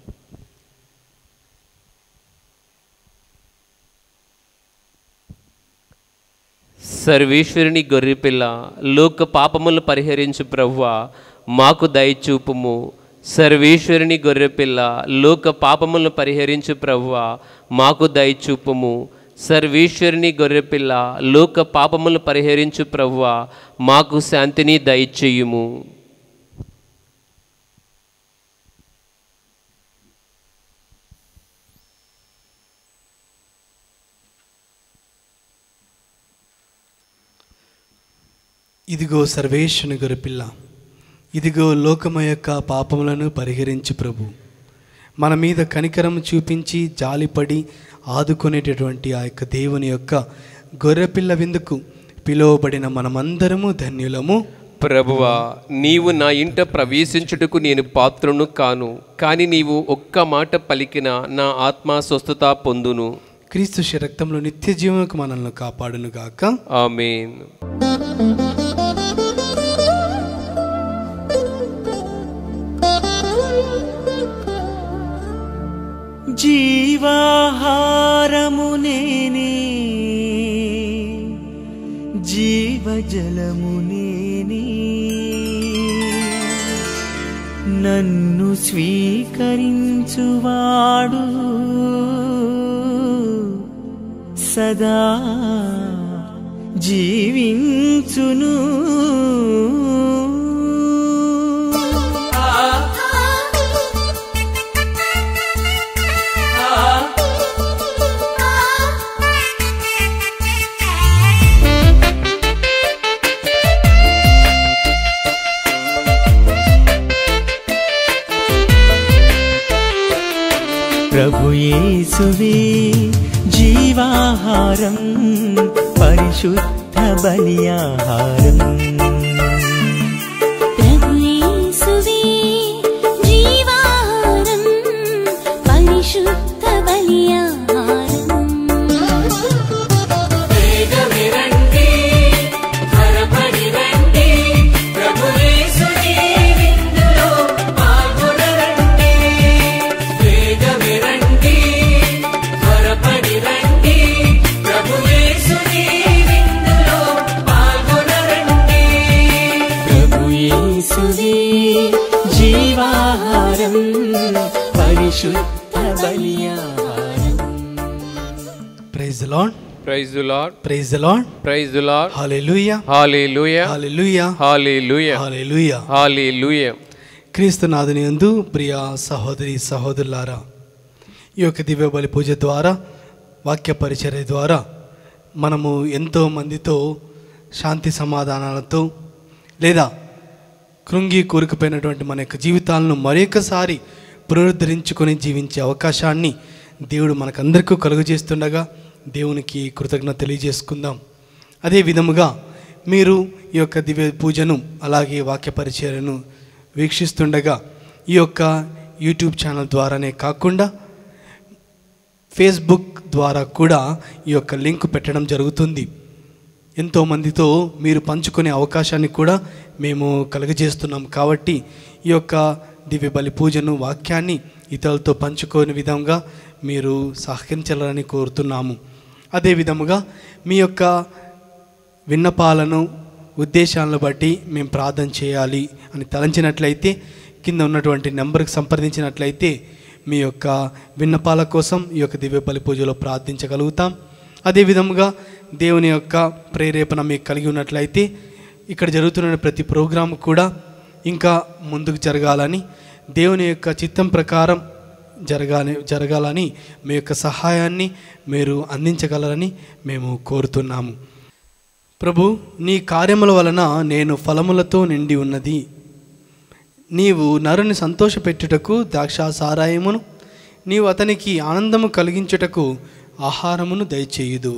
సర్వేశ్వరుని గొర్రెపిల్ల, లోక పాపములు పరిహరించు ప్రభువా, మాకు దయచూపుము. సర్వేశ్వరుని గొర్రెపిల్ల, లోక పాపములను పరిహరించు ప్రభువా, మాకు దయచూపుము. సర్వేశ్వరుని గొర్రెపిల్ల, లోక పాపములు పరిహరించు ప్రభువా, మాకు శాంతిని దయచేయుము. ఇదిగో సర్వేశ్వరుని గొర్రెపిల్ల, ఇదిగో లోకము యొక్క పాపములను పరిహరించు ప్రభు. మన మీద కనికరం చూపించి జాలిపడి ఆదుకునేటటువంటి ఆ యొక్క దేవుని యొక్క గొర్రెపిల్ల విందుకు పిలువబడిన మనమందరము ధన్యులము. ప్రభువా, నీవు నా ఇంట ప్రవేశించుటకు నేను పాత్రను కాను, కానీ నీవు ఒక్క మాట పలికిన నా ఆత్మ స్వస్థత పొందును. క్రీస్తు రక్తంలో నిత్య జీవనకు మనల్ని కాపాడును గాక. ఆమేన్. జీవాహారము నేనే, జీవజలము నేనే, నన్ను స్వీకరించువాడు సదా జీవించును. యేసువే జీవాహారం పరిశుద్ధ బలియాహారం ప్రభు యేసువే జీవాహారం పరిశుద్ధ బలియాహారం జీవాహారం పరిశుద్ధ బలియాహారం. Praise the Lord, praise the Lord, praise the Lord, praise the Lord. Hallelujah, hallelujah, hallelujah, hallelujah, hallelujah. Hallelujah. క్రీస్తునాథుని యందు ప్రియ సహోదరి సహోదరులారా, ఈ యొక్క దివ్య బలి పూజ ద్వారా, వాక్య పరిచర్య ద్వారా మనము ఎంతో మందితో శాంతి సమాధానాలతో లేదా కృంగి కూరుకుపోయినటువంటి మన యొక్క జీవితాలను మరొకసారి పునరుద్ధరించుకొని జీవించే అవకాశాన్ని దేవుడు మనకందరికీ కలుగజేస్తుండగా దేవునికి కృతజ్ఞత తెలియజేసుకుందాం. అదే విధముగా మీరు ఈ యొక్క దివ్య పూజను అలాగే వాక్య పరిచర్యను వీక్షిస్తుండగా ఈ యొక్క యూట్యూబ్ ఛానల్ ద్వారానే కాకుండా ఫేస్బుక్ ద్వారా కూడా ఈ యొక్క లింక్ పెట్టడం జరుగుతుంది. ఎంతోమందితో మీరు పంచుకునే అవకాశాన్ని కూడా మేము కలుగజేస్తున్నాం. కాబట్టి ఈ యొక్క దివ్య బలి పూజను వాక్యాన్ని ఇతరులతో పంచుకునే విధంగా మీరు సహకరించాలని కోరుతున్నాము. అదే విధముగా మీ యొక్క విన్నపాలను ఉద్దేశాలను బట్టి మేము ప్రార్థన చేయాలి అని తలంచినట్లయితే కింద ఉన్నటువంటి నెంబర్కి సంప్రదించినట్లయితే మీ యొక్క విన్నపాల కోసం ఈ యొక్క దివ్య బలి పూజలో ప్రార్థించగలుగుతాం. అదే విధముగా దేవుని యొక్క ప్రేరేపణ మీకు కలిగి ఉన్నట్లయితే ఇక్కడ జరుగుతున్న ప్రతి ప్రోగ్రాం కూడా ఇంకా ముందుకు జరగాలని, దేవుని యొక్క చిత్తం ప్రకారం జరగాలని మీ యొక్క సహాయాన్ని మీరు అందించగలరని మేము కోరుతున్నాము. ప్రభు, నీ కార్యముల వలన నేను ఫలములతో నిండి ఉన్నది. నీవు నరుని సంతోషపెట్టుటకు ద్రాక్షాసారాయమును, నీవు అతనికి ఆనందము కలిగించుటకు ఆహారమును దయచేయుదు.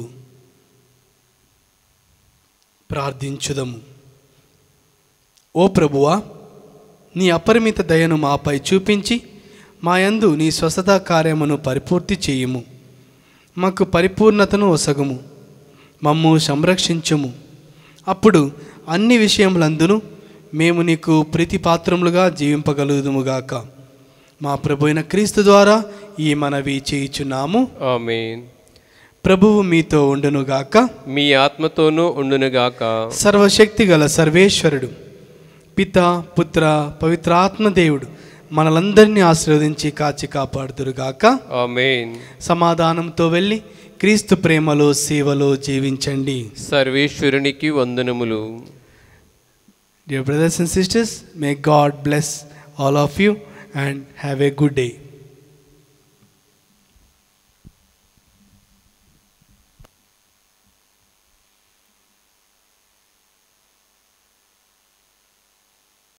ప్రార్థించుదము. ఓ ప్రభువా, నీ అపరిమిత దయను మాపై చూపించి మాయందు నీ స్వస్థతా కార్యమును పరిపూర్తి చేయుము. మాకు పరిపూర్ణతను ఒసగుము, మమ్ము సంరక్షించుము. అప్పుడు అన్ని విషయములందును మేము నీకు ప్రీతిపాత్రములుగా జీవింపగలుగుదుముగాక. మా ప్రభు అయిన క్రీస్తు ద్వారా ఈ మనవి చేయుచున్నాము. ఆమేన్. ప్రభువు మీతో ఉండునుగాక, మీ ఆత్మతోనూ ఉండునుగాక. సర్వశక్తి గల సర్వేశ్వరుడు పిత పుత్ర పవిత్రాత్మ దేవుడు మనలందరినీ ఆశీర్వదించి కాచి కాపాడుదురుగాక. ఆమేన్. సమాధానంతో వెళ్ళి క్రీస్తు ప్రేమలో సేవలో జీవించండి. సర్వేశ్వరునికి వందనములు. Dear brothers and sisters, may God bless all of you and have a good day.